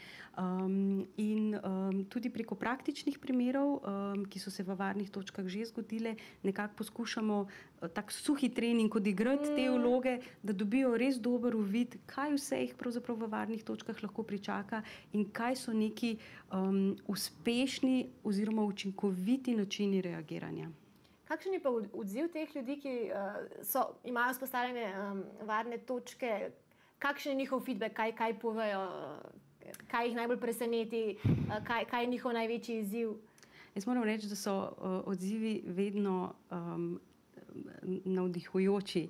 Um, in In um, tudi preko praktičnih primerov, um, ki so se v varnih točkah že zgodile, nekako poskušamo uh, tak suhi trening odigrati mm. te vloge, da dobijo res dober uvid, kaj vse jih pravzaprav v varnih točkah lahko pričaka in kaj so neki um, uspešni oziroma učinkoviti načini reagiranja. Kakšen je pa odziv teh ljudi, ki uh, so, imajo vzpostavljene um, varne točke? Kakšen je njihov feedback, kaj, kaj povejo? Uh, Kaj jih najbolj preseneti, kaj, kaj je njihov največji izziv? Jaz moram reči, da so uh, odzivi vedno um, navdihujoči.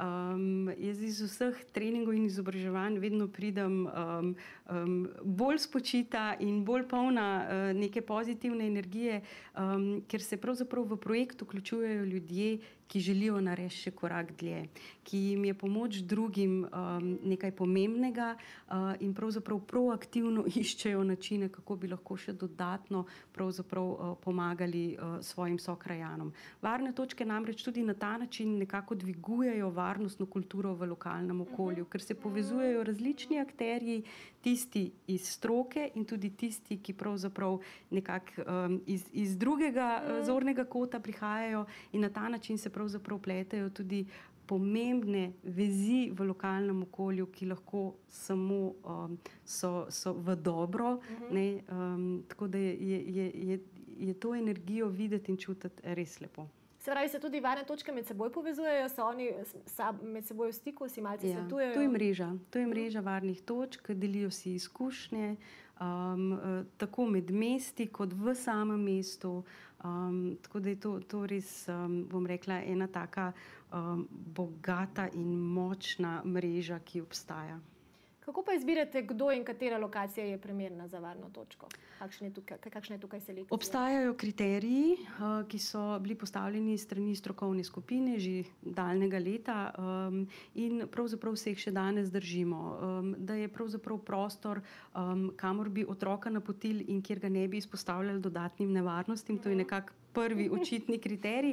Um, jaz iz vseh treningov in izobraževanj vedno pridem um, um, bolj spočita in bolj polna uh, neke pozitivne energije, um, ker se pravzaprav v projekt vključujejo ljudje, ki želijo narediti še korak dlje, ki jim je pomoč drugim um, nekaj pomembnega uh, in pravzaprav proaktivno iščejo načine, kako bi lahko še dodatno pravzaprav uh, pomagali uh, svojim sokrajanom. Varne točke namreč tudi na ta način nekako dvigujejo varnostno kulturo v lokalnem okolju, ker se povezujejo različni akterji, tisti iz stroke in tudi tisti, ki pravzaprav nekako um, iz, iz drugega uh, zornega kota prihajajo in na ta način se pravzaprav pletejo tudi pomembne vezi v lokalnem okolju, ki lahko samo um, so, so v dobro, uh-huh. ne, um, tako da je, je, je, je to energijo videti in čutiti res lepo. Se pravi, se tudi varne točke med seboj povezujejo, so oni sab, med seboj v stiku, si malce ja, svetujejo? To je mreža, to je mreža varnih točk, delijo si izkušnje, um, tako med mesti, kot v samem mestu. Um, tako da je to, to res, um, bom rekla, ena taka um, bogata in močna mreža, ki obstaja. Kako pa izbirate, kdo in katera lokacija je primerna za varno točko? Kakšna je tukaj, kakšna je tukaj selekcija? Obstajajo kriteriji, uh, ki so bili postavljeni strani strokovne skupine že daljnega leta um, in pravzaprav se jih še danes držimo. Um, da je pravzaprav prostor, um, kamor bi otroka napotili in kjer ga ne bi izpostavljali dodatnim nevarnostim, to je nekako prvi očitni kriterij.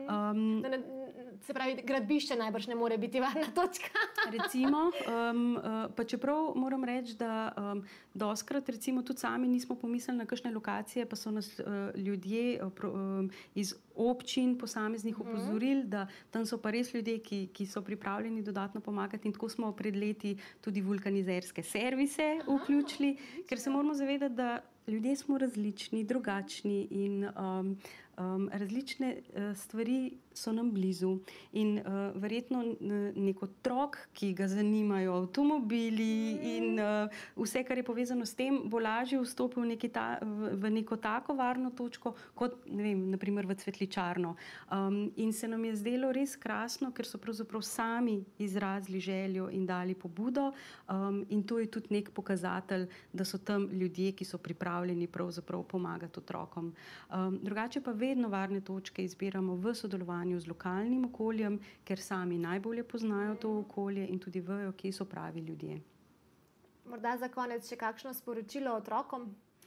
Um, Se pravi, gradbišče najbrž ne more biti varna točka. Recimo, um, uh, pa čeprav moram reči, da um, doskrat recimo tudi sami nismo pomislili na kakšne lokacije, pa so nas uh, ljudje uh, pro, um, iz občin posameznih opozorili, da tam so pa res ljudje, ki, ki so pripravljeni dodatno pomagati in tako smo pred leti tudi vulkanizerske servise vključili, ker se moramo zavedati, da ljudje smo različni, drugačni in um, um, različne uh, stvari so nam blizu. In uh, verjetno nek otrok, ki ga zanimajo avtomobili in uh, vse, kar je povezano s tem, bo lažje vstopil v, ta, v, v neko tako varno točko, kot ne vem, naprimer v cvetličarno. Um, in se nam je zdelo res krasno, ker so pravzaprav sami izrazili željo in dali pobudo. Um, in to je tudi nek pokazatelj, da so tam ljudje, ki so pripravljeni pravzaprav pomagati otrokom. Um, drugače pa vedno varne točke izbiramo v sodelovanju z lokalnim okoljem, ker sami najbolje poznajo to okolje in tudi vejo, kje so pravi ljudje. Morda za konec še kakšno sporočilo otrokom?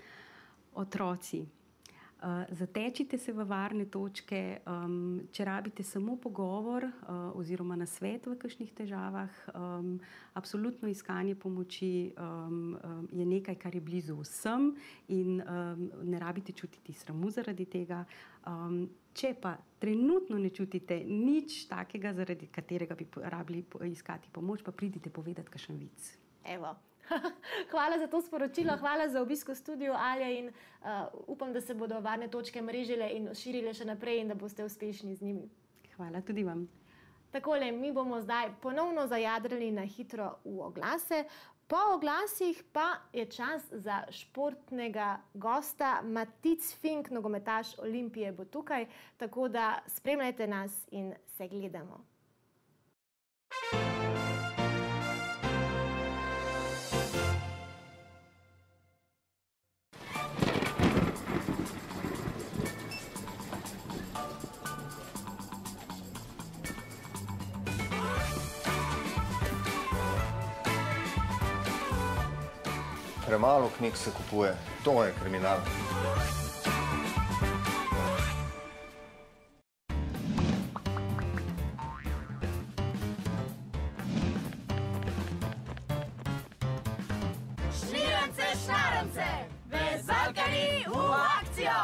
Otroci. Uh, zatečite se v varne točke, um, če rabite samo pogovor uh, oziroma nasvet v kakšnih težavah, um, absolutno iskanje pomoči um, um, je nekaj, kar je blizu vsem in um, ne rabite čutiti sramu zaradi tega. Um, če pa trenutno ne čutite nič takega, zaradi katerega bi rabili iskati pomoč, pa pridite povedati kakšen vic. Evo. Hvala za to sporočilo, hvala za obisk v studiu, Alja, in uh, upam, da se bodo varne točke mrežile in širile še naprej in da boste uspešni z njimi. Hvala tudi vam. Takole, mi bomo zdaj ponovno zajadrali na hitro v oglase. Po oglasih pa je čas za športnega gosta. Matic Fink, nogometaš Olimpije, bo tukaj, tako da spremljajte nas in se gledamo. Premalo knjig se kupuje. To je kriminal. Šmirance, šarance, vezalkari v akcijo!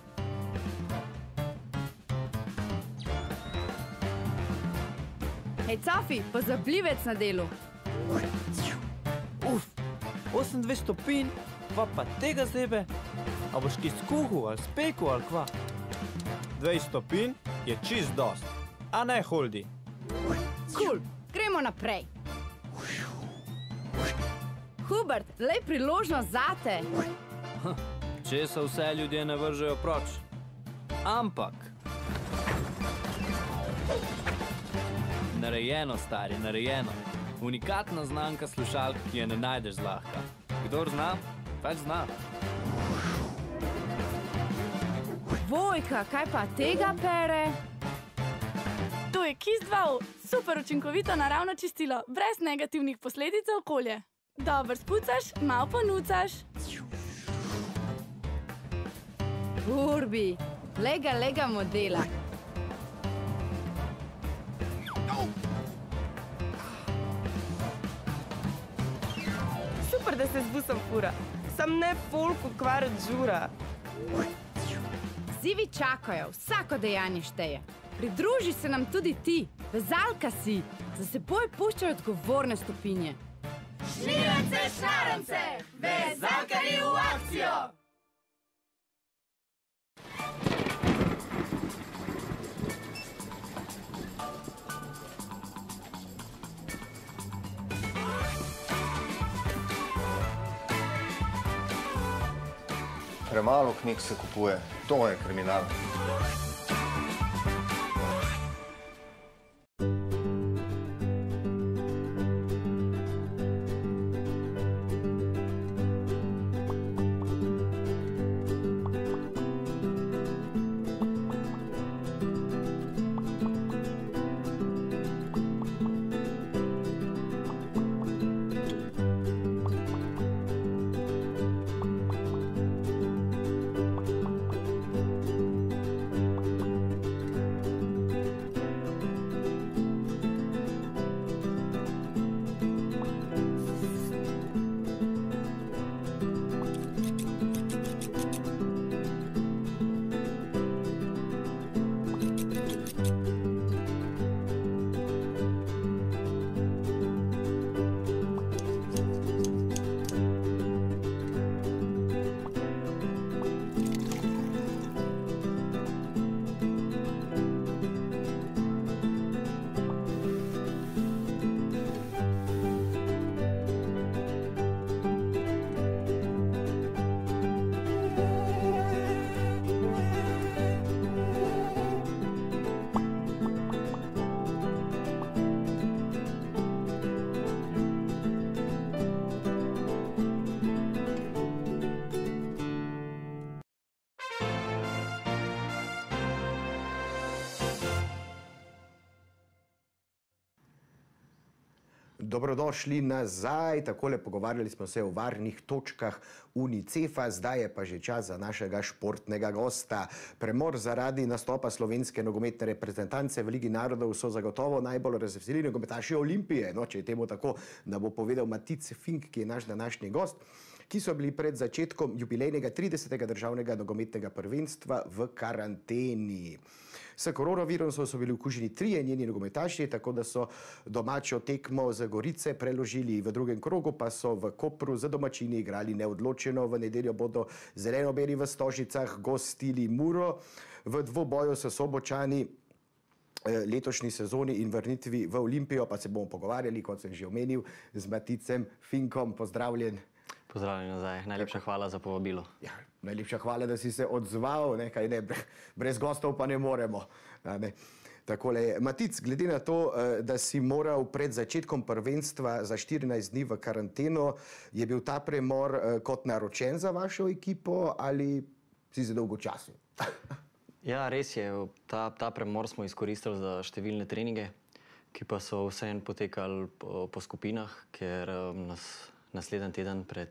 Hej, Cafi, pozabljivec na delu. Uf, osemindvajset stopinj, kva pa tega zebe? A boš ki skuhal ali spekel ali kva? dvajset stopinj je čist dost, a ne holdi. Kul, gremo naprej. Hubert, lej priložnost zate. Če se vse ljudje ne vržejo proč. Ampak Narejeno, stari, narejeno. Unikatna znamka slušalk, ki je ne najdeš zlahka. Kdor zna, pač zna. Vojka, kaj pa tega pere? To je Kiss dva O, super učinkovito naravno čistilo, brez negativnih posledic za okolje. Dobro spucaš, malo pa nucaš. Urbi, lega, lega modela. Super, da se z busom fura. Sam ne folk ukvarja žura. Zivi čakajo, vsako dejanje šteje. Pridruži se nam tudi ti, vezalka si, za seboj puščaj odgovorne stopinje. Šlirance, šarance, vezalkari v akcijo! Premalo knjig se kupuje, to je kriminal. Dobrodošli nazaj, takole pogovarjali smo se o varnih točkah Unicefa, zdaj je pa že čas za našega športnega gosta. Premor zaradi nastopa slovenske nogometne reprezentance v Ligi narodov so zagotovo najbolj razveselili nogometaši Olimpije. No, če je temu tako, da bo povedal Matic Fink, ki je naš današnji gost, ki so bili pred začetkom jubilejnega tridesetega državnega nogometnega prvenstva v karanteni. S koronavirusom so bili okuženi trije njeni nogometaši, tako da so domačo tekmo z Gorice preložili v drugem krogu, pa so v Kopru z domačini igrali neodločeno. V nedeljo bodo zeleno-beli v Stožicah gostili Muro v dvoboju s Sobočani letošnji sezoni in vrnitvi v Olimpijo, pa se bomo pogovarjali, kot sem že omenil, z Maticem Finkom. Pozdravljen. Pozdravljen nazaj. Najlepša hvala za povabilo. Ja, najlepša hvala, da si se odzval, ne, kaj ne, brez gostov pa ne moremo. Ne. Takole, Matic, glede na to, da si moral pred začetkom prvenstva za štirinajst dni v karanteno, je bil ta premor kot naročen za vašo ekipo ali si za dolgo času? Ja, res je. Ta, ta premor smo izkoristili za številne treninge, ki pa so vseeno potekali po, po skupinah, ker nas naslednji teden pred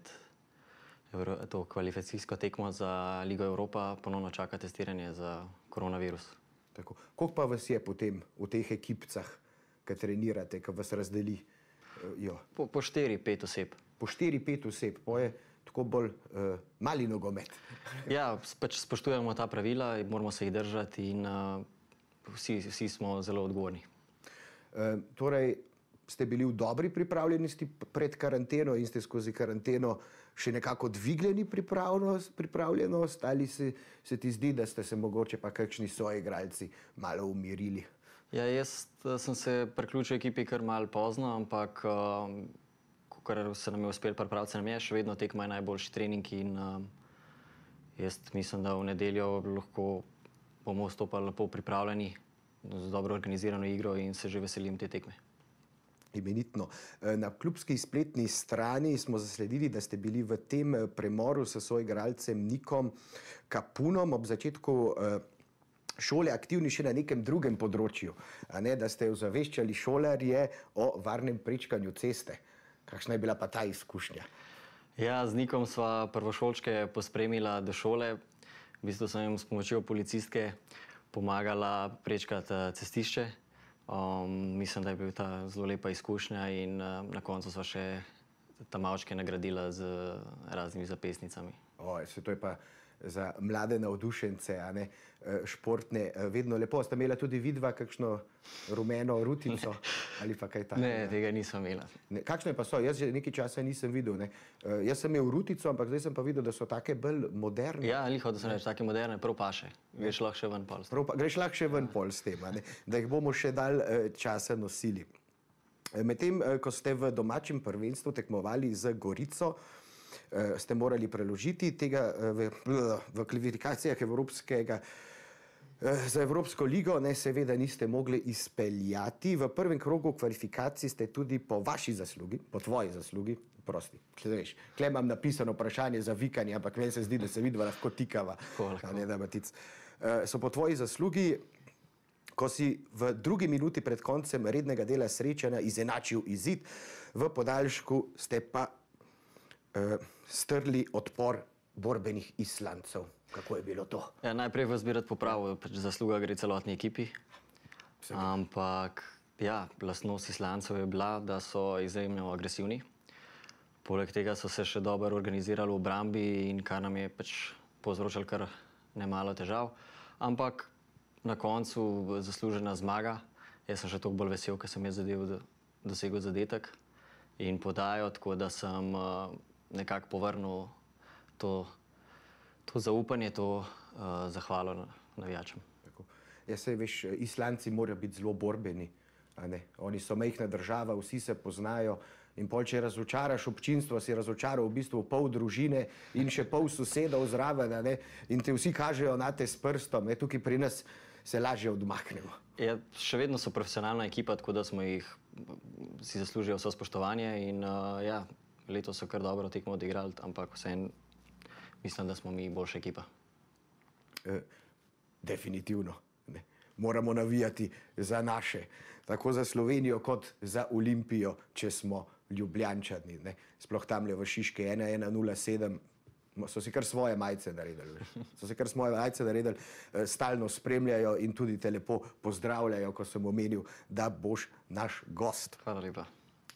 Evro, to kvalifikacijsko tekmo za Ligo Evropa ponovno čaka testiranje za koronavirus. Tako. Koliko pa vas je potem v teh ekipcah, ki trenirate, ki vas razdeli? Jo. Po, po štiri, pet oseb. Po štiri, pet oseb, po je tako bolj uh, mali nogomet. Ja, pač spoštujemo ta pravila in moramo se jih držati in uh, vsi, vsi smo zelo odgovorni. Uh, torej, ste bili v dobri pripravljenosti pred karanteno in ste skozi karanteno še nekako dvignili pripravljenost, pripravljenost ali se, se ti zdi, da ste se mogoče pa kakšni soigralci malo umirili? Ja, jaz sem se priključil ekipi kar malo pozno, ampak uh, kar se nam je uspelo pripraviti, se nam je še vedno tekma je najboljši trening in uh, jaz mislim, da v nedeljo lahko bomo vstopali lepo pripravljeni z dobro organizirano igro in se že veselim te tekme. Imenitno. Na klubski spletni strani smo zasledili, da ste bili v tem premoru s soigralcem Nikom Kapunom ob začetku šole aktivni še na nekem drugem področju, a ne, da ste ozaveščali šolarje o varnem prečkanju ceste. Kakšna je bila pa ta izkušnja? Ja, z Nikom sva prvošolčke pospremila do šole. V bistvu sem jim s pomočjo policistke pomagala prečkati cestišče. Um, mislim, da je bila ta zelo lepa izkušnja in uh, na koncu sva še ta malčke nagradila z raznimi zapestnicami. Oj, se to je pa za mlade navdušence, a ne, športne, vedno lepo. Ste imela tudi vidva kakšno rumeno rutico ali pa kaj takega? Ne, tega nisem imela. Ne, kakšne pa so? Jaz že nekaj časa nisem videl, ne. Jaz sem imel rutico, ampak zdaj sem pa videl, da so take bolj moderne. Ja, liho, da so reči, take moderne, prav paše. Greš lahko še ven pol s tem. Greš lahko še ven pol s tem, a ne, da jih bomo še dalj časa nosili. Medtem, ko ste v domačem prvenstvu tekmovali z Gorico, ste morali preložiti tega v, v kvalifikacijah Evropskega za Evropsko ligo, ne, seveda niste mogli izpeljati. V prvem krogu kvalifikacij ste tudi po vaši zaslugi, po tvoji zaslugi, prosti, veš, tle imam napisano vprašanje za vikanje, ampak meni se zdi, da se vidva lahko tikava, a ne da batic. So po tvoji zaslugi, ko si v drugi minuti pred koncem rednega dela srečanja izenačil izid, v podaljšku ste pa uh, strli odpor borbenih Islandcev. Kako je bilo to? Ja, najprej vas bi rad popravil, pač zasluga gre celotni ekipi. Ampak, ja, lastnost Islandcev je bila, da so izjemno agresivni. Poleg tega so se še dobro organizirali v obrambi in kar nam je pač povzročalo kar nemalo težav. Ampak na koncu zaslužena zmaga. Jaz sem še toliko bolj vesel, ker sem jaz zadev dosegel zadetek in podajo, tako da sem uh, nekako povrnil to, to zaupanje, to uh, zahvalo navijačem. Ja, saj veš, Islandci morajo biti zelo borbeni, a ne? Oni so majhna država, vsi se poznajo in pol, če razočaraš občinstvo, si razočaral v bistvu pol družine in še pol sosedov zraven, a ne? In te vsi kažejo nate s prstom, ne? Tukaj pri nas se lažje odmaknemo. Ja, še vedno so profesionalna ekipa, tako da smo jih, si zaslužijo vse spoštovanje in uh, ja, letos so kar dobro tekmo odigrali, ampak vseeno mislim, da smo mi boljša ekipa. E, definitivno. Ne. Moramo navijati za naše, tako za Slovenijo kot za Olimpijo, če smo Ljubljančani. Ne. Sploh tamle v Šiške ena ena nula sedem so si kar svoje majice naredili. So si kar svoje majice naredili, stalno spremljajo in tudi te lepo pozdravljajo, ko sem omenil, da boš naš gost. Hvala lepa.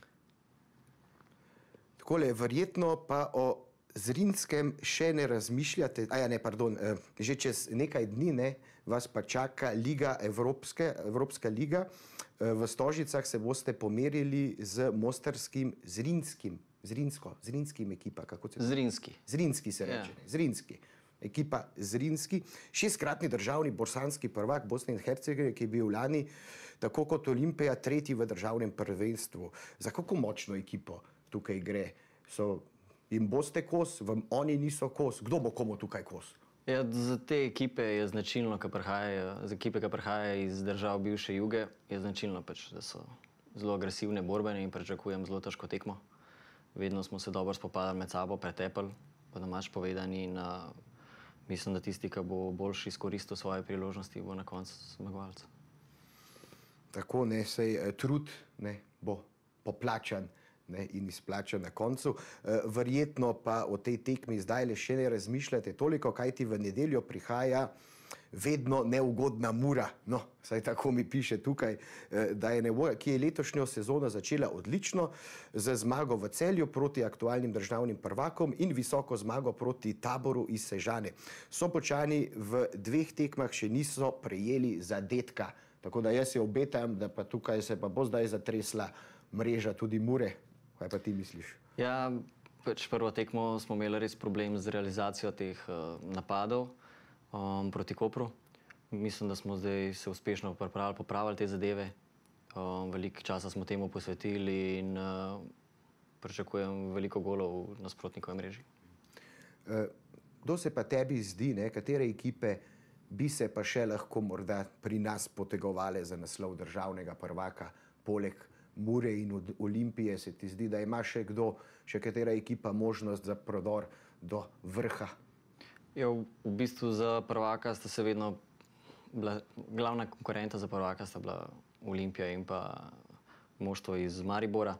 Takole, verjetno pa o Zrinjskem še ne razmišljate, a ja ne, pardon, že čez nekaj dni, ne, vas pa čaka Liga Evropske, Evropska liga. V Stožicah se boste pomerili z mostarskim Zrinjskim, Zrinjsko, Zrinjskim ekipa, kako se... Zrinjski. Zrinjski se reče, yeah. Zrinjski. Ekipa Zrinjski, šestkratni državni bosanski prvak Bosne in Hercegovine, ki je bil lani, tako kot Olimpija, tretji v državnem prvenstvu. Za kako močno ekipo tukaj gre? So, jim boste kos, vam oni niso kos, kdo bo komu tukaj kos? Ja, za te ekipe je značilno, ki prihajajo, za ekipe, ki prihajajo iz držav bivše Juge, je značilno pač, da so zelo agresivne, borbene in pričakujem zelo težko tekmo. Vedno smo se dobro spopadali med sabo, pretepali, po domač povedani in uh, mislim, da tisti, ki bo boljši izkoristil svoje priložnosti, bo na koncu zmagovalec. Tako, ne, sej trud, ne, bo poplačan, ne, in izplačan na koncu. E, verjetno pa o tej tekmi zdaj le še ne razmišljate toliko, kajti v nedeljo prihaja vedno neugodna Mura, no, saj tako mi piše tukaj, da je Mura, ki je letošnjo sezono začela odlično, z zmago v Celju proti aktualnim državnim prvakom in visoko zmago proti Taboru iz Sežane. Sopočani v dveh tekmah še niso prejeli zadetka, tako da jaz se obetam, da pa tukaj se pa bo zdaj zatresla mreža tudi Mure. Kaj pa ti misliš? Ja, pač prvo tekmo smo imeli res problem z realizacijo teh uh, napadov. Um, proti Kopru. Mislim, da smo zdaj se uspešno pripravili, popravili te zadeve. Um, veliko časa smo temu posvetili in uh, pričakujem veliko golov v nasprotnikovi mreži. Kdo uh, se pa tebi zdi, ne, katere ekipe bi se pa še lahko morda pri nas potegovale za naslov državnega prvaka, poleg Mure in Olimpije. Se ti zdi, da ima še kdo, še katera ekipa možnost za prodor do vrha? Ja, v bistvu za prvaka sta se vedno bila, glavna konkurenta za prvaka sta bila Olimpija in pa moštvo iz Maribora.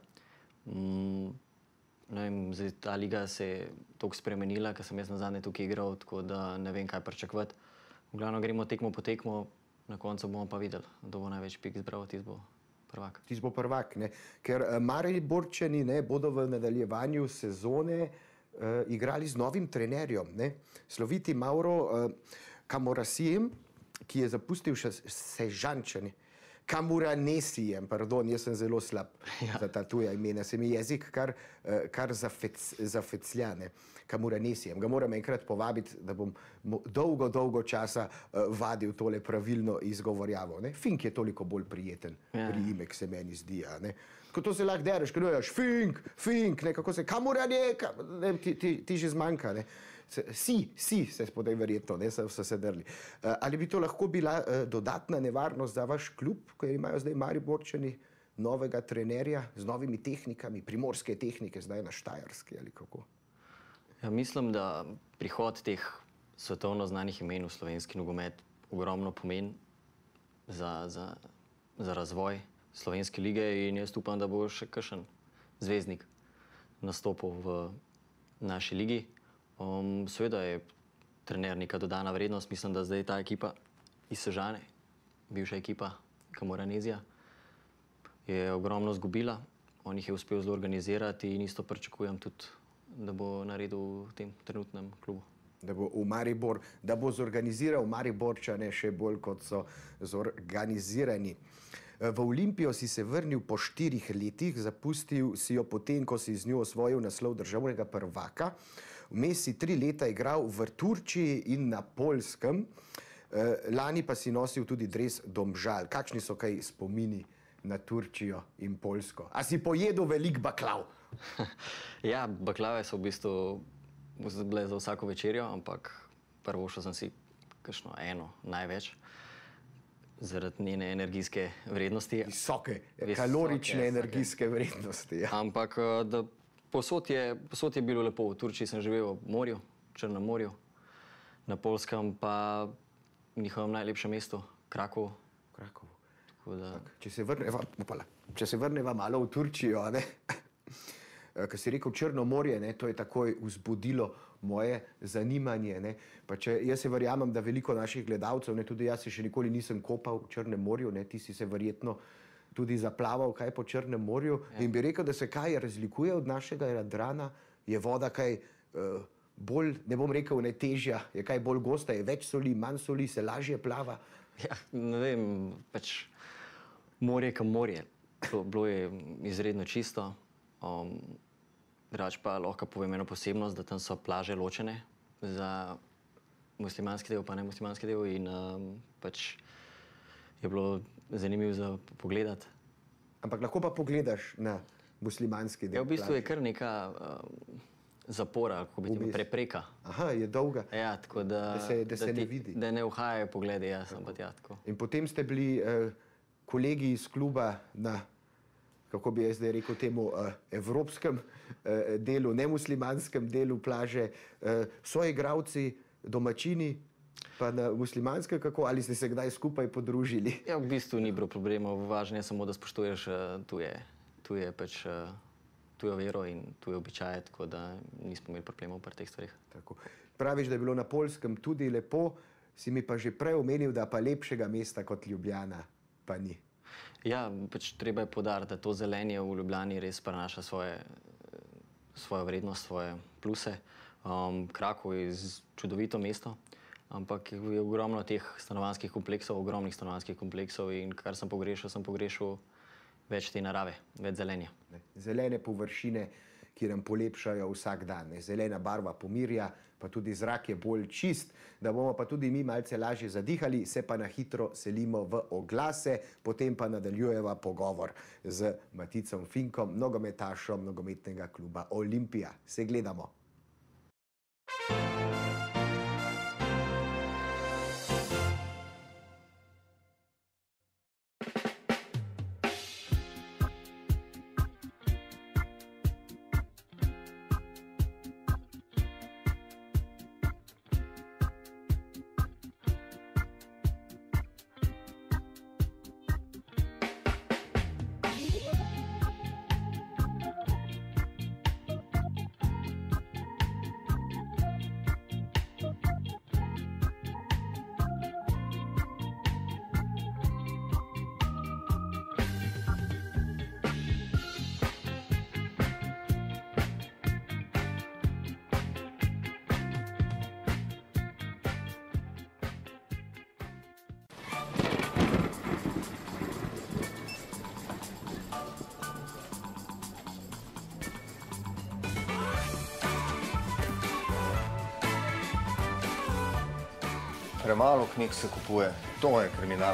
Mm, ne vem, zdaj ta liga se je toliko spremenila, ker sem jaz nazadnje tukaj igral, tako da ne vem, kaj pričakovati. V glavno gremo tekmo po tekmo, na koncu bomo pa videli, kdo bo največ pik zbral, tisti bo prvak. Tisti bo prvak, ne? Ker uh, Mariborčani ne, bodo v nadaljevanju sezone uh, igrali z novim trenerjem, ne? Sloviti Mauro uh, Camorasijem, ki je zapustil še Sežančani. Camoranesijem, pardon, jaz sem zelo slab ja. za ta tuja imena, se mi jezik kar, kar zafec, zafeclja, ne. Camoranesijem. Ga moram enkrat povabiti, da bom dolgo, dolgo časa uh, vadil tole pravilno izgovorjavo. Ne. Fink je toliko bolj prijeten ja. priimek, se meni zdi. Ne. Ko to se lahko dereš, ko doješ Fink, Fink, ne, kako se, Camoraneka, ne, ti, ti, ti že zmanjka, ne. Si, si, se spodaj verjetno, ne, so se drli. Uh, ali bi to lahko bila uh, dodatna nevarnost za vaš klub, ker imajo zdaj Mariborčani novega trenerja z novimi tehnikami, primorske tehnike, zdaj na Štajerski ali kako? Ja, mislim, da prihod teh svetovno znanih imen v slovenski nogomet ogromno pomeni za, za, za razvoj slovenske lige in jaz upam, da bo še kakšen zvezdnik nastopil v naši ligi. Um, seveda je trener neka dodana vrednost, mislim, da zdaj ta ekipa iz Sežane, bivša ekipa Camoranezija, je ogromno zgubila, on jih je uspel zelo organizirati in isto pričakujem tudi, da bo naredil v tem trenutnem klubu. Da bo v Maribor, da bo zorganiziral Mariborčane še bolj, kot so zorganizirani. V Olimpijo si se vrnil po štirih letih, zapustil si jo potem, ko si z njo osvojil naslov državnega prvaka. Vmes si tri leta igral v Turčiji in na Poljskem, lani pa si nosil tudi dres Domžal. Kakšni so kaj spomini na Turčijo in Poljsko? A si pojedel velik baklav? Ja, baklave so v bistvu bile za vsako večerjo, ampak prvo šel sem si kakšno eno, največ, zaradi njene energijske vrednosti. Visoke, kalorične energijske vrednosti. Ja. Ampak da posod je, posod je bilo lepo. V Turčiji sem živel v morju, v Črnem morju, na Poljskem pa v njihovem najlepšem mestu, Krakovu. Krakovu. Da... Če se vrneva, opala, če se vrneva malo v Turčijo, ne? Ker si rekel Črno morje, ne? To je takoj vzbudilo moje zanimanje. Ne? Pa če, jaz se verjamem, da veliko naših gledalcev, ne, tudi jaz se še nikoli nisem kopal v Črnem morju, ne? Ti si se verjetno tudi zaplaval kaj po Črnem morju ja. In bi rekel, da se kaj razlikuje od našega Jadrana, je voda kaj uh, bolj, ne bom rekel, ne težja, je kaj bolj gosta, je več soli, manj soli, se lažje plava. Ja, ne vem, pač morje kam morje. Bilo je izredno čisto. Um, Drugač pa lahko povem eno posebnost, da tam so plaže ločene za muslimanski del, pa ne muslimanski del in um, pač je bilo zanimivo za pogledati. Ampak lahko pa pogledaš na muslimanski del? Ja, v bistvu plaže. Je kar neka um, zapora, kako bi ti prepreka. Aha, je dolga. Ja, tako da, da se, da da se ti, ne vidi. Da ne uhajajo poglede, ja, sem pa tja tako. In potem ste bili uh, kolegi iz kluba na, kako bi jaz zdaj rekel temu, uh, evropskem uh, delu, nemuslimanskem delu plaže, uh, soigravci, domačini, pa na muslimanske kako, ali ste se kdaj skupaj podružili? Ja, v bistvu ni bilo problemov, važno je samo, da spoštuješ uh, tuje, tuje pač, uh, tujo vero in tuje običaje, tako da nismo imeli problemov pri teh stvarih. Tako. Praviš, da je bilo na Poljskem tudi lepo, si mi pa že prej omenil, da pa lepšega mesta kot Ljubljana pa ni. Ja, pač treba je poudariti, da to zelenje v Ljubljani res prenaša svoje, svojo vrednost, svoje pluse. Um, Krakov je čudovito mesto, ampak je ogromno teh stanovanjskih kompleksov, ogromnih stanovanjskih kompleksov in kar sem pogrešal, sem pogrešal več te narave, več zelenja. Zelene površine, ki nam polepšajo vsak dan. Zelena barva pomirja, pa tudi zrak je bolj čist, da bomo pa tudi mi malce lažje zadihali, se pa na hitro selimo v oglase, potem pa nadaljujeva pogovor z Maticom Finkom, nogometašom nogometnega kluba Olimpija. Se gledamo. premalo knjig se kupuje. To je kriminal.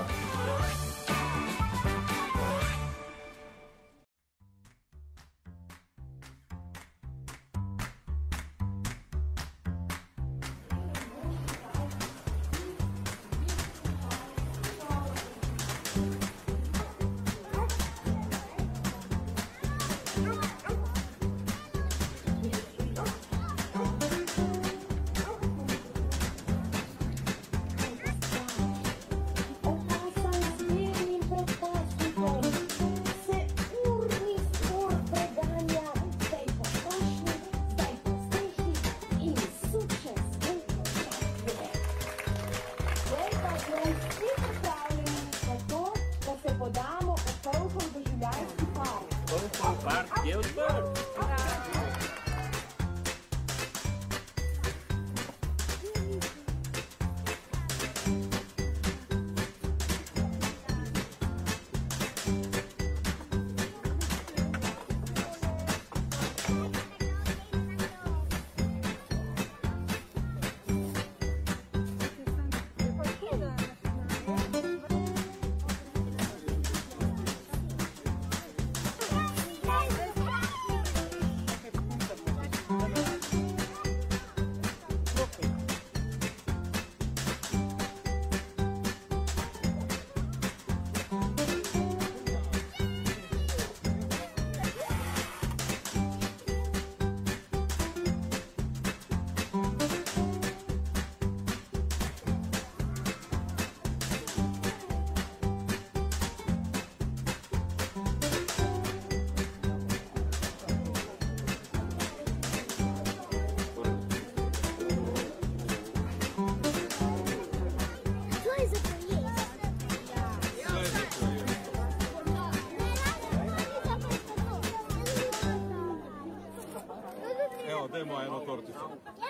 Dajmo eno tortico.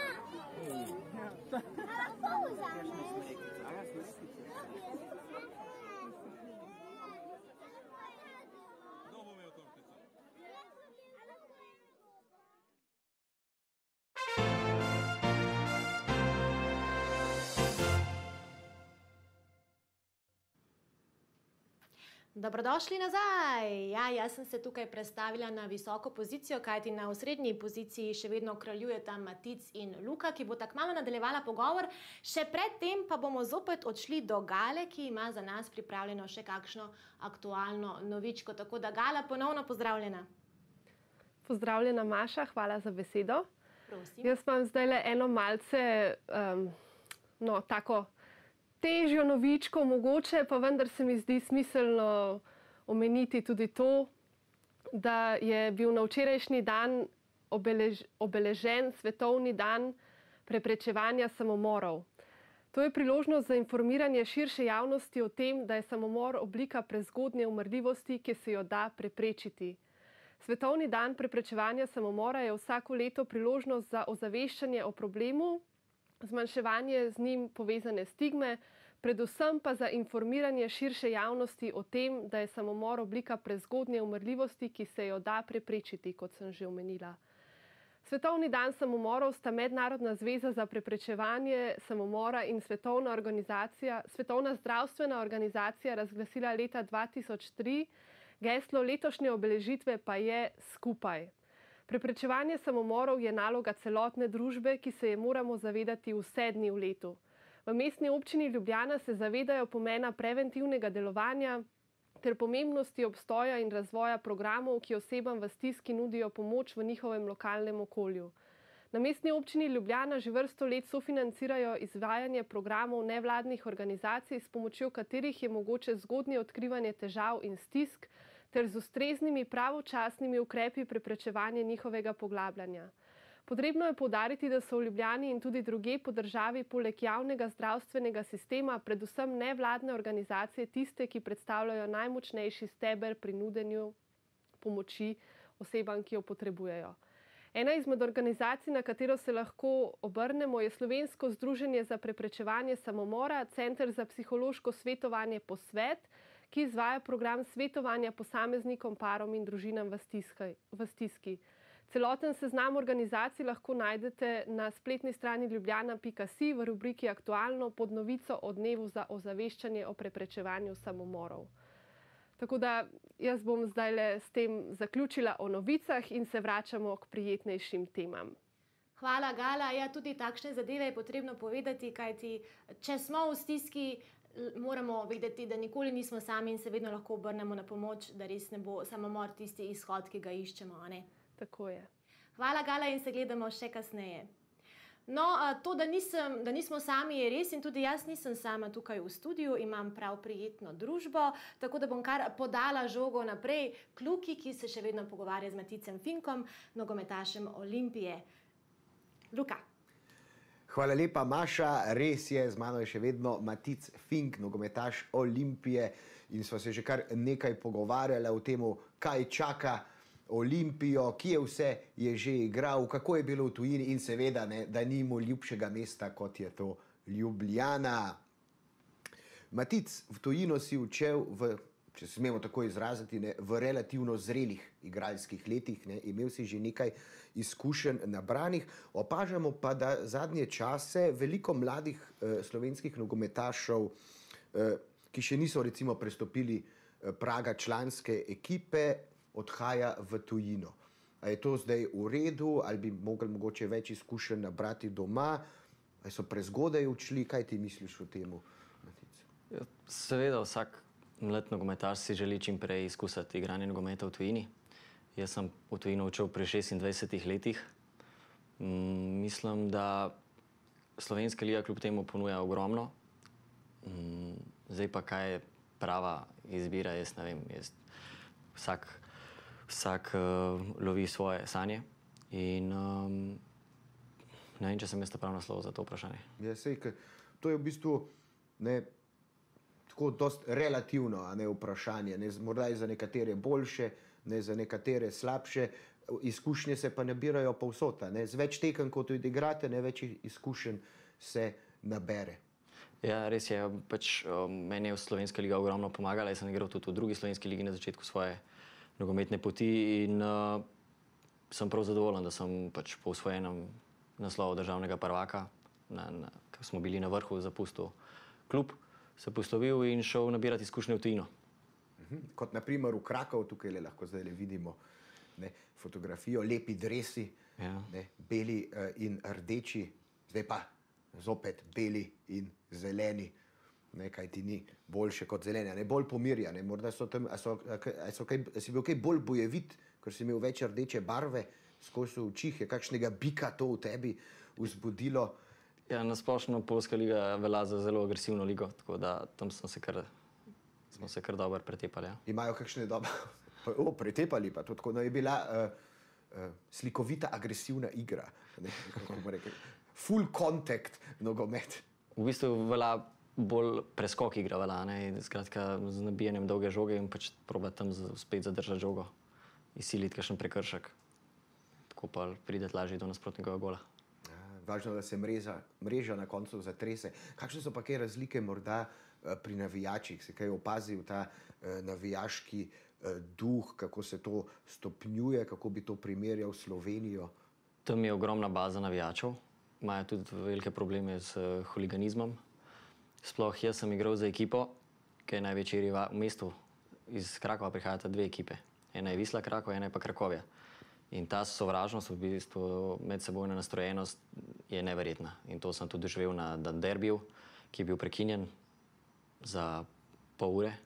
Dobrodošli nazaj. Ja, jaz sem se tukaj predstavila na visoko pozicijo, kajti na osrednji poziciji še vedno kraljujeta Matic in Luka, ki bo tako malo nadaljevala pogovor. Še predtem pa bomo zopet odšli do Gale, ki ima za nas pripravljeno še kakšno aktualno novičko. Tako da, Gala, ponovno pozdravljena. Pozdravljena, Maša, hvala za besedo. Prosim. Jaz imam zdajle eno malce, um, no, tako težjo novičko mogoče, pa vendar se mi zdi smiselno omeniti tudi to, da je bil na včerajšnji dan obelež, obeležen svetovni dan preprečevanja samomorov. To je priložnost za informiranje širše javnosti o tem, da je samomor oblika prezgodnje umrljivosti, ki se jo da preprečiti. Svetovni dan preprečevanja samomora je vsako leto priložnost za ozaveščanje o problemu, zmanjševanje z njim povezane stigme, predvsem pa za informiranje širše javnosti o tem, da je samomor oblika prezgodnje umrljivosti, ki se jo da preprečiti, kot sem že omenila. Svetovni dan samomorov sta Mednarodna zveza za preprečevanje samomora in Svetovna organizacija, Svetovna zdravstvena organizacija razglasila leta dva tisoč tri, geslo letošnje obeležitve pa je skupaj. Preprečevanje samomorov je naloga celotne družbe, ki se je moramo zavedati vse dni v letu. V Mestni občini Ljubljana se zavedajo pomena preventivnega delovanja ter pomembnosti obstoja in razvoja programov, ki osebam v stiski nudijo pomoč v njihovem lokalnem okolju. Na Mestni občini Ljubljana že vrsto let sofinancirajo izvajanje programov nevladnih organizacij, s pomočjo katerih je mogoče zgodnje odkrivanje težav in stisk ter z ustreznimi pravočasnimi ukrepi preprečevanje njihovega poglabljanja. Potrebno je poudariti, da so v Ljubljani in tudi drugje po državi poleg javnega zdravstvenega sistema predvsem nevladne organizacije tiste, ki predstavljajo najmočnejši steber pri nudenju pomoči osebam, ki jo potrebujejo. Ena izmed organizacij, na katero se lahko obrnemo, je Slovensko združenje za preprečevanje samomora, Center za psihološko svetovanje Posvet, ki izvaja program svetovanja posameznikom, parom in družinam v stiski. Celoten seznam organizacij lahko najdete na spletni strani ljubljana pika si v rubriki Aktualno pod novico o dnevu za ozaveščanje o preprečevanju samomorov. Tako da jaz bom zdajle s tem zaključila o novicah in se vračamo k prijetnejšim temam. Hvala, Gala. Ja, tudi takšne zadeve je potrebno povedati, kajti če smo v stiski, moramo vedeti, da nikoli nismo sami in se vedno lahko obrnemo na pomoč, da res ne bo samomor tisti izhod, ki ga iščemo, a ne? Tako je. Hvala, Gala, in se gledamo še kasneje. No, to, da, nisem, da nismo sami, je res in tudi jaz nisem sama tukaj v studiu, imam prav prijetno družbo, tako da bom kar podala žogo naprej k Luki, ki se še vedno pogovarja z Maticem Finkom, nogometašem Olimpije. Luka. Hvala lepa, Maša. Res je, z mano je še vedno Matic Fink, nogometaš Olimpije, in sva se že kar nekaj pogovarjala o tem, kaj čaka Olimpijo, kje vse je že igral, kako je bilo v tujini in seveda, ne, da ni mu ljubšega mesta, kot je to Ljubljana. Matic, v tujino si učel v, če se smemo tako izraziti, ne, v relativno zrelih igralskih letih, ne, imel si že nekaj izkušenj nabranih, opažamo pa, da zadnje čase veliko mladih eh, slovenskih nogometašev, eh, ki še niso recimo prestopili eh, praga članske ekipe, odhaja v tujino. A je to zdaj v redu, ali bi mogli mogoče več izkušenj nabrati doma, ali so prezgodaj odšli, kaj ti misliš o temu, Matic? Ja, seveda, vsak mlad nogometaš si želi čim prej izkusiti igranje nogometa v tujini. Jaz sem v tujino učil pri šestindvajsetih letih. Mm, mislim, da slovenska liga kljub temu ponuja ogromno. Mm, zdaj pa kaj je prava izbira, jaz ne vem. Jaz, vsak vsak uh, lovi svoje sanje in um, ne vem, če sem jaz ta prav naslov za to vprašanje. Ja, sej, to je v bistvu ne, tako dost relativno, a ne vprašanje. Ne, morda je za nekatere boljše, ne za nekatere slabše. Izkušnje se pa nabirajo povsod. Ne. Z več tekem, kot tudi igrate, ne več izkušenj se nabere. Ja, res je. Pač, um, meni je slovenska liga ogromno pomagala. Jaz sem igral tudi v drugi slovenski ligi na začetku svoje nogometne poti in uh, sem prav zadovoljen, da sem pač po osvojenem naslovu državnega prvaka, na, na, ko smo bili na vrhu, zapustil klub, se poslovil in šel nabirati izkušnje v tujino. Mhm. Kot naprimer v Krakov, tukaj le lahko zdaj le vidimo ne, fotografijo, lepi dresi, ja. Ne, beli uh, in rdeči, zdaj pa zopet beli in zeleni. Ne, kaj ti ni boljše kot zelene, ne bolj pomirja, ne, morda so tam, a so, a, a so kaj, a si bil kaj bolj bojevit, ker si imel več rdeče barve, skozi očih, je kakšnega bika to v tebi vzbudilo? Ja, nasplošno Poljska liga velja za zelo agresivno ligo, tako da tam smo se kar, smo se kar dobro pretepali. Ja. Imajo kakšne dobro, o, pretepali pa to, tako, no je bila uh, uh, slikovita agresivna igra, ne, kako bomo rekli, full contact nogomet. V bistvu velja bolj preskok igra velja, ne, skratka z nabijanjem dolge žoge in pač probati tam spet zadržati žogo, izsiliti kakšen prekršek, tako pa prideti lažje do nasprotnega gola. Ja, važno, da se mreža, mreža na koncu zatrese. Kakšne so pa kaj razlike morda pri navijačih? Se kaj opazil ta eh, navijaški eh, duh, kako se to stopnjuje, kako bi to primerjal s Slovenijo? Tam je ogromna baza navijačev, imajo tudi velike probleme s uh, huliganizmom. Sploh jaz sem igral za ekipo, ki je največji rival v mestu. Iz Krakova prihajata dve ekipe. Ena je Wisla Krakov, ena je pa Krakovja. In ta sovražnost, v bistvu medsebojna nastrojenost je neverjetna. In to sem tudi doživel na derbiju, ki je bil prekinjen za pol ure.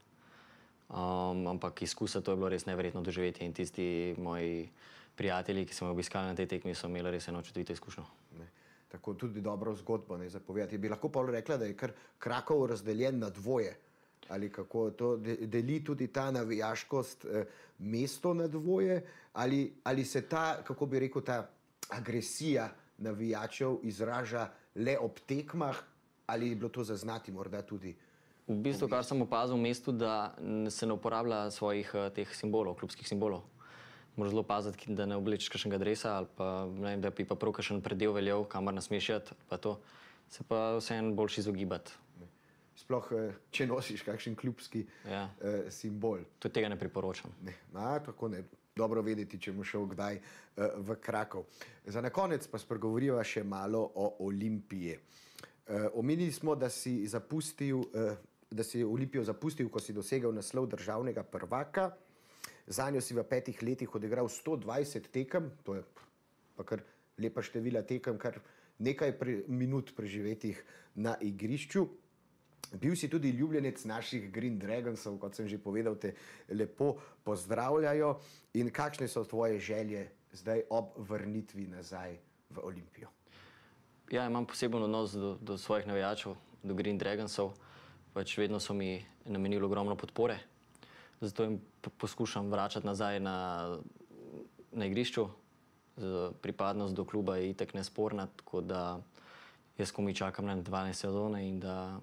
Um, ampak izkusa to je bilo res neverjetno doživeti in tisti moji prijatelji, ki so me obiskali na tej tekmi, so imeli res eno čudovito izkušnjo. Ne. Tako tudi dobro zgodbo ne zapovedati. Bi lahko pa rekla, da je kar Krakov razdeljen na dvoje. Ali kako to deli tudi ta navijaškost eh, mesto na dvoje? Ali, ali se ta, kako bi rekel, ta agresija navijačev izraža le ob tekmah? Ali je bilo to zaznati morda tudi? V bistvu, kar sem opazil v mestu, da se ne uporablja svojih uh, teh simbolov, klubskih simbolov. Moraš zelo paziti, da ne oblečeš kakšnega dresa ali pa, ne vem, da bi pa prav kakšen predel veljal, kamor nas smeš iti, pa to. Se pa vseeno boljš izogibati. sploh če nosiš kakšen klubski ja. uh, simbol. Tudi tega ne priporočam. Ne, a, tako ne. Dobro vedeti, če bom šel kdaj uh, v Krakov. Za na konec pa spregovoriva še malo o Olimpiji. Uh, omenili smo, da si zapustil, uh, da si Olimpijo zapustil, ko si dosegel naslov državnega prvaka. Zanjo si v petih letih odigral sto dvajset tekem, to je pa kar lepa števila tekem, kar nekaj pre, minut preživetih na igrišču. Bil si tudi ljubljenec naših Green Dragonsov, kot sem že povedal, te lepo pozdravljajo. In kakšne so tvoje želje zdaj ob vrnitvi nazaj v Olimpijo? Ja, imam poseben odnos do, do svojih navijačev, do Green Dragonsov. Pač vedno so mi namenili ogromno podpore. Zato jim poskušam vračati nazaj na, na igrišču. Pripadnost do kluba je itak nesporna, tako da jaz komi čakam na dvanajst sezone in da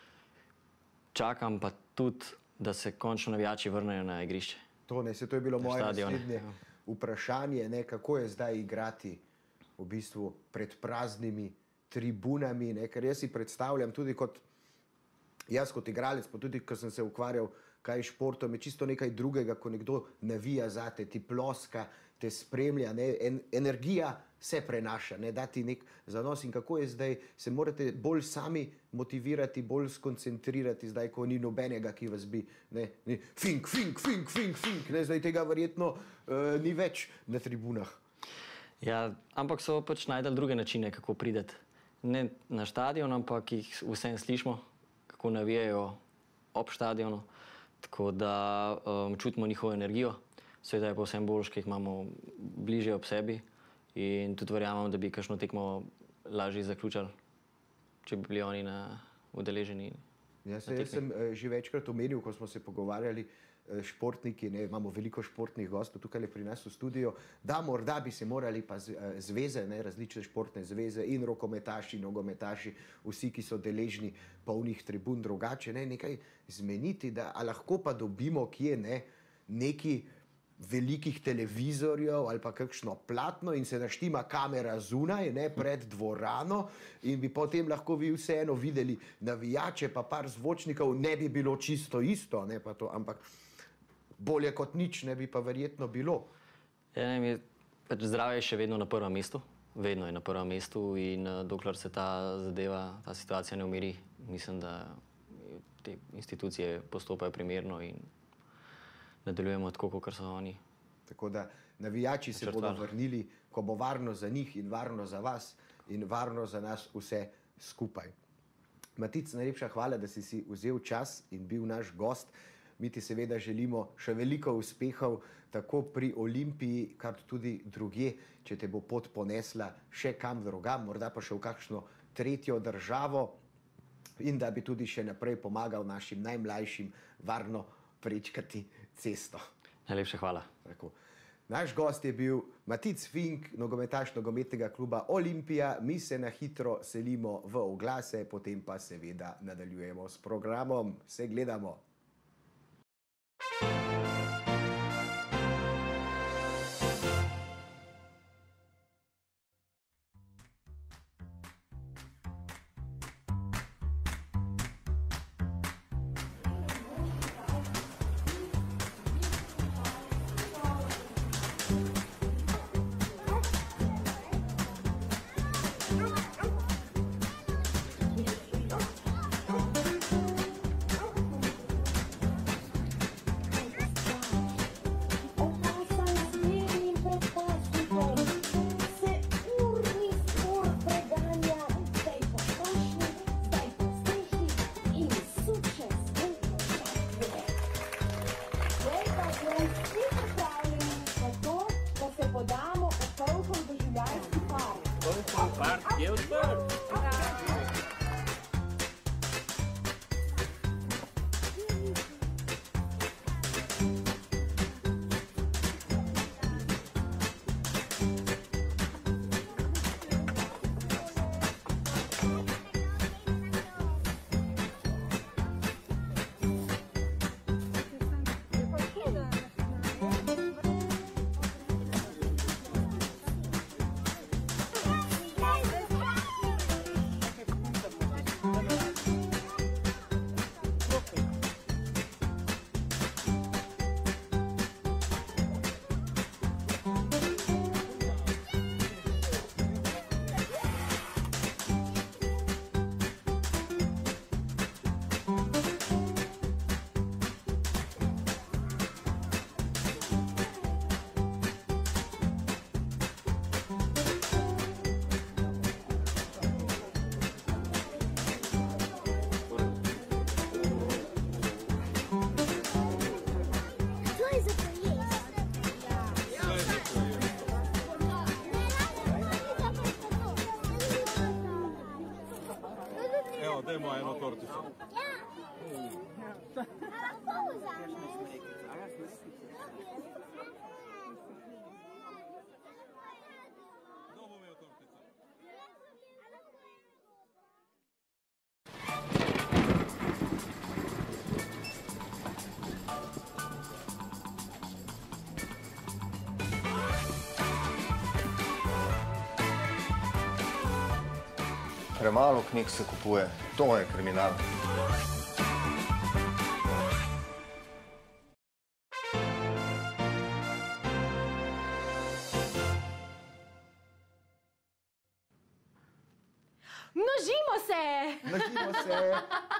čakam pa tudi, da se končno navijači vrnejo na igrišče. To ne, se to je bilo moje naslednje vprašanje, ne, kako je zdaj igrati v bistvu pred praznimi tribunami, ne, ker jaz si predstavljam tudi kot, jaz kot igralec, pa tudi, ko sem se ukvarjal kaj športom, je čisto nekaj drugega, ko nekdo navija zate, ti ploska, te spremlja, ne, en, energija se prenaša, ne, dati nek zanos in kako je zdaj, se morate bolj sami motivirati, bolj skoncentrirati, zdaj, ko ni nobenega, ki vas bi, ne, ne, fink, fink, fink, fink, fink, ne, zdaj tega verjetno uh, ni več na tribunah. Ja, ampak so pač najdali druge načine, kako prideti. Ne na štadion, ampak jih vsem slišimo, kako navijajo ob štadionu, tako da um, čutimo njihovo energijo. Sveda je pa vsem boljš, ki jih imamo bliže ob sebi in tudi verjamem, da bi kakšno tekmo lažje zaključali, če bi bili oni na udeleženi. Ja, se, jaz sem uh, že večkrat omenil, ko smo se pogovarjali, uh, športniki, ne, imamo veliko športnih gostov tukaj pri nas v studiu, da morda bi se morali pa z, uh, zveze, ne, različne športne zveze in rokometaši, nogometaši, vsi, ki so deležni polnih tribun drugače, ne, nekaj zmeniti, da a lahko pa dobimo kje ne, neki velikih televizorjev ali pa kakšno platno in se naštima kamera zunaj, ne, pred dvorano in bi potem lahko vi vseeno videli navijače, pa par zvočnikov, ne bi bilo čisto isto, ne, pa to, ampak bolje kot nič ne bi pa verjetno bilo. Ja, ne, mi, pač zdravje je še vedno na prvem mestu, vedno je na prvem mestu in uh, dokler se ta zadeva, ta situacija ne umiri, mislim, da te institucije postopajo primerno in nadaljujemo tako, kot so oni. Tako da navijači se bodo vrnili, ko bo varno za njih in varno za vas in varno za nas vse skupaj. Matic, najlepša hvala, da si si vzel čas in bil naš gost. Mi ti seveda želimo še veliko uspehov, tako pri Olimpiji, kar tudi drugje, če te bo pot ponesla še kam drugam, morda pa še v kakšno tretjo državo in da bi tudi še naprej pomagal našim najmlajšim varno prečkati cesto. Najlepša hvala. Tako. Naš gost je bil Matic Fink, nogometaš nogometnega kluba Olimpija. Mi se na hitro selimo v oglase, potem pa seveda nadaljujemo s programom. Se gledamo. je za pojesti. Evo, dajmo eno tortico. Premalo knjig se kupuje, to je kriminal. Množimo se! Množimo se!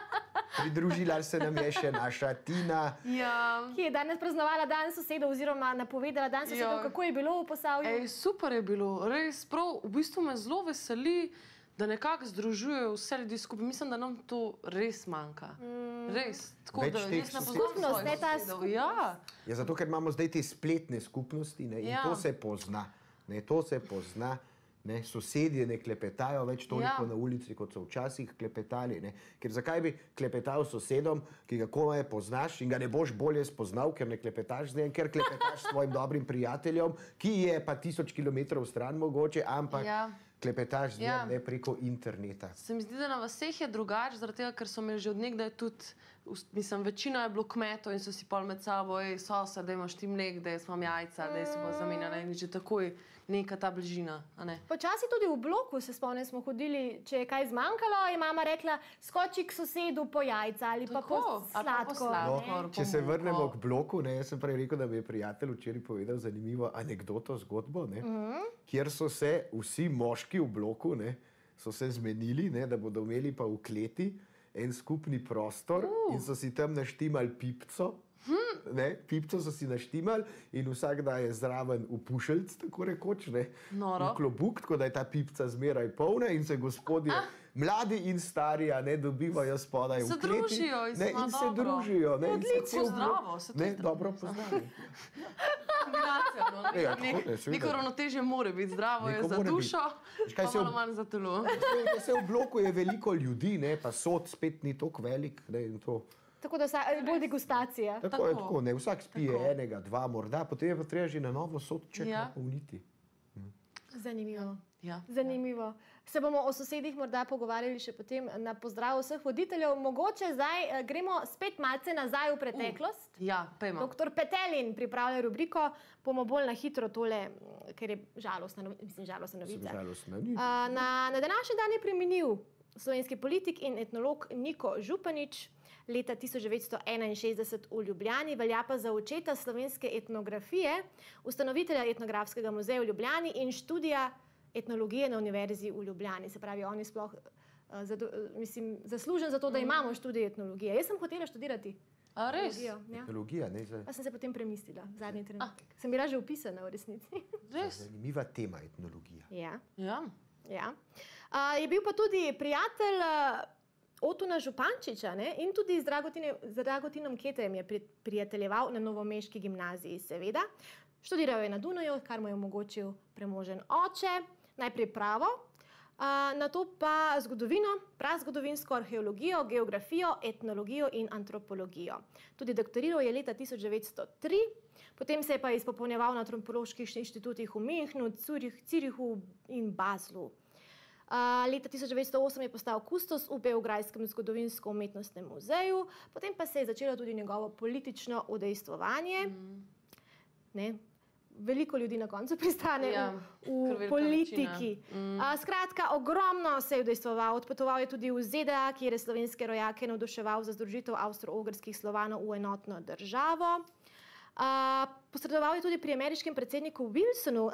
Pridružila se nam je še naša Tina. Ja. Ki je danes praznovala dan sosedov oziroma napovedala dan sosedov. Kako je bilo v Posavju? Ej, super je bilo, res prav, v bistvu me zelo veseli, da nekako združujejo vse ljudi skupaj. Mislim, da nam to res manjka. Mm. Res. Tako, Več da teh res ne skupnost, poznam svojih ne ta sosedov. skupnost. Ja. Ja, zato, ker imamo zdaj te spletne skupnosti, ne, in Ja. to se pozna. Ne, to se pozna. Ne, sosedje ne klepetajo več toliko Ja. na ulici, kot so včasih klepetali. Ne. Ker zakaj bi klepetal s sosedom, ki ga komaj poznaš in ga ne boš bolje spoznal, ker ne klepetaš z njim, ker klepetaš s svojim dobrim prijateljem, ki je pa tisoč kilometrov stran mogoče, ampak Ja. klepetaš z njim Ja. ne preko interneta. Se mi zdi, da na vseh je drugače, zaradi tega, ker so imeli že od nekdaj tudi, mislim, večina je bilo kmetov in so si pol med sabo, ej, sosed, da imaš ti mlek, da jaz imam jajca, da si bo zamenjala in že takoj neka ta bližina, a ne? Počasi tudi v bloku, se spomnim, smo hodili, če je kaj zmanjkalo, je mama rekla, skoči k sosedu po jajca ali pa po Tako, ali pa po sladko. sladko. ne. Če se vrnemo k bloku, ne, jaz sem prej rekel, da mi je prijatelj včeraj povedal zanimivo anekdoto, zgodbo, ne, Mhm. kjer so se vsi moški v bloku, ne, so se zmenili, ne, da bodo imeli pa v kleti en skupni prostor Uh. in so si tam naštimali pipco. Ne, pipco so si naštimali in vsak daje zraven v pušeljc, tako rekoč, ne, Noro. v klobuk, tako da je ta pipca zmeraj polna in se gospodje, Ah. mladi in stari, a ne, dobivajo spodaj Se v kleti. družijo in ne, so in se dobro. družijo. Ne, in se Odlično, cel blok- zdravo, se to Ne, zdravo. dobro poznali. Kombinacija, no. Ja, tako, Nek- ne, seveda. Neko ravnotežje mora biti, zdravo je Neko za mora biti. dušo, Veš, kaj pa se v- malo manj za telo. Ker se v bloku je veliko ljudi, ne, pa sod spet ni tako velik. Ne, in to. Tako da vsa, bolj degustacija. Tako je, tako, ne, vsak spije tako. enega, dva morda, potem je pa treba že na novo sodček Ja. napolniti. Zanimivo. Ja. Zanimivo. Se bomo o sosedih morda pogovarjali še potem na pozdrav vseh voditeljev. Mogoče zdaj eh, gremo spet malce nazaj v preteklost. Uh, ja, pejmo. Doktor Petelin pripravlja rubriko, bomo bolj na hitro tole, m, ker je žalostna, novi- mislim, žalostna novica. Žalostna ni. A, na, na današnji dan je preminil slovenski politik in etnolog Niko Županič. Leta tisoč devetsto enainšestdeset v Ljubljani, velja pa za očeta slovenske etnografije, ustanovitelja etnografskega muzeja v Ljubljani in študija etnologije na Univerzi v Ljubljani. Se pravi, on je sploh uh, zado, uh, mislim, zaslužen za to, da imamo študij etnologije. Jaz sem hotela študirati. A res? etnologijo, ja. Etnologija, ne, za, Pa sem se potem premislila, zadnji trenutek. Sem bila že upisana v resnici. zanimiva tema etnologija. Ja. Ja. Ja. Uh, je bil pa tudi prijatelj uh, Otona Župančiča, ne? In tudi z, Dragotine, z Dragotinom Keterjem je pri, prijateljeval na novomeški gimnaziji, seveda. Študiral je na Dunaju, kar mu je omogočil premožen oče, najprej pravo, uh, nato pa zgodovino, prazgodovinsko arheologijo, geografijo, etnologijo in antropologijo. Tudi doktoriral je leta tisoč devetsto tri, potem se je pa izpopolnjeval na antropoloških inštitutih v Münchnu, Zurich, Zürichu in Baslu. Uh, leta tisoč devetsto osem je postal kustos v Beograjskem zgodovinsko-umetnostnem muzeju, potem pa se je začelo tudi njegovo politično udejstvovanje. Mm. Ne? Veliko ljudi na koncu pristane Ja, v, kar v velika politiki. večina. Mm. Uh, skratka, ogromno se je udejstvoval. Odpotoval je tudi v Z D A, kjer je slovenske rojake navduševal za združitev avstro-ogrskih Slovanov v enotno državo. Uh, posredoval je tudi pri ameriškem predsedniku Wilsonu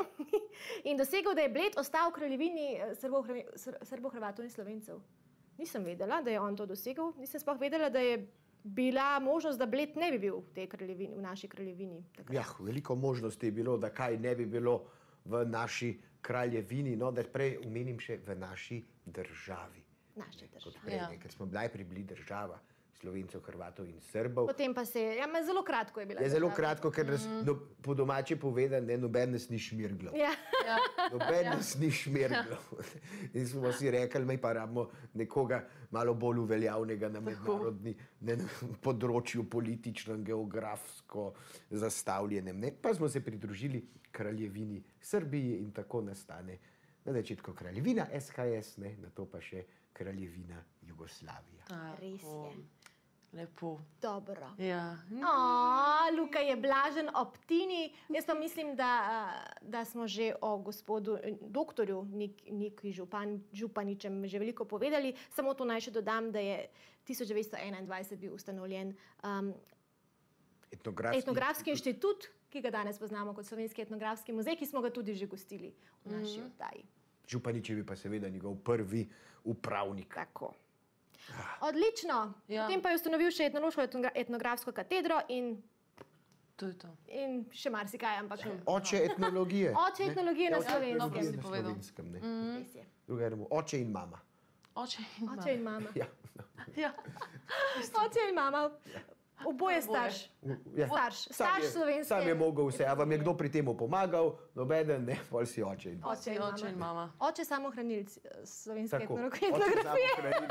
in dosegel, da je Bled ostal v kraljevini Srbo-Hrvatov in Slovencev. Nisem vedela, da je on to dosegel. Nisem sploh vedela, da je bila možnost, da Bled ne bi bil v, tej kraljevini, v naši kraljevini. Ja, veliko možnosti je bilo, da kaj ne bi bilo v naši kraljevini, no, da prej omenim še v naši državi. Naši Kot državi. prej, Ja. ne, ker smo najprej bili država, Slovencev, Hrvatov in Srbov. Potem pa se je, ja, zelo kratko je bila. Je zelo kratko, ker nas, no, po domače povedan, ne, noben nas ni šmirglal. Ja. Noben nas ni šmirglal. In smo si rekli, mi pa rabimo nekoga malo bolj uveljavnega na mednarodni ne, na področju političnem, geografsko zastavljenem. Ne. Pa smo se pridružili kraljevini Srbiji in tako nastane na začetku kraljevina S H S, ne, na to pa še kraljevina Jugoslavija. Res je. Lepo. Dobro. Ja. O, Luka je blažen ob Tini. Jaz pa mislim, da, da smo že o gospodu doktorju Nik, Niki Župan, Županičem že veliko povedali. Samo to naj še dodam, da je tisoč devetsto enaindvajset bil ustanovljen um, etnografski, etnografski inštitut, ki ga danes poznamo kot Slovenski etnografski muzej, ki smo ga tudi že gostili v naši mm. oddaji. Županič je bil pa seveda njegov prvi upravnik. Tako. Odlično. Ja. Potem pa je ustanovil še etnološko etnografsko katedro in, to je to. in še marsikaj. Ampak... Oče etnologije. Oče etnologije na Slovenskem. Dobro si povedal. Mm. Druga je oče in mama. Oče in mama. Oče in mama. Ja. Ja. Oče in mama. Oboje starš. Ja. Starš, starš slovenske. Sam je mogel vse. A vam je kdo pri tem pomagal? Nobeden, ne, pol si oče in mama. Oče in, oče in mama. Oče samohranilc slovenske Tako. etnografije.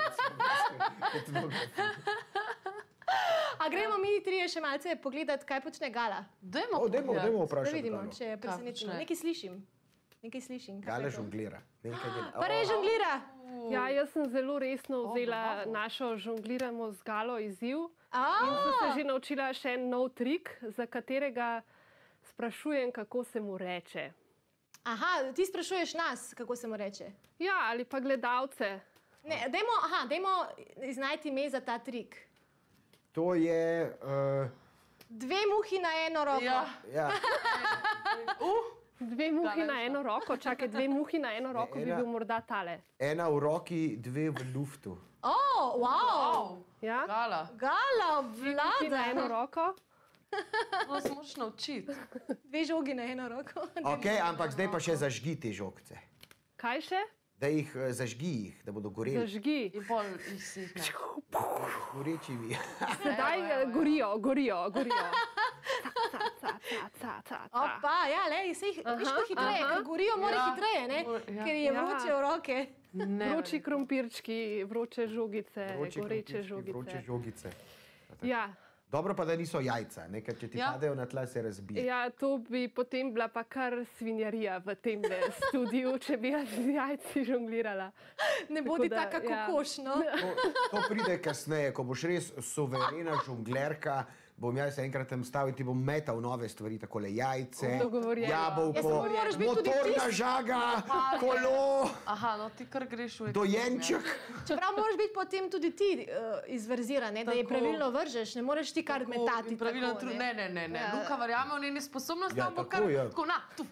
A gremo mi trije še malce pogledati, kaj počne Gala? Dajmo o, dajmo, dajmo vprašati. Da vidimo, Galo. če je presenečenje. Nekaj slišim. Nekaj slišim. Gala žonglira. Pa res žonglira. Ja, jaz sem zelo resno vzela našo žongliramo z Galo izziv. In sem se že naučila še en nov trik, za katerega sprašujem, kako se mu reče. Aha, ti sprašuješ nas, kako se mu reče? Ja, ali pa gledalce. Ne, dajmo, aha, dajmo iznajti ime za ta trik. To je... Uh... Dve muhi na eno roko. Ja. Ja. uh. Dve muhi na eno roko, čakaj, dve muhi na eno roko bi bil morda tale. Ena v roki, dve v luftu. O, wow! Ja? Gala. Gala, vlada! Dve na eno roko. No, se moraš naučiti. Dve žogi na eno roko. Ok, ampak zdaj pa še zažgi te žogce. Kaj še? Da jih zažgi jih, da bodo goreli. Zažgi. In pol jih si jih ne. Goreči mi. Sedaj gorijo, gorijo, gorijo. Opa, ja, lej, se jih, viš ko hitreje, ker gorijo mora Ja. hitreje, ne? Ja. Ker je vroče v roke. Vroči krompirčki, vroče žogice, Vroči goreče krompirčki, Vroče žogice. žogice. Ja. Dobro pa, da niso jajca, ne? Ker če ti Ja. padejo na tla, se razbije. Ja, to bi potem bila pa kar svinjarija v tem studiu, če bi jaz z jajci žonglirala. Ne bodi taka kokoš, no. To, to pride kasneje, ko boš res suverena žonglerka, bom jaz enkrat tam stavil in ti bom metal nove stvari, takole jajce, Dogovorjeno. jabolko, Ja, samo moraš biti tudi motorna ti- žaga, Aha, kolo, Aha, no ti kar greš v dojenček. Čeprav moraš biti potem tudi ti uh, izverziran, ne, da je Tako. pravilno vržeš, ne moreš ti kar metati. Pravilno, tako, tru... ne, ne, ne, ne. Ja. Luka verjame v njeni sposobnosti, Ja, ampak tako, kar ja. tako, na, tu.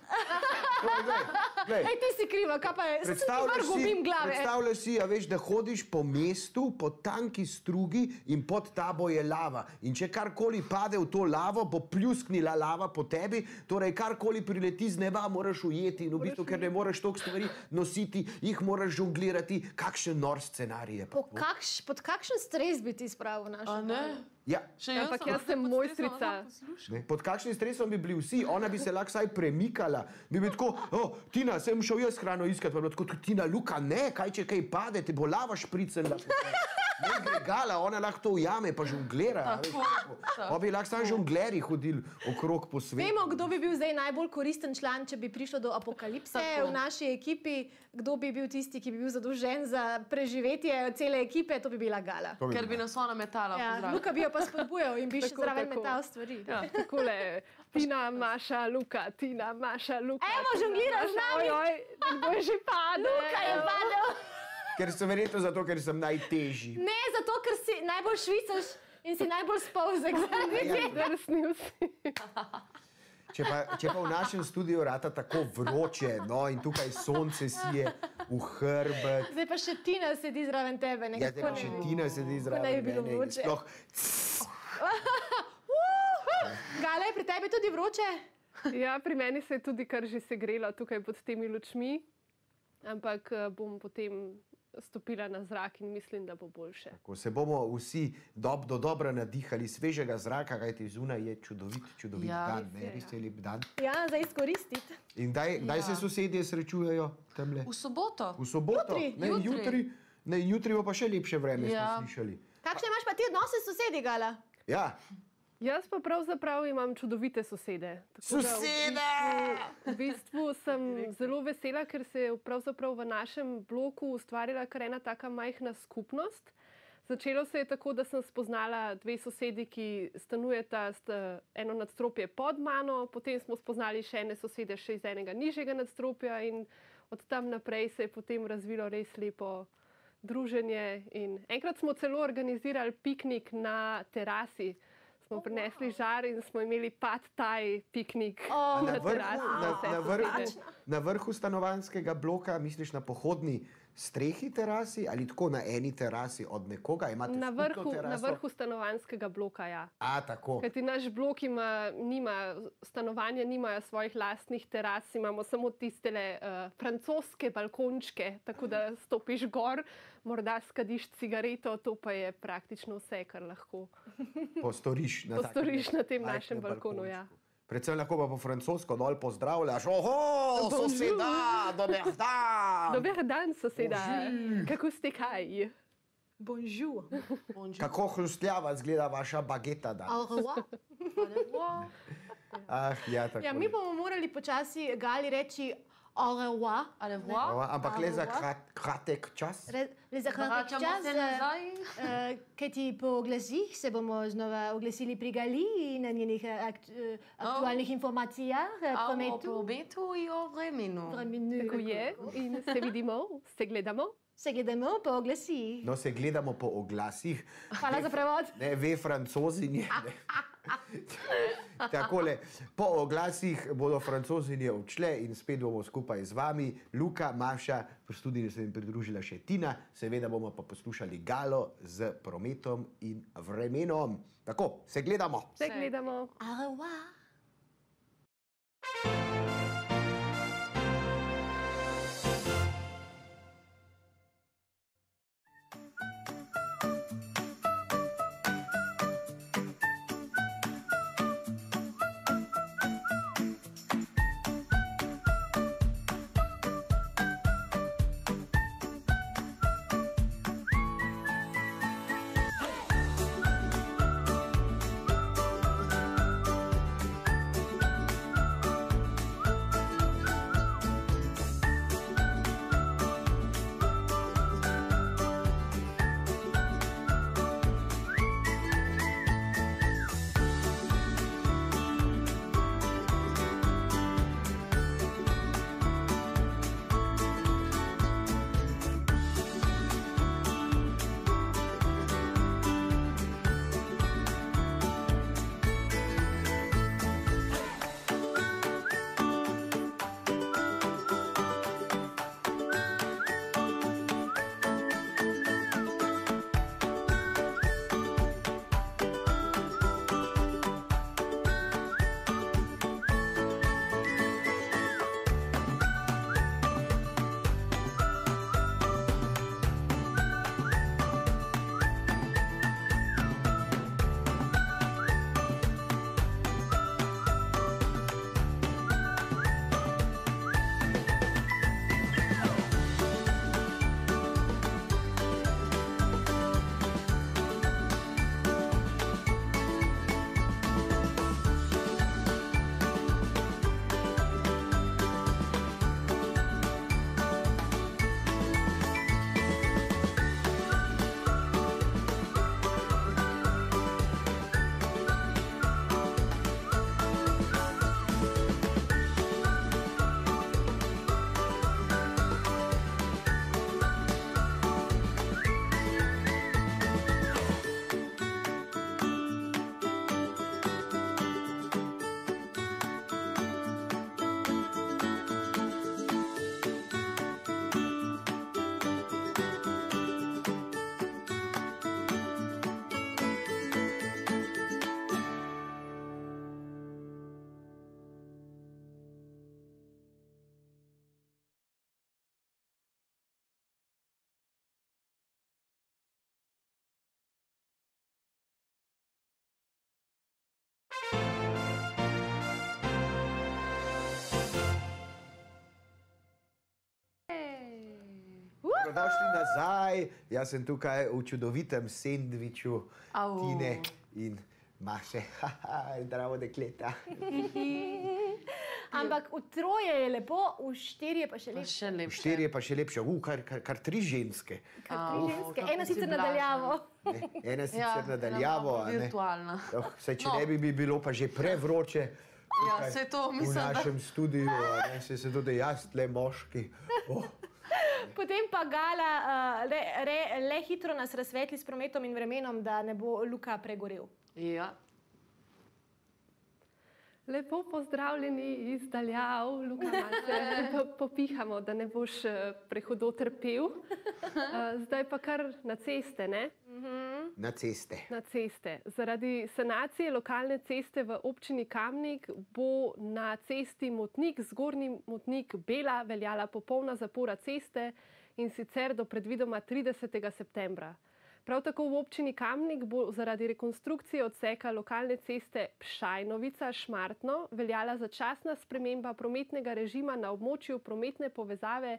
Glej, Ej, ti si kriva, kaj pa je? Sem si Predstavljaš vrgel si, mim glave. predstavljaš si, a veš, da hodiš po mestu, po tanki strugi in pod tabo je lava. In če karkoli pade v to lavo, bo pljusknila lava po tebi, torej karkoli prileti z neba, moraš ujeti. In v bistvu, ker ne moreš toliko stvari nositi, jih moraš žonglirati. Kakšen nor scenarij je pa. Po kakš, pod kakšen stres bi ti spravil našo? A ne? Ja. Še Ampak jaz sem mojstrica. Ne, pod kakšnim stresom bi bili vsi, ona bi se lahko vsaj premikala, bi bil tako, oh, Tina, sem šel jaz hrano iskati, pa bi bilo tako, Tina, Luka, ne, kaj če kaj pade, ti bo lava špricala. Ne gre Gala, ona lahko to ujame, pa žonglera. a veš, tako. Pa bi lahko samo žongleri hodili okrog po svetu. Vemo, kdo bi bil zdaj najbolj koristen član, če bi prišlo do apokalipse Tako. v naši ekipi, kdo bi bil tisti, ki bi bil zadolžen za preživetje cele ekipe, to bi bila Gala. To bi Ker bi bila. nas ona metala. Ja, po zraku. Luka bi jo pa spodbujal in bi še Tako, zraven tako. metal stvari. Ja, takole, Tina, Maša, Luka, Tina, Maša, Luka. Evo, Tina, žongliraš Maša. z nami. Oj, oj, nekdo je že padel. Luka je padel. Ker sem verjetno zato, ker sem najtežji. Ne, zato, ker si najbolj švicaš in si najbolj spolzek. Zdrsnil si. Če pa, če pa v našem studiu rata tako vroče, no, in tukaj sonce sije v hrbet. Zdaj pa še Tina sedi zraven tebe. Ja, zdaj pa še Tina sedi zraven ne bi bilo mene in vroče. sploh... Gale, je pri tebi tudi vroče? Ja, pri meni se je tudi kar že segrelo tukaj pod temi lučmi, ampak eh, bom potem stopila na zrak in mislim, da bo boljše. Ko se bomo vsi dob, do dobra nadihali svežega zraka, kajti zunaj je čudovit, čudovit Ja. dan, ne, res je lep dan. Ja, za izkoristiti. In kdaj, kdaj Ja. se sosedje srečujejo tamle? V soboto. V soboto? Jutri. Ne, Jutri. jutri. Ne, jutri bo pa še lepše vreme, Ja. smo slišali. Kakšne imaš pa ti odnose s sosedi, Gala? Ja. Jaz pa pravzaprav imam čudovite sosede. Tako da Sosede! V bistvu, v bistvu sem zelo vesela, ker se je pravzaprav v našem bloku ustvarila kar ena taka majhna skupnost. Začelo se je tako, da sem spoznala dve sosedi, ki stanujeta sta eno nadstropje pod mano, potem smo spoznali še ene sosede še iz enega nižjega nadstropja in od tam naprej se je potem razvilo res lepo druženje. In enkrat smo celo organizirali piknik na terasi. Smo prinesli žar in smo imeli pad taj piknik A na na, vrhu, terasi. na, za vse na, vrhu, sosede. na vrhu stanovanjskega bloka, misliš na pohodni strehi terasi ali tako na eni terasi od nekoga? Imate Na skupno vrhu, na teraso? vrhu stanovanjskega bloka, ja. A, tako. Kajti naš blok ima, nima, stanovanja nimajo svojih lastnih teras, imamo samo tistele uh, francoske balkončke, tako da stopiš gor, morda skadiš cigareto, to pa je praktično vse, kar lahko Postoriš na, postoriš takem na tem majhnem našem balkonu. Ja. Predvsem lahko pa po francosko dol pozdravljaš. Oho, soseda, dober dan! Dober dan, soseda. Bonjour. Kako ste kaj? Bonjour. Kako hrustljava izgleda vaša bageta danes? Au revoir. Ah, ja, tako. Ja, mi bomo morali počasi Gali reči au revoir. Au revoir. Ampak le za krat, kratek čas. Re, le za kratek Vračamo čas, se nazaj. eh, kajti po glasih se bomo znova oglasili pri Gali in na njenih eh, akt, eh, aktualnih informacijah, eh, A o prometu. prometu in o vremenu. Vremenu. Tako je in se vidimo, se gledamo. Se gledamo po oglasih. No, se gledamo po oglasih. Hvala za prevod. Ne, ve francozinje. Ne. Takole, po oglasih bodo francozinje odšle in spet bomo skupaj z vami. Luka, Maša, v studiu se jim pridružila še Tina, seveda bomo pa poslušali Galo z prometom in vremenom. Tako, se gledamo. Se gledamo. Au revoir. dobrodošli nazaj. Jaz sem tukaj v čudovitem sendviču Tine in Maše. Zdravo, dekleta. Ampak v troje je lepo, v štirje pa še lepše. V štirje pa še lepše. Uh, kar, kar, kar tri ženske. Kar tri ženske. Ena sicer nadaljavo. Ne, ena sicer nadaljavo. Virtualna. Saj, če ne bi bilo pa že prevroče Ja, saj to v mislim, da... našem studiu, se se tudi jaz, tle moški. Oh. Potem pa Gala, le, le, le hitro nas razsvetli s prometom in vremenom, da ne bo Luka pregorel. Ja. Lepo pozdravljeni iz daljav, Luka, malce popihamo, da ne boš prehudo trpel. Zdaj pa kar na ceste, ne? Na ceste. Na ceste. Zaradi sanacije lokalne ceste v občini Kamnik bo na cesti Motnik, zgornji Motnik Bela, veljala popolna zapora ceste in sicer do predvidoma tridesetega septembra. Prav tako v občini Kamnik bo zaradi rekonstrukcije odseka lokalne ceste Pšajnovica-Šmartno veljala začasna sprememba prometnega režima na območju prometne povezave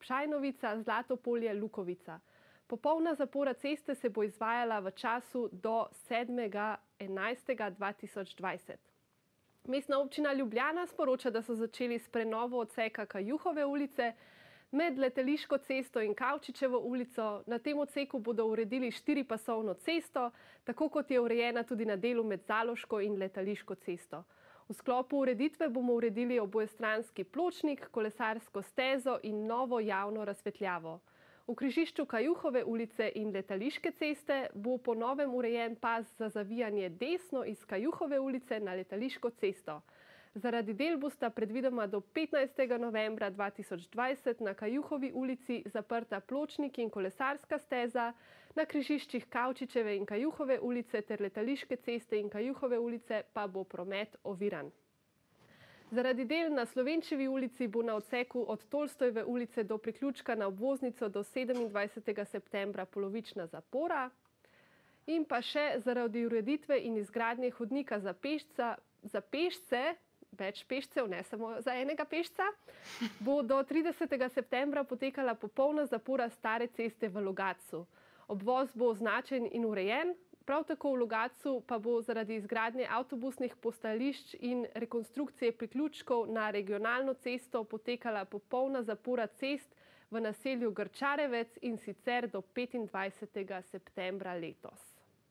Pšajnovica-Zlatopolje-Lukovica. Popolna zapora ceste se bo izvajala v času do sedmega enajstega dva tisoč dvajset. Mestna občina Ljubljana sporoča, da so začeli s prenovo odseka Kajuhove ulice med Letališko cesto in Kavčičevo ulico. Na tem odseku bodo uredili štiripasovno cesto, tako kot je urejena tudi na delu med Zaloško in Letališko cesto. V sklopu ureditve bomo uredili obojestranski pločnik, kolesarsko stezo in novo javno razsvetljavo. V križišču Kajuhove ulice in Letališke ceste bo po novem urejen pas za zavijanje desno iz Kajuhove ulice na Letališko cesto. Zaradi del bosta predvidoma do petnajstega novembra dva tisoč dvajset na Kajuhovi ulici zaprta pločnik in kolesarska steza, na križiščih Kavčičeve in Kajuhove ulice ter Letališke ceste in Kajuhove ulice pa bo promet oviran. Zaradi del na Slovenčevi ulici bo na odseku od Tolstojeve ulice do priključka na obvoznico do sedemindvajsetega septembra polovična zapora. In pa še zaradi ureditve in izgradnje hodnika za pešca, za pešce, več pešcev, ne samo za enega pešca, bo do tridesetega septembra potekala popolna zapora stare ceste v Logatcu. Obvoz bo označen in urejen, prav tako v Logatcu pa bo zaradi izgradnje avtobusnih postajališč in rekonstrukcije priključkov na regionalno cesto potekala popolna zapora cest v naselju Grčarevec in sicer do petindvajsetega septembra letos.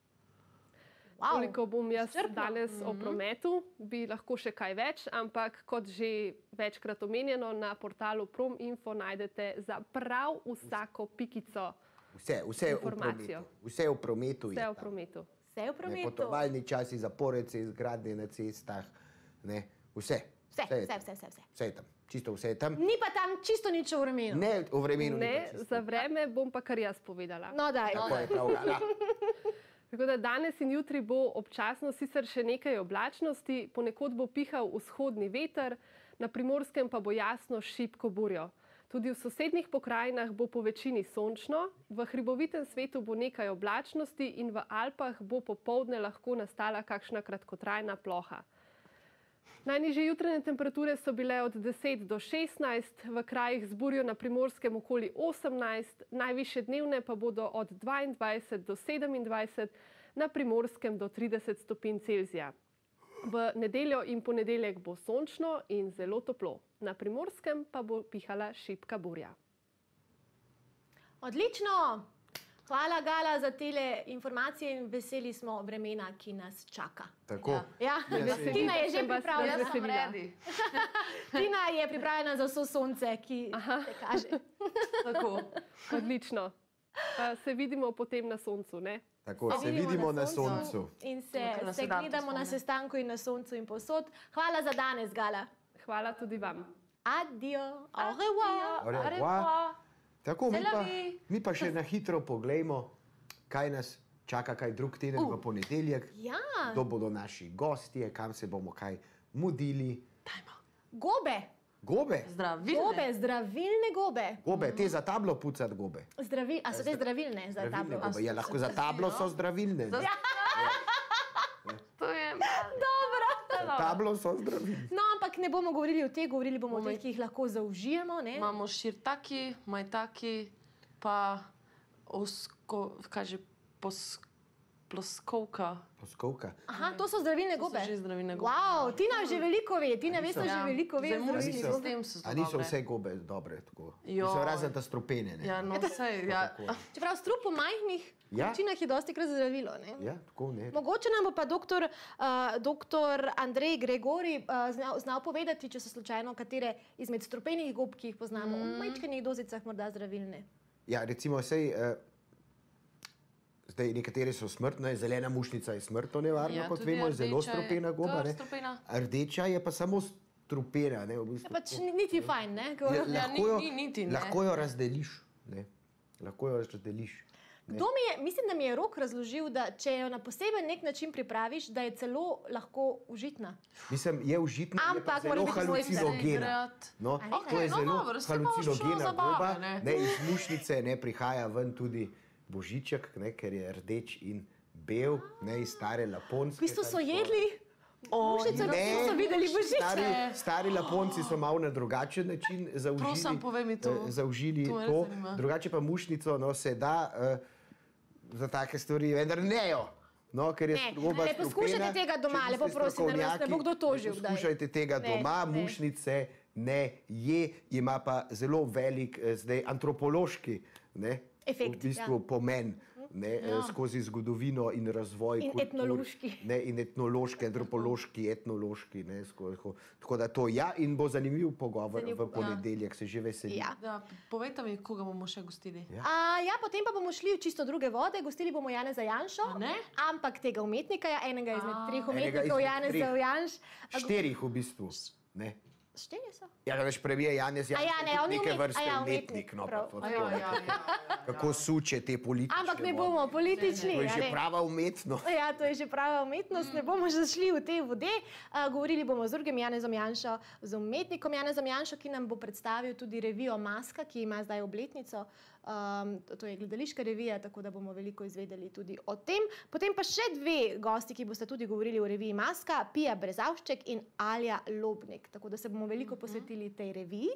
Wow. Koliko bom jaz Strpno. danes o Mhm. prometu, bi lahko še kaj več, ampak kot že večkrat omenjeno, na portalu Prominfo najdete za prav vsako pikico Vse, vse v informacijo. prometu. Vse v prometu je Vse v tam. prometu. Vse v Ne, prometu. potovalni časi, zapore cest, gradnje na cestah, ne, vse. Vse, je vse, tam. vse, vse, vse. Vse je tam, čisto vse je tam. Ni pa tam čisto nič o vremenu. Ne, o vremenu ni Ne, pa čisto. za vreme bom pa kar jaz povedala. No, daj. Tako je prav, Gala. Tako da danes in jutri bo občasno sicer še nekaj oblačnosti, ponekod bo pihal vzhodni veter, na Primorskem pa bo jasno šibko burjo. Tudi v sosednjih pokrajinah bo po večini sončno, v hribovitem svetu bo nekaj oblačnosti in v Alpah bo popoldne lahko nastala kakšna kratkotrajna ploha. Najnižje jutranje temperature so bile od deset do šestnajst, v krajih z burjo na Primorskem okoli osemnajst, najvišje dnevne pa bodo od dvaindvajset do sedemindvajset, na Primorskem do trideset stopinj Celzija. V nedeljo in ponedeljek bo sončno in zelo toplo. Na Primorskem pa bo pihala šibka burja. Odlično! Hvala, Gala, za tele informacije in veseli smo vremena, ki nas čaka. Tako. Ja, Jaz sem- Tina je že sem vas pripravljena. razveselila. Jaz sem ready. Tina je pripravljena za vso sonce, ki se kaže. Tako, odlično. Pa se vidimo potem na soncu, ne? Tako, se vidimo na soncu. In se, Tukaj nas se je dan gledamo na spomne. sestanku in na soncu in povsod. Hvala za danes, Gala. Hvala tudi vam. Adio, au revoir. Au revoir. Tako, mi Se pa, lavi. mi pa še na hitro poglejmo, kaj nas čaka, kaj drug teden Uh. v ponedeljek. Ja. Kdo bodo naši gostje, kam se bomo kaj mudili. Gobe. Gobe? Zdravilne. Gobe, zdravilne gobe. Gobe, te za tablo pucati gobe. Zdravil, a so te zdravilne za Zdravilne tablo? gobe. Ja, lahko za tablo so zdravilne. Ja. To je Dobro. Za tablo so zdravilne. No, ampak ne bomo govorili o teh, govorili bomo o teh, ki jih lahko zaužijemo. Ne? Imamo širtaki, majtaki, pa pa osko, kaj že, pos, ploskovka. Ploskovka. Aha, to so zdravilne gobe. To so že zdravilne gobe. Wow, Tina že veliko ve, Tina veste že veliko ve. A niso vse gobe dobre tako? Jo. Niso razen ta strupene, ne? Ja, no sej, ja. Čeprav strup v majhnih Ja. količinah je dosti krat zdravilo, ne? Ja, tako ne. Mogoče nam bo pa doktor, uh, doktor Andrej Gregori uh, znal, znal povedati, če so slučajno katere izmed strupenih gob, ki jih poznamo, v majčkenih dozicah morda zdravilne. Ja, recimo, sej, uh, zdaj nekatere so smrtne, zelena mušnica je smrtno nevarna, Ja, kot tudi vemo, je zelo rdeča je strupena goba, kar ne. strupena. Rdeča je pa samo strupena, ne, v bistvu. Pač ni- niti fajn, ne? Ko- Ja, lahko, jo, ni- niti ne. lahko jo razdeliš, ne. Lahko jo razdeliš. Ne. Kdo mi je, mislim, da mi je Rok razložil, da če jo na poseben nek način pripraviš, da je celo lahko užitna. Mislim, je užitna, je pa Ampak mora zelo biti svojstvena. halucinogena. No, A res? to je No, zelo dobro, saj pa halucinogena šlo zabave, goba. ne. Ne, iz mušnice ne prihaja ven tudi božiček, ne, ker je rdeč in bel, ne, iz stare V Laponske. bistvu so tam jedli mušnico, da so videli Stari, božiče. stari Laponci so malo na drugačen način zaužili, Prosim, povej mi to. eh, zaužili To me res to. zanima. Drugače pa mušnico no, se da uh, za take stvari, vendar ne jo. No, ker je Ne, goba ne poskušajte strupena. tega doma, Če lepo niste prosim, da nas ne strokovnjaki, bo kdo tožil ne kdaj. Poskušajte tega Ne, doma, ne. mušnice ne je, ima pa zelo velik eh, zdaj antropološki ne, Efekt, v bistvu ja. pomen. Ne, Ja. ja. skozi zgodovino in razvoj In kultur, etnološki. ne, in etnološki, antropološki, etnološki. Ne, skozi, tako da to ja, in bo zanimiv pogovor Zanimiv v pogovor. ponedeljek, se že veselim. Ja. Ja, povejte mi, koga bomo še gostili. Ja. A, ja, potem pa bomo šli v čisto druge vode, gostili bomo Janeza Janšo, ampak tega umetnika, ja, enega izmed treh Enega umetnikov, izmed Janeza treh. Janš. A, Štirih v bistvu. Ne. Štirje so? Ja, veš, premijer Janez A ja, Janša ne, je on je neke umet- vrste a ja, umetnik. umetnik, No, pa prav. to A tako. ja, ja, Kako suče te politične Ampak ne vode. bomo politični. To je a že ne? prava umetnost. Ja, to je že prava umetnost, ne bomo zašli v te vode. Uh, govorili bomo z drugim Janezom Janšo, z umetnikom Janezom Janšo, ki nam bo predstavil tudi revijo Maska, ki ima zdaj obletnico. Um, to je gledališka revija, tako da bomo veliko izvedeli tudi o tem. Potem pa še dve gosti, ki boste tudi govorili o reviji Maska, Pija Brezavšček in Alja Lobnik. Tako da se bomo veliko posvetili tej reviji.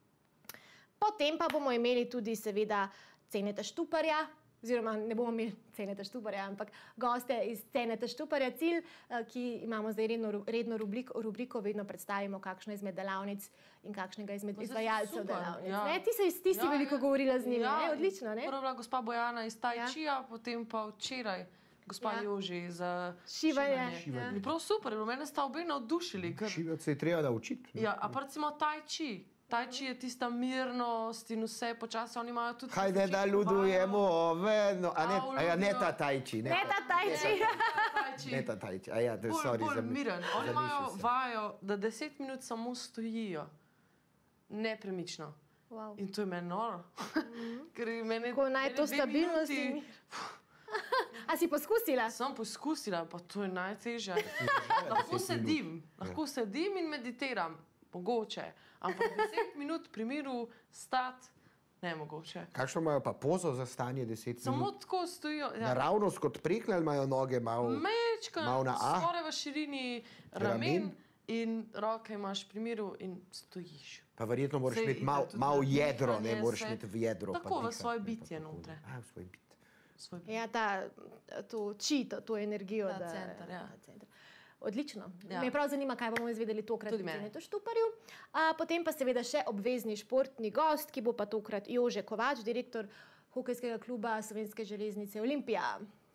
Potem pa bomo imeli tudi seveda Ceneta Štuparja, oziroma ne bomo imeli Ceneta Štuparja, ampak goste iz Ceneta Štuparja cilj, eh, ki imamo zdaj redno, ru- redno rubriko, rubriko, vedno predstavimo kakšno izmed delavnic in kakšnega izmed Pa zdaj izvajalcev super, delavnic. ja. Ne? Ti, si, ti si Ja, veliko ja. govorila z njimi, Ja, ne? Odlično, ne? Prva je bila gospa Bojana iz Tai Čija, potem pa včeraj gospa Ja. Joži za Šivanje, šivanje. ja. In prav super, mene sta obe navdušili. Ker... Šivati se je treba naučiti. ne. Ja, a pa recimo Tai Chi. Tai Chi je tista mirnost in vse počasi, oni imajo tudi... Hajde, da ludujemo ove, no, a ne, a ja, ne ta tajči. Ne ta Tai Chi. Ne ta tajči, a ja, to je Bolj, sorry. bolj zami- miren. Oni zamišljal imajo sem. vajo, da deset minut samo stojijo. Nepremično. Wow. In to je meni noro. Ker meni, Ko naj mene to dve stabilnost minuti- in- A si poskusila? Sem poskusila, pa to je najtežje. Lahko sedim, lahko sedim in meditiram, mogoče. Ampak deset minut pri miru stati, ne mogoče. Kakšno imajo pa pozo za stanje deset Samo minut? tako stojijo. Ja. Naravnost kot prikne ali imajo noge malo Mečka, malo na A? skoraj v širini ramen, Ramen. in roke imaš pri miru in stojiš. Pa verjetno moraš Saj imeti ide malo tudi malo na jedro, ne dihanje, moraš vse. imeti v jedro. pa Tako v dihati, svoje ne, pa bitje tako. noter. A, v svoj bit. Svoj Ja, ta, to či, to, to energijo. Ta da, center, ja. ta center. Odlično. Ja. Ja. Me prav zanima, kaj bomo izvedeli tokrat Tudi v mene. Cenetu Štuparju. A, potem pa seveda še obvezni športni gost, ki bo pa tokrat Jože Kovač, direktor hokejskega kluba Slovenske železnice Olimpija.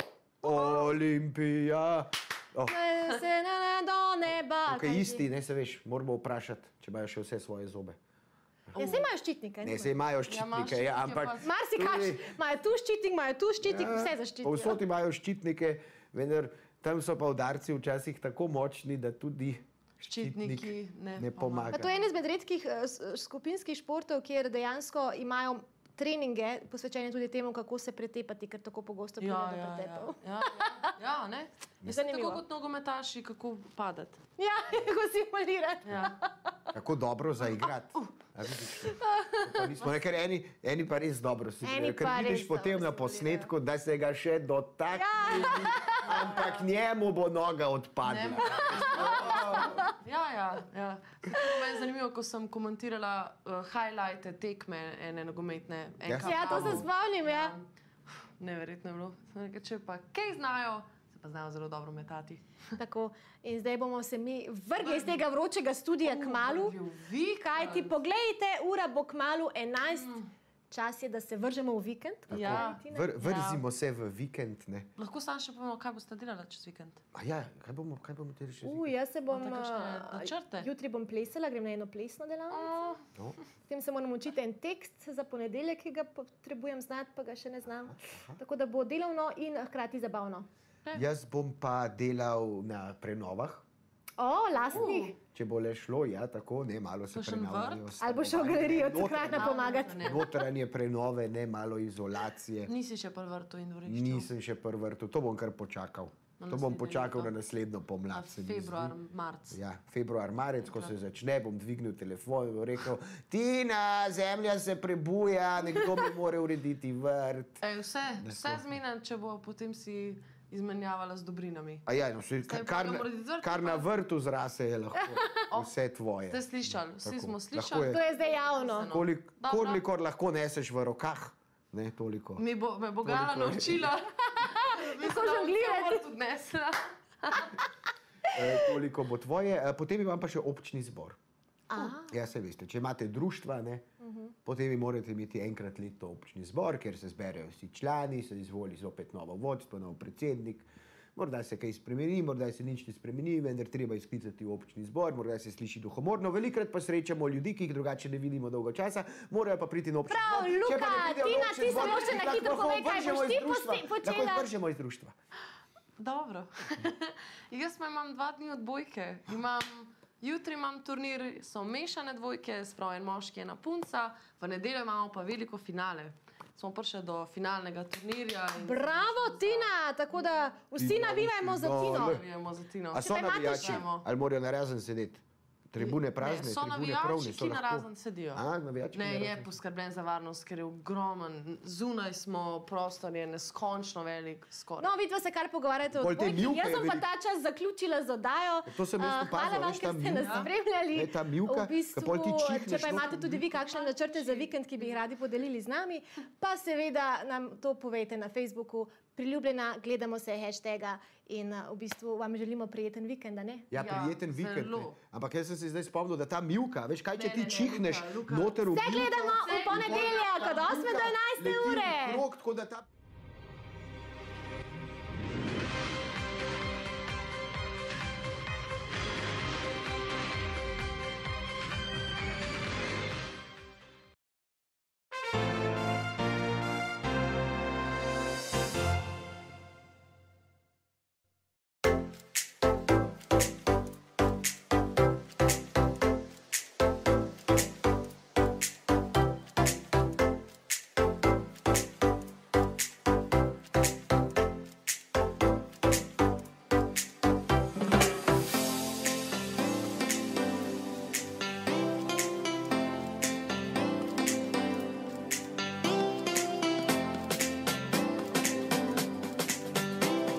Olimpija. Oh. Se na, na, do neba. Tukaj isti, ne se veš, moramo vprašati, če imajo še vse svoje zobe. Ja, se imajo ščitnike. Ne, se imajo ščitnike, ja, ampak... Marsikaš, imajo tu ščitnik, imajo tu ščitnik, Ja, vse zaščitijo. Povsod imajo ščitnike, vendar tam so pa udarci včasih tako močni, da tudi ščitnik Ščitniki ne, ne pomaga. Pa to je en izmed redkih eh, s- skupinskih športov, kjer dejansko imajo treninge posvečene tudi temu, kako se pretepati, ker tako pogosto pride Ja, do ja, pretepov. ja, ja, ja, ne? Mislim, Zanimivo. tako kot nogometaši, kako padati. Ja, kako simulirati. Ja. Kako dobro zaigrati. A vidiš? To pa nismo, ne, ker eni, eni pa res dobro si Eni ker pa vidiš res potem na posnetku, da se ga še dotakne, ampak njemu bo noga odpadla. Ja, ja, ja. To meni je zanimivo, ko sem komentirala uh, highlighte tekme ene nogometne. Ja, to se spomnim, ja. Neverjetno je bilo. Nekaj, če pa kaj znajo, se pa znajo zelo dobro metati. Tako, in zdaj bomo se mi vrgli iz tega vročega studija kmalu. Kaj ti poglejte, ura bo kmalu enajst. Čas je, da se vržemo v vikend. Ja. Vr, vrzimo ja. se v vikend, ne? Lahko sam še povemo, kaj boste delali čez vikend. A ja, kaj bomo, kaj bomo delali čez vikend? Uh, jaz se bom, načrte? Jutri bom plesala, grem na eno plesno delavnico. No. S tem se moram učiti en tekst za ponedeljek, ki ga potrebujem znati, pa ga še ne znam. Aha. Tako da bo delovno in hkrati zabavno. Jaz bom pa delal na prenovah. O, lastnih. Uh. Če bo le šlo, ja, tako, ne, malo se prenavljajo. Ali bo šel v galerijo takratno pomagati. Notranje prenove, ne, malo izolacije. Nisi še pri vrtu in dvorišču? Nisem še pri vrtu, to bom kar počakal. Na to bom počakal leto. Na naslednjo pomlad. Februar, marc. Ja, februar, marec, ko se začne, bom dvignil telefon in rekel, Tina, zemlja se prebuja, nekdo mi mora urediti vrt. Ej, vse, vse zmena, če bo potem si izmenjavala z dobrinami. A ja, no, se, kar, na, kar na vrtu zrase je lahko vse tvoje. Ste slišali, vsi smo slišali. To je zdaj javno. Kolik, kolikor lahko neseš v rokah, ne toliko. Mi bo, me bo Gala naučila. Mi smo žonglirati. Tudi nesla. e, toliko bo tvoje. E, potem imam pa še občni zbor. Aha. Ja, se veste, če imate društva, ne, uh-huh. potem morate imeti enkrat leto občni zbor, ker se zberejo vsi člani, se izvoli zopet novo vodstvo, nov predsednik, morda se kaj spremeni, morda se nič ne spremeni, vendar treba izklicati v občni zbor, morda se sliši duhomorno, velikrat pa srečamo ljudi, ki jih drugače ne vidimo dolgo časa, morajo pa priti na občni Prav, zbor. Prav, Luka, Tina, ti se moče na hitro povej, kaj boš ti počela. Lahko vržemo iz društva. Dobro. Jaz imam dva dni odbojke, imam... Jutri imam turnir, so mešane dvojke, sprav en moški, ena punca, v nedeljo imamo pa veliko finale. Smo prišli do finalnega turnirja. Bravo, Tina! Tako da vsi navijamo za Tino. Navijamo za Tino. A so navijači? Ali morajo narazen sedeti? Tribune prazne, ne, so tribune navijači, pravne, so ki lahko... narazen sedijo. A, navijači, ne, ki je poskrbljen za varnost, ker je ogromen. Zunaj smo, prostor je neskončno velik, skoraj. No, vidva se kar pogovarjate o dvojki. Jaz sem pa ta čas zaključila z oddajo. To sem jaz opazila, hvala vam, ker ste nas spremljali. Ne, ta mivka, v bistvu, pol ti čihneš. Če pa imate tudi vi kakšne načrte za vikend, ki bi jih radi podelili z nami, pa seveda nam to povejte na Facebooku. Priljubljena, gledamo se hashtaga in uh, v bistvu vam želimo prijeten vikend, ne? Ja, prijeten ja, vikend. Ampak jaz sem se zdaj spomnil, da ta mivka, veš, kaj če ne, ti ne, čihneš Luka, Luka. noter v mivko... Se gledamo v ponedeljek od osme do enajste ure! Krok, tako da ta...